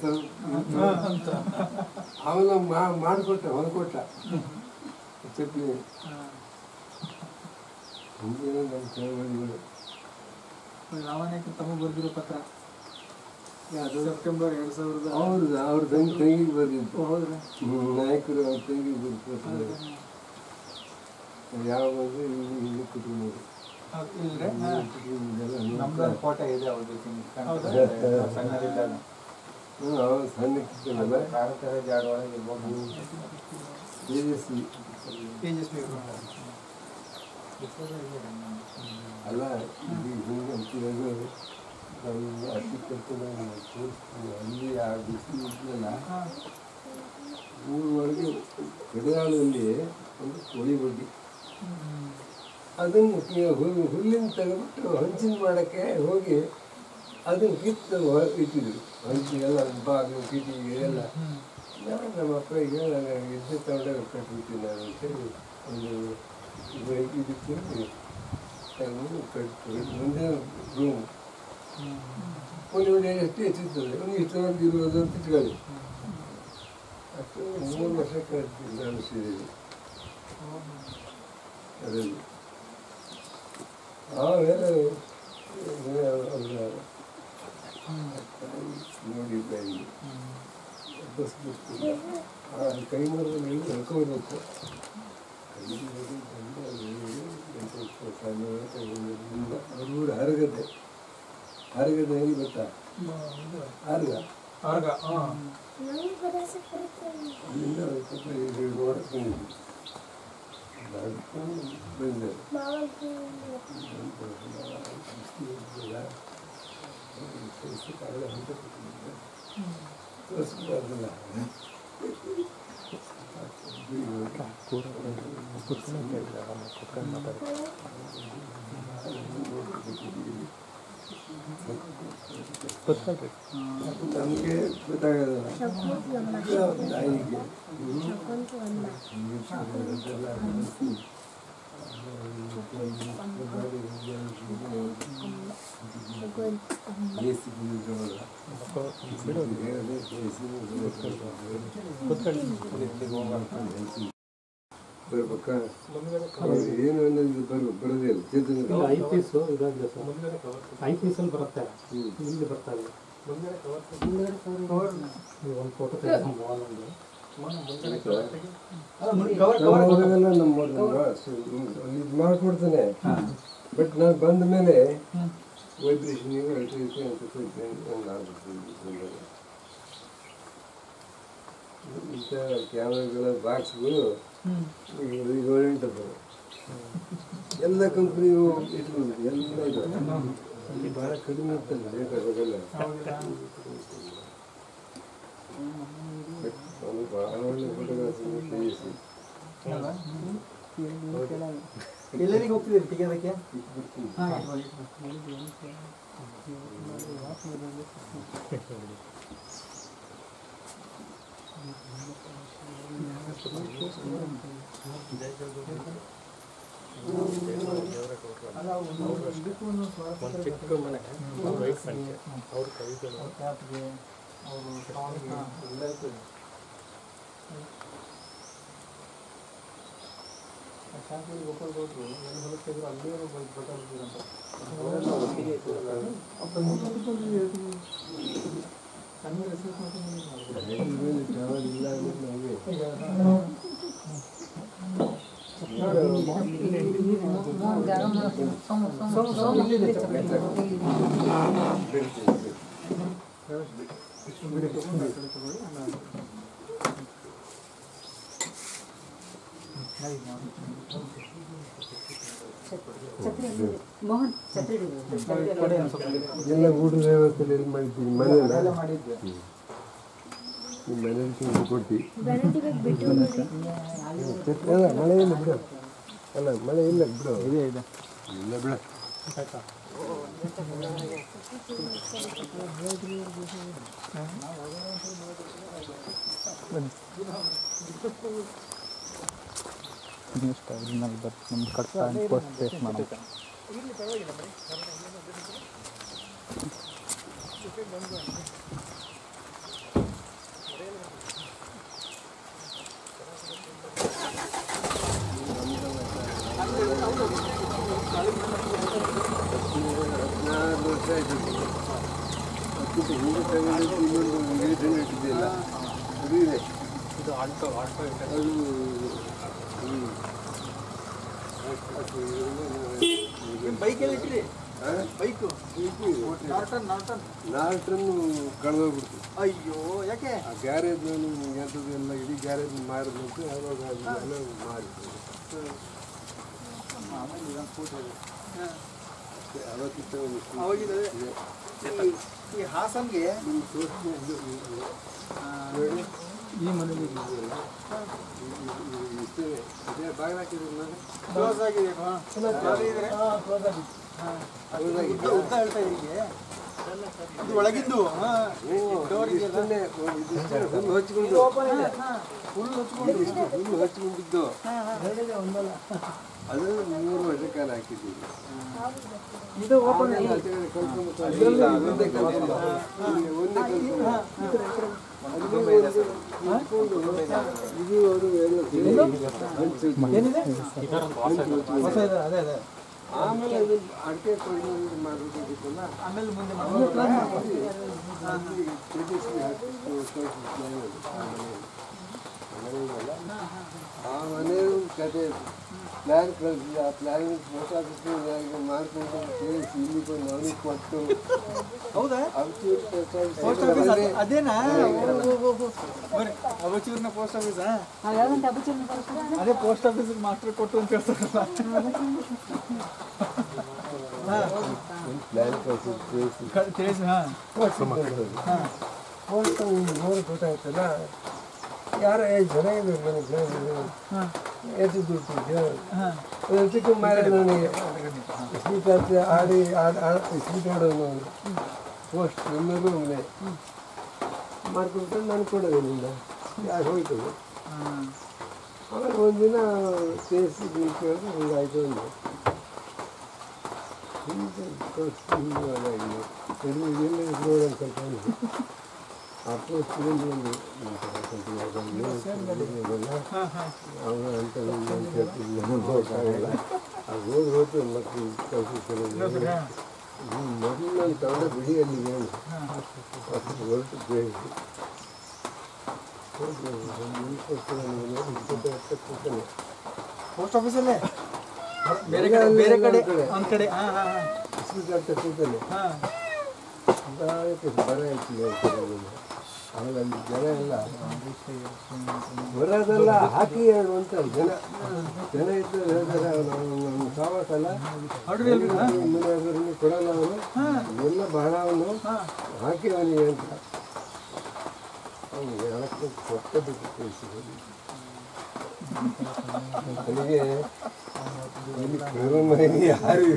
ಆಮೇಲೆ ಮಾ ಮಾಡಿಕೊಟ್ಟೆ ಹೊಲ್ಕೊಟ್ಟ ಚಪ್ಪಲಿ. ಹಿಂಗೇನೋ ನಮ್ಮ ಚಳವಳಿಗಳು. ರಾಮನಾಯ್ಕ ತಮಗೆ ಬರೆದಿರೋ ಪತ್ರ ಸೆಪ್ಟೆಂಬರ್ ಎರಡು ಸಾವಿರದ ಅವ್ರದ್ದು ಅವ್ರ ತಂಗಿ ತಂಗಿಗೆ ಬರೆದಿದ್ದು. ಹೌದ್ರಾ? ನಾಯಕರು ಅವ್ರ ತಂಗಿಗೆ ಬರೆದು ಯಾವ ಬಂದರೆ ಇಲ್ಲಿ ಕುಟುಂಬರು ನಮ್ದು ಫೋಟೋ ಇದೆ ಅವ್ರ ಸಣ್ಣದಿದ್ದಾಗ. ಹ್ಞೂ ಅವಾಗ ಸಣ್ಣಕ್ಕಿದ್ದಲ್ಲ ಭಾರತದ ಜಾಡೊಳಗೆ ಇರ್ಬೋದು. ತೇಜಸ್ವಿ ತೇಜಸ್ವಿ ಅಲ್ಲ ಇದು ಹಿಂಗೆ ಅಂತಿರೋದು. ನಮಗೆ ಅತಿ ಕರ್ತವ್ಯ ತೋರಿಸ್ತೀವಿ. ಅಲ್ಲಿ ಆ ಬಿಸಿಲು ಇದ್ದಲ್ಲ ಊರೊಳಗೆ ಕಡಿಯಾಳದಲ್ಲಿ ಒಂದು ಕೋಳಿ ಬಡ್ಡಿ, ಅದನ್ನು ಹುಲ್ಲಿನ ತೆಗೆದ್ಬಿಟ್ಟು ಹಂಚಿನ ಮಾಡೋಕ್ಕೆ ಹೋಗಿ ಅದನ್ನು ಕಿತ್ತು ಇಟ್ಟಿದ್ರು. ಹಂಚಿಗೆಲ್ಲ ಬಾಗಿಲು ಕಿಟಿಗೆ ಎಲ್ಲ. ನಾನು ನಮ್ಮ ಅಪ್ಪಗೆ ಎದ್ದು ತಗೊಂಡೆ ಕಟ್ಬಿಡ್ತೀನಿ ನಾನು ಅಂತೇಳಿ ಒಂದು ಇದಕ್ಕೆ ತೆಗೆದು ಕಟ್ತು. ಮುಂದೆ ರೂಮ್ ಒಂದು ಒಂದು ಎಷ್ಟು ಹೆಚ್ಚಿರ್ತದೆ, ಒಂದು ಇಷ್ಟೊಂದು ಇರುವುದು ಅಂತ ಇಟ್ಕೊಳ್ಳಿ. ಅಷ್ಟು ಮೂರು ವರ್ಷ ಕಟ್ತೀನಿ ನಾನು ಸೀರೆ ಅದರಲ್ಲಿ. ಆಮೇಲೆ ನೋಡಿದ್ದ ಇಲ್ಲಿ ಬಸ್ ಬರ್ತಿಲ್ಲ ಆ ಕೈ ಮರದಲ್ಲಿ ಹೇಳ್ಕೊಳ್ಬೇಕು ಅವ್ರ ಹರಗದೆ ಹರಗದೆ ಎಲ್ಲಿ ಗೊತ್ತಾ ಹರ್ಗ ಆರ್ಗ ಅಲ್ಲಿಂದ ನೋಡಕ್ ಬಂದಿದ್ವಿ ಬಂದೆ ತೋರಿಸ್ಬಾರ್ದಲ್ಲ ನಮಗೆ ಗೊತ್ತಾಗೋದಲ್ಲ ತಾಯಿಗೆ ಬರ್ಬೇಕಾ ಏನು ಅನ್ನೋದು ಬರು ಬರೋದಿಲ್ಲ ಚೇತನ ಐ ಪೀಸು ಇದಾಗಿದೆ ಸರ್ ಐ ಪೀಸಲ್ಲಿ ಬರುತ್ತೆ ಇಲ್ಲಿ ಬರ್ತಾ ಇಲ್ಲ ಒಂದು ಫೋಟೋ ತೆಗೆದು ಅವಾಗೆಲ್ಲ ನಮ್ಮ ಇದು ಮಾಡ್ಕೊಡ್ತಾನೆ ಬಟ್ ನಾನು ಬಂದ ಮೇಲೆ ವೈಬ್ರೇಷನ್ ಇಂಥ ಕ್ಯಾಮ್ರಾಗಳ ಬಾಕ್ಸ್ಗಳು ಈಗ ಹೊರಟದ್ದು ಎಲ್ಲ ಕಂಪ್ನಿಗೂ ಇಟ್ಕೊಂಡು ಎಲ್ಲ ಇದು ಅಲ್ಲಿ ಭಾಳ ಕಡಿಮೆ ಇರ್ತದೆ ರೇಟ್ ಅವಾಗೆಲ್ಲ ಭಾಳ ಒಳ್ಳೆ ಫೋಟೋಗ್ರಾಫಿ ತೆಗಿಸಿ ಎಲ್ಲರಿಗೆ ಹೋಗ್ತಿದ್ದೀರಿ ತೆಗೆಯೋದಕ್ಕೆ ಒಂದು ಚಿಕ್ಕ ಮನೆ ವೈಟ್ ಸಂಖ್ಯೆ ಅವ್ರ ಕವಿಗಳು ಶಾಂತಿ ಗೋಪಾಲ್ ಗೌಡ್ರು ಏನು ಹೊಲಕ್ಕಿದ್ರು ಅಲ್ಲಿಯವರು ಬಟಾಡ್ತಿರಂತ ಮೋಹನ್ ಛತ್ರಿ ಎಲ್ಲ ಊಟದ ವ್ಯವಸ್ಥೆ ಎಲ್ಲಿ ಮಾಡಿದ್ದೀನಿ ಮನೆಯಲ್ಲ ನಿಮ್ಮ ಮನೇಲಿ ತಿಂದು ಕೊಟ್ಟು ಅಲ್ಲ ಮಳೆ ಇಲ್ಲ ಬಿಡು ಅಲ್ಲ ಮಳೆ ಇಲ್ಲ ಬಿಡು ಇದೆ ಇದೆ ಇಲ್ಲ ಬಿಡು ನೆಕ್ಸ್ಟ್ ಅದ್ರಲ್ಲಿ ಬರ್ತು ನಮ್ಮ ಕಟ್ಟ ಪೋಸ್ಟ್ ಪೇಸ್ಟ್ ಮಾಡೋದು ಹದಿನಾರು ವರ್ಷ ಆಯಿತು ಅದಕ್ಕಿಂತ ಹಿಂದೆ ತಗೊಂಡು ಇನ್ನೊಂದು ಇಂಗ್ರೀಡಿಯಂಟ್ ಇಟ್ಟಿದೆಯಲ್ಲ ಅದು ಇದೆ ಇದು ಆಲ್ಟೋ ಆಲ್ಟೋ ಅದು ಬೈಕಲ್ಲಿ ಇಟ್ಟಿರಿ ಬೈಕು ನಾರ್ಟನ್ ನಾರ್ಟನ್ ನಾಲ್ಕನ್ನು ಕಳೆದೋಗ್ಬಿಡ್ತು ಅಯ್ಯೋ ಯಾಕೆ ಆ ಗ್ಯಾರೇಜ್ ನಾನು ಎಂಥದ್ದು ಎಲ್ಲ ಇಡೀ ಗ್ಯಾರೇಜ್ ಮಾರಿದಂತೆ ಆವಾಗ ಅದನ್ನೆಲ್ಲ ಮಾರಿದ್ದು ಅವತ್ತಿತ್ತ ಅವಾಗಿದೆ ಈ ಹಾಸನ್ಗೆ ನೋಡಿ ಈ ಮನೇಲಿ ಇಷ್ಟೇ ಇದೇ ಬಾಗಿಲು ಹಾಕಿದ್ರು ನಾನು ಕ್ಲೋಸ್ ಆಗಿದೆ ಉದ್ದ ಉದ್ದ ಹೇಳ್ತಾ ಇದೀಗೆ ಇದು ಒಳಗಿಂದು ಫುಲ್ ಹಚ್ಕೊಂಡು ಫುಲ್ ಹಚ್ಕೊಂಡು ಫುಲ್ ಹಚ್ಕೊಂಡಿದ್ದು ಅದು ಮೂರು ವರ್ಷ ಕಾಲ ಹಾಕಿದ್ದೀವಿ ಇದು ಓಪನ್ ಒಂದೇ ಕಲ್ಕೊಂಡು ಇದು ಅದು ಎಲ್ಲ ಏನಿದೆ ಹೊಸ ಇದೆ ಅದೇ ಅದೇ ಆಮೇಲೆ ಅದು ಅಡಿಕೆ ಕೊಯ್ದು ಮಾಡಬೇಕಿತ್ತಲ್ಲ ಆಮೇಲೆ ಮುಂದೆ ಆ ಮನೆಯೂ ಕತೆ ಪ್ಲ್ಯಾನ್ ಕಳಿಸಿದೆ. ಆ ಪ್ಲ್ಯಾನ್ ಪೋಸ್ಟ್ ಆಫೀಸ್ನಾಗ ಮಾಡ್ಕೊಂಡು ಸೇರಿಸಿ ಇಲ್ಲಿ ಬಂದು ಅವನಿಗೆ ಕೊಟ್ಟು ಹೌದಾ ಪೋಸ್ಟ್ ಆಫೀಸ್ ಅದೇನಾ ಬರ್ರಿ ಅಬಚೂರ್ನ ಪೋಸ್ಟ್ ಆಫೀಸಾ ಅದೇ ಪೋಸ್ಟ್ ಆಫೀಸಿಗೆ ಮಾಸ್ಟರ್ ಕೊಟ್ಟು ಅಂತ ಹೇಳ್ತಾರಲ್ಲ ಪ್ಲ್ಯಾನ್ ಕಳಿಸಿ ತಿಳಿಸಿ ಹಾಂ ಪೋಸ್ಟ್ ನೋಡಿ ಗೊತ್ತಾಯ್ತಲ್ಲ ಯಾರ ಐದು ಜನ ಇದ್ರು ನನಗೆ ಎಷ್ಟು ದುಡ್ಡು ಅದಕ್ಕೆ ಮೇಲೆ ನನಗೆ ಸ್ವೀಟ್ ಹತ್ತಿ ಆಡಿ ಆಡಿ ಸ್ವೀಟ್ ಆಡೋದು ಪೋಸ್ಟ್ ಎಲ್ಲರೂ ಮನೆ ಮಾಡ್ಕೊಂಡು ನಾನು ಕೊಡೋದಿಲ್ಲ ಯಾರು ಹೋಯ್ತು. ಆಮೇಲೆ ಒಂದಿನ ಸೇರಿಸಿ ಕೇಳಿದ್ರೆ ಹಿಂಗಾಯ್ತು ಒಂದು ಹಿಂಗೆ ಎಲ್ಲ ನೋಡೋದು ಸ್ವಲ್ಪ ಅಪ್ಪು ಸ್ಕೂಲಿಂದ ಒಂದು ಅವನು ಅಂತ ಹೇಳ್ತಿಲ್ಲ ಅದು ಹೋಗಿ ಹೋಯ್ತು ಮತ್ತು ಕೆಲಸ ಮೊದಲು ನಾನು ತಗೊಂಡ ಬಿಡಿಯಲ್ಲಿ ಹೇಳಿ ಹೊರಟು ಬೇರೆ ಪೋಸ್ಟ್ ಆಫೀಸಲ್ಲೇ ಬೇರೆ ಕಡೆ ಬೇರೆ ಕಡೆ ಒಂದು ಕಡೆ ಹಾಂ ಹಾಂ ಹಾಂ ಅಂತ ಕೂತಲ್ಲಿ ಹಾಂ ಬರ ಆಯ್ತು ಆಮೇಲೆ ಅಲ್ಲಿ ಜನ ಎಲ್ಲ ಬರೋದೆಲ್ಲ ಹಾಕಿ ಹೇಳುವಂತ ಜನ ಜನ ಇದ್ದು ಹೇಳ್ತಾರೆ ನಮ್ಮ ಸಾವಾಸಲ್ಲ ಮನೆಯವ್ರನ್ನ ಕೊಡಲ್ಲ ಅವನು ಎಲ್ಲ ಬಹಳ ಅವನು ಹಾಕಿ ಅವನಿಗೆ ಅಂತ ಅವನಿಗೆ ಹೇಳಕ್ಕೆ ಕೊಟ್ಟ ಬಿಟ್ಟು ತಿಳಿಸಿದ್ರು ಅವನಿಗೆ ಇಲ್ಲಿ ಕರುಮನೆಗೆ ಯಾರು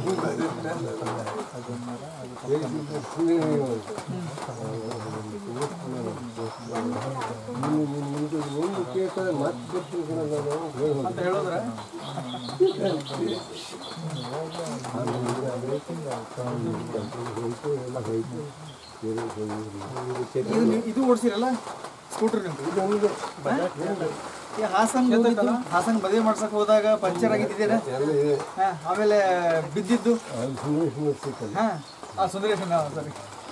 ಒಂದು ಕೇಳ್ತಾರೆ ಮತ್ತೆ ಗೊತ್ತಿಲ್ಲ ಅಂತ ಹೇಳಿದ್ರೆ ಎಲ್ಲ ಹೋಯ್ತು ಇದು ಓಡಿಸಿರಲ್ಲ ಸ್ಕೂಟರ್ ನಿಮ್ದು ಹಾಸನ್ ಹಾಸನ್ ಮದುವೆ ಮಾಡ್ಸಕ್ ಹೋದಾಗ ಪಂಚರ್ ಆಗಿದ್ದೇನೆ ಆಮೇಲೆ ಬಿದ್ದಿದ್ದು ಹಾ ಆ ಸುಂದರೇಶನ್ ಸರಿ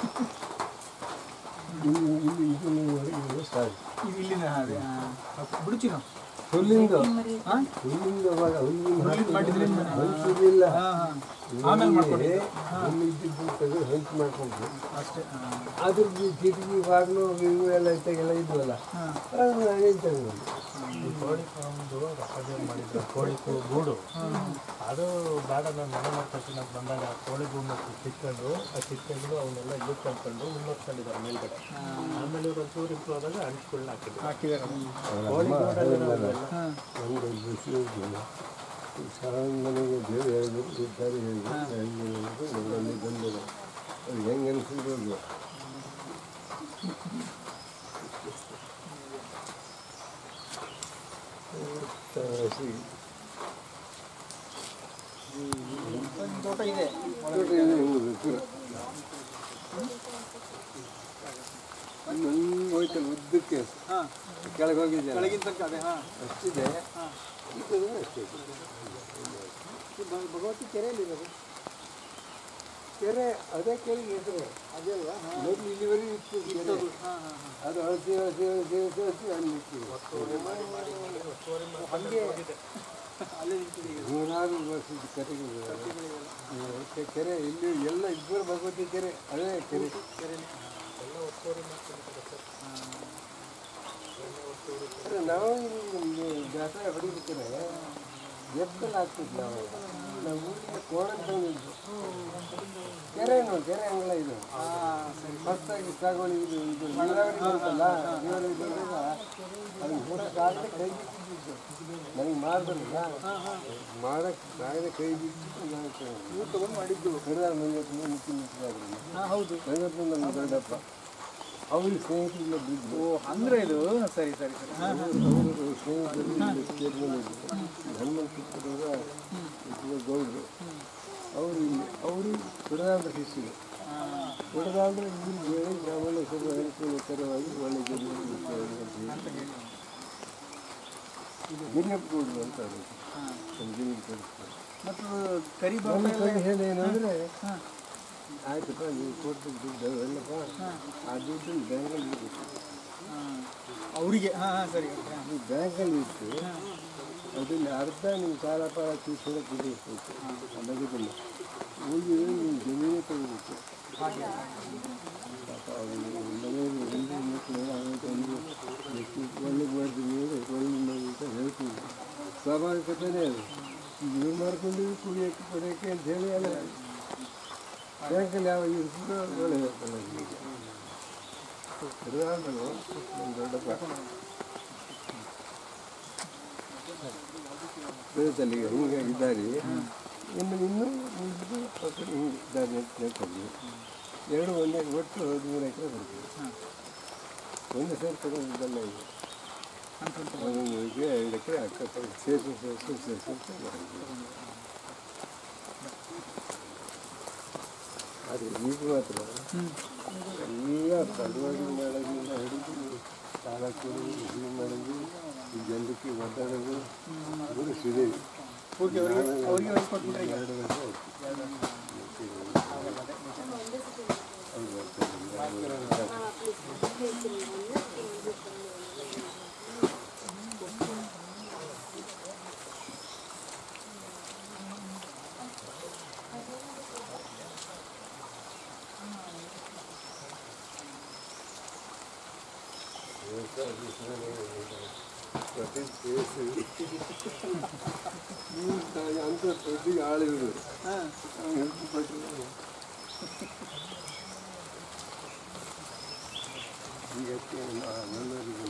ಇಲ್ಲಿಂದ ಬಿಡುಚಿ ನಾವು ಹುಲ್ಲಿಂದ ಹುಲ್ಲಿಂದ ಮಾಡಿದ್ರಿ ಹಂಚಿರಲಿಲ್ಲ ಆಮೇಲೆ ಮಾಡ್ಕೊಂಡ್ರಿ ಹುಲ್ಲಿದ್ದು ತೆಗೆದು ಹಂಚು ಮಾಡ್ಕೊಂಡ್ರು ಅಷ್ಟೇ ಅದ್ರದ್ದು ಕಿಟಕಿ ಬಾಗಿಲು ಇವು ಎಲ್ಲ ಇತ್ತಾಗೆಲ್ಲ ಇದ್ವಲ್ಲ ಅದು ನಾನೇ ತಗೊಂಡು ಕೋಳಿ ಒಂದು ರೊಕ್ಕದೇನು ಮಾಡಿದ್ರು ಕೋಳಿ ಗೂಡು ಅದು ಬೇಡ ನಾನು ಮನೆ ಮಾಡಿ ತಕ್ಷಣ ಬಂದಾಗ ಕೋಳಿ ಗೂಡನ್ನ ಕಿತ್ಕೊಂಡು ಆ ಕಿತ್ಕೊಂಡು ಅವನ್ನೆಲ್ಲ ಇದು ಕಲ್ತ್ಕೊಂಡು ಮುನ್ನೋಡ್ಕೊಂಡಿದ್ದಾರೆ ಮೇಲ್ಗಡೆ ಆಮೇಲೆ ಇವ್ರು ಒಂಚೂರು ಇಂಪ್ರೂವ್ ಆದಾಗ ಅಂಟ್ಗಳನ್ನ ಹಾಕಿದ್ರು ಹಾಕಿದ್ದಾರೆ ಕೋಳಿ ಗೂಡಲ್ಲಿ ಒಂದು ಬಿಸಿ ಮನೆಗೆ ದೇವ್ರು ಹೇಳಿದ್ರು ಇದ್ದಾರೆ ಹೇಳಿದ್ರು ನನ್ನಲ್ಲಿ ಬಂದರು ಅದು ಹೆಂಗೆ ಅನಿಸಿದ್ರು ತೋಟ ಇದೆ ಹೋಯ್ತಲ್ಲ ಉದ್ದಕ್ಕೆ ಕೆಳಗೆ ಹೋಗಿದ್ದೆ ಕೆಳಗಿನ ತನಕ ಅದೇ ಹಾಂ ಅಷ್ಟಿದೆ ಅಷ್ಟೇ ಭಗವತಿ ಕೆರೆಯಲ್ಲಿರೋದು ಕೆರೆ ಅದೇ ಕೆರೆಗೆ ಹೆಸರು ಅದೇ ಅಲ್ವಾ ಮೊದಲು ಇಲ್ಲಿವರೆಗೆ ಇತ್ತು ಕೆರೆ ಅದು ಅಳಸಿ ಅಳಸಿ ಅಳಸಿ ಅಳಸಿ ಅಳಸಿ ಅಲ್ಲಿ ಹಂಗೆ ಅಲ್ಲೇ ನಿಂತಿದೆ ನೂರಾರು ವರ್ಷದ ಕೆರೆಗಳು ಕೆರೆ ಇಲ್ಲಿ ಎಲ್ಲ ಇಬ್ಬರು ಭಗವತಿ ಕೆರೆ ಅದೇ ಕೆರೆ ಕೆರೆ ನಾವು ಜಾತ್ರೆ ಹೊಡಿಬೇಕಾರೆ ಎತ್ತಲ್ಲಿ ಹಾಕ್ತಿದ್ವಿ ನಾವು ನಾವು ಊರಿಗೆ ಕೋಣ ತಗೊಂಡಿದ್ದು ಕೆರೆ ನೋಡಿ ಕೆರೆ ಅಂಗಳ ಇದು ಮಸ್ತಾಗಿ ಸಾಗುವಳಿ ಇದು ಇದು ನೀರಾವರಿ ಬರುತ್ತಲ್ಲ ನೀರಾವರಿ ಬಂದಾಗ ಅದನ್ನ ಹೂಡಕ್ಕಾಗದೆ ಕೈ ಬಿಟ್ಟಿದ್ದು ನನಗೆ ಮಾಡ್ದಲ್ಲ ಮಾಡಕ್ಕೆ ಆಗದೆ ಕೈ ಬಿಟ್ಟು ನಾನು ತಗೊಂಡು ಮಾಡಿದ್ದು ಕಡಿದ ಮಂಜತ್ತು ನಿಂತು ನಿಂತಿದ್ದಾಗ್ರಿ ಹೌದು ಮಂಜತ್ತು ನಮ್ಮ ದೊಡ್ಡಪ್ಪ ಅವ್ರಿಗೆ ಸ್ನೇಹಿತರಿಲ್ಲ ಬಿದ್ದು ಅಂದ್ರೆ ಇದು ಸರಿ ಸರಿ ಸರಿ ಅವರು ಸ್ನೇಹಿತರು ಹನುಮಂತಪುರದ ಗೌಡ್ರು ಅವರು ಇಲ್ಲಿ ಅವರು ಕುಡದಾಂಡ್ರ ಶಿಷ್ಯರು ಕುಡದಾಂಡ್ರ ಇಲ್ಲಿ ಬೇರೆ ಗ್ರಾಮೀಣ ಸ್ವಲ್ಪ ಅನುಕೂಲಕರವಾಗಿ ಒಳ್ಳೆ ಗಿರಿಯಪ್ಪ ಗೌಡ್ರು ಅಂತ ಅವರು ಗಿರಿ ಕಳಿಸ್ತಾರೆ ಮತ್ತು ಕರಿ ನನ್ನ ಬಾಂಬೆ ಕೈ ಹೇಳೇನು ಅಂದರೆ ಆಯ್ತಪ್ಪ ನೀವು ಕೊಟ್ಟು ದುಡ್ಡು ಎಲ್ಲಪ್ಪ ಆ ದುಡ್ಡು ಬ್ಯಾಂಕಲ್ಲಿ ಇರುತ್ತೆ ಅವರಿಗೆ ಹಾಂ ಹಾಂ ಸರಿ ನೀವು ಬ್ಯಾಂಕಲ್ಲಿ ಇಟ್ಟು ಅದರಲ್ಲಿ ಅರ್ಧ ನಿಮ್ಮ ಸಾಲ ಪಾಲ ತೀರ್ಸೋದಕ್ಕೆ ಇದಿರ್ತೈತೆ ಅದಕ್ಕಿಲ್ಲ ಹೋಗಿ ನೀವು ಜಮೀನೇ ತಗೋಬೇಕು ಪಾಪ ಅವರು ಮನೆಯಲ್ಲಿ ಗಂಡು ಮಕ್ಕಳು ಅವತ್ತು ಒಳ್ಳೆ ಮಾಡ್ತೀನಿ ಒಳ್ಳೆ ಮಾಡಿ ಅಂತ ಹೇಳ್ತೀವಿ ಸ್ವಾಭಾವಿಕತೆಯೇ ಅದು ಇವ್ರು ಮಾಡ್ಕೊಂಡಿದ್ದು ಕುಡಿಯೋಕ್ಕೆ ಪಡೆಯೋಕ್ಕೆ ಅಂತ ಹೇಳಿ ಅಲ್ಲ ಬ್ಯಾಂಕಲ್ಲಿ ಯಾವ ಇರ್ತಿರೋ ಒಳ್ಳೆ ಹೇಳ್ತಾನೆ ದೊಡ್ಡಪ್ಪ ಬೆಳೆತಲ್ಲಿ ಹಿಂಗೆ ಇದ್ದಾರೆ ಇನ್ನು ಇನ್ನೂ ಮುಂದೆ ಪಕ್ಕದ ಹಿಂಗೆ ಇದ್ದಾರೆ ಅಂತ ಹೇಳ್ತೀವಿ ಎರಡು ಒಂದೇ ಒಟ್ಟು ಹದಿಮೂರು ಎಕರೆ ಬರ್ತೀವಿ ಒಂದು ಸೇರಿ ತಗೊಂಡಿದ್ದಲ್ಲ ಇದು ಒಂದೊಂದು ಎಕರೆ ಐದು ಎಕರೆ ಅಕ್ಕಪಕ್ಕ ಸೇರಿಸಿ ಸೇರಿಸಿ ಸೇರಿಸಿ ಅಂತ ಬರ್ತೀವಿ ಅದು ಈಗ ಮಾತ್ರ ಎಲ್ಲ ಬಡವಾಗಿ ಮಾಡೋದ್ರಿಂದ ಹಿಡಿದು ಸಾಲ ಕೊಡೋದು ಇದು ಮಾಡೋದು ಈ ಜನರಿಗೆ ಒದ್ದಾಡೋದು ಅದು ಸಿಡಿ ಎರಡು ವರ್ಷ ಪ್ರತಿ ಕೇಸು ಅಂತ ದೊಡ್ಡ ಆಳಿದ್ರು ಹಿಡಿದುಪಟ್ಟು ಈಗಕ್ಕೆ ನನ್ನವರಿಗೂ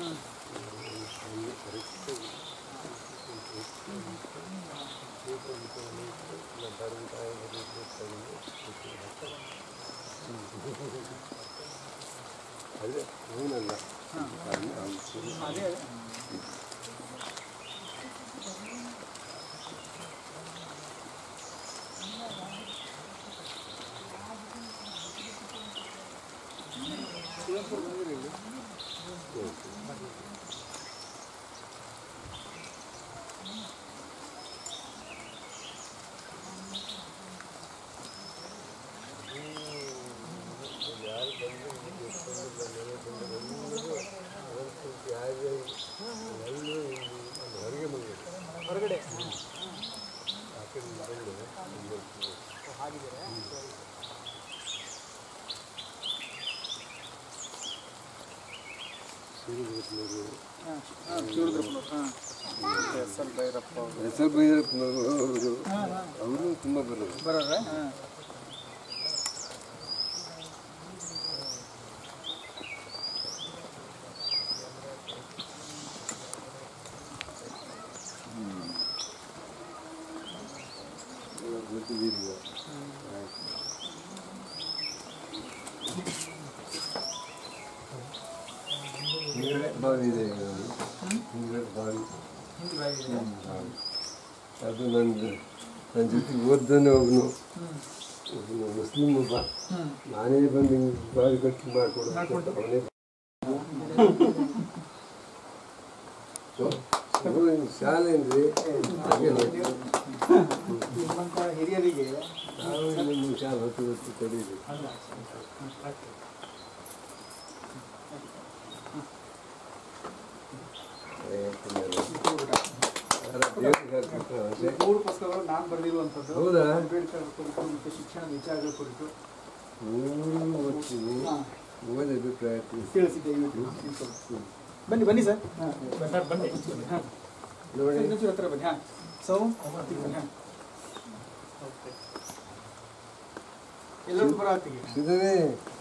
ಕರೆಕ್ಟಾಗಿ ಅದೇ ಅವನಲ್ಲ ಅದೇ ಹೊರಗಡೆ ಎಸ್ ಎಲ್ ಭೈರಪ್ಪ ಅವರು ಎಸ್ ಎಲ್ ಭೈರಪ್ಪನವರು ಅವರು ಅವರು ತುಂಬ ಬರೋರು ಬರೋರ ಗೊತ್ತಿದ್ದೀರಿಗ ಬಾವಿ ಇದೆ ಬಾವಿ ಅದು ನನ್ನ ನನ್ನ ಜೊತೆ ಓದ್ದನೇ ಒಬ್ಬನು ಮುಸ್ಲಿಮ್ ಒಬ್ಬ ನಾನೇ ಬಂದು ಹಿಂಗೆ ಬಾವಿ ಕಟ್ಟಿ ಮಾಡಿಕೊಡು ಅವನೇ ಶಾಲೆ ಅಂದರೆ ಹಿರಿಯರಿಗೆ ನಾವು ನಿಮ್ಮ ಶಾಲೆ ಹೊತ್ತು ಹೊತ್ತು ಕರೀರಿ ಮೂರು ಪುಸ್ತಕಗಳು ನಾನು ಬರೆದಿರುವಂಥದ್ದು ಹೌದಾ ಅಂಬೇಡ್ಕರ್ ಕುರಿತು ಮತ್ತು ಶಿಕ್ಷಣದ ವಿಚಾರಗಳ ಕುರಿತು ಮೂರು ಓದ್ತೀನಿ ಓದಿ ಅಭಿಪ್ರಾಯ ತಿಳಿಸಿದ್ದೆ ಬನ್ನಿ ಬನ್ನಿ ಸರ್ ಸರ್ ಬನ್ನಿ ನೋಡಿ ಇನ್ನೊಂಚೂರು ಹತ್ರ ಬನ್ನಿ ಹಾಂ ಸೌ ಹಾಂ ಎಲ್ಲರೂ ಬರೋ ಆಗ್ತೀವಿ ಸಿದ್ಧವೇ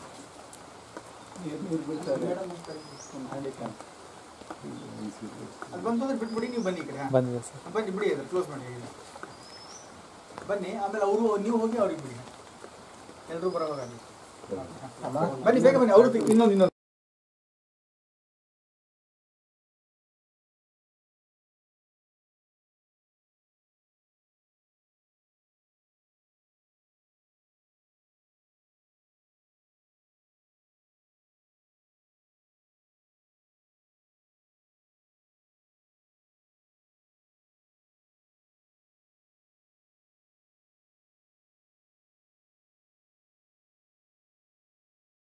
ಅದು ಬಂತು ಅಂದ್ರೆ ಬಿಟ್ಬಿಡಿ ನೀವು ಬನ್ನಿ ಈ ಕಡೆ ಹಾಂ ಬಂದಿದೆ ಸರ್ ಬನ್ನಿ ಬಿಡಿ ಅದು ಕ್ಲೋಸ್ ಮಾಡಿ ಬನ್ನಿ ಆಮೇಲೆ ಅವರು ನೀವು ಹೋಗಿ ಅವ್ರಿಗೆ ಬಿಡಿ ಎಲ್ಲರೂ ಬರೋವಾಗ ಬನ್ನಿ ಬೇಗ ಬನ್ನಿ ಅವರು ಇನ್ನೊಂದು ಇನ್ನೊಂದು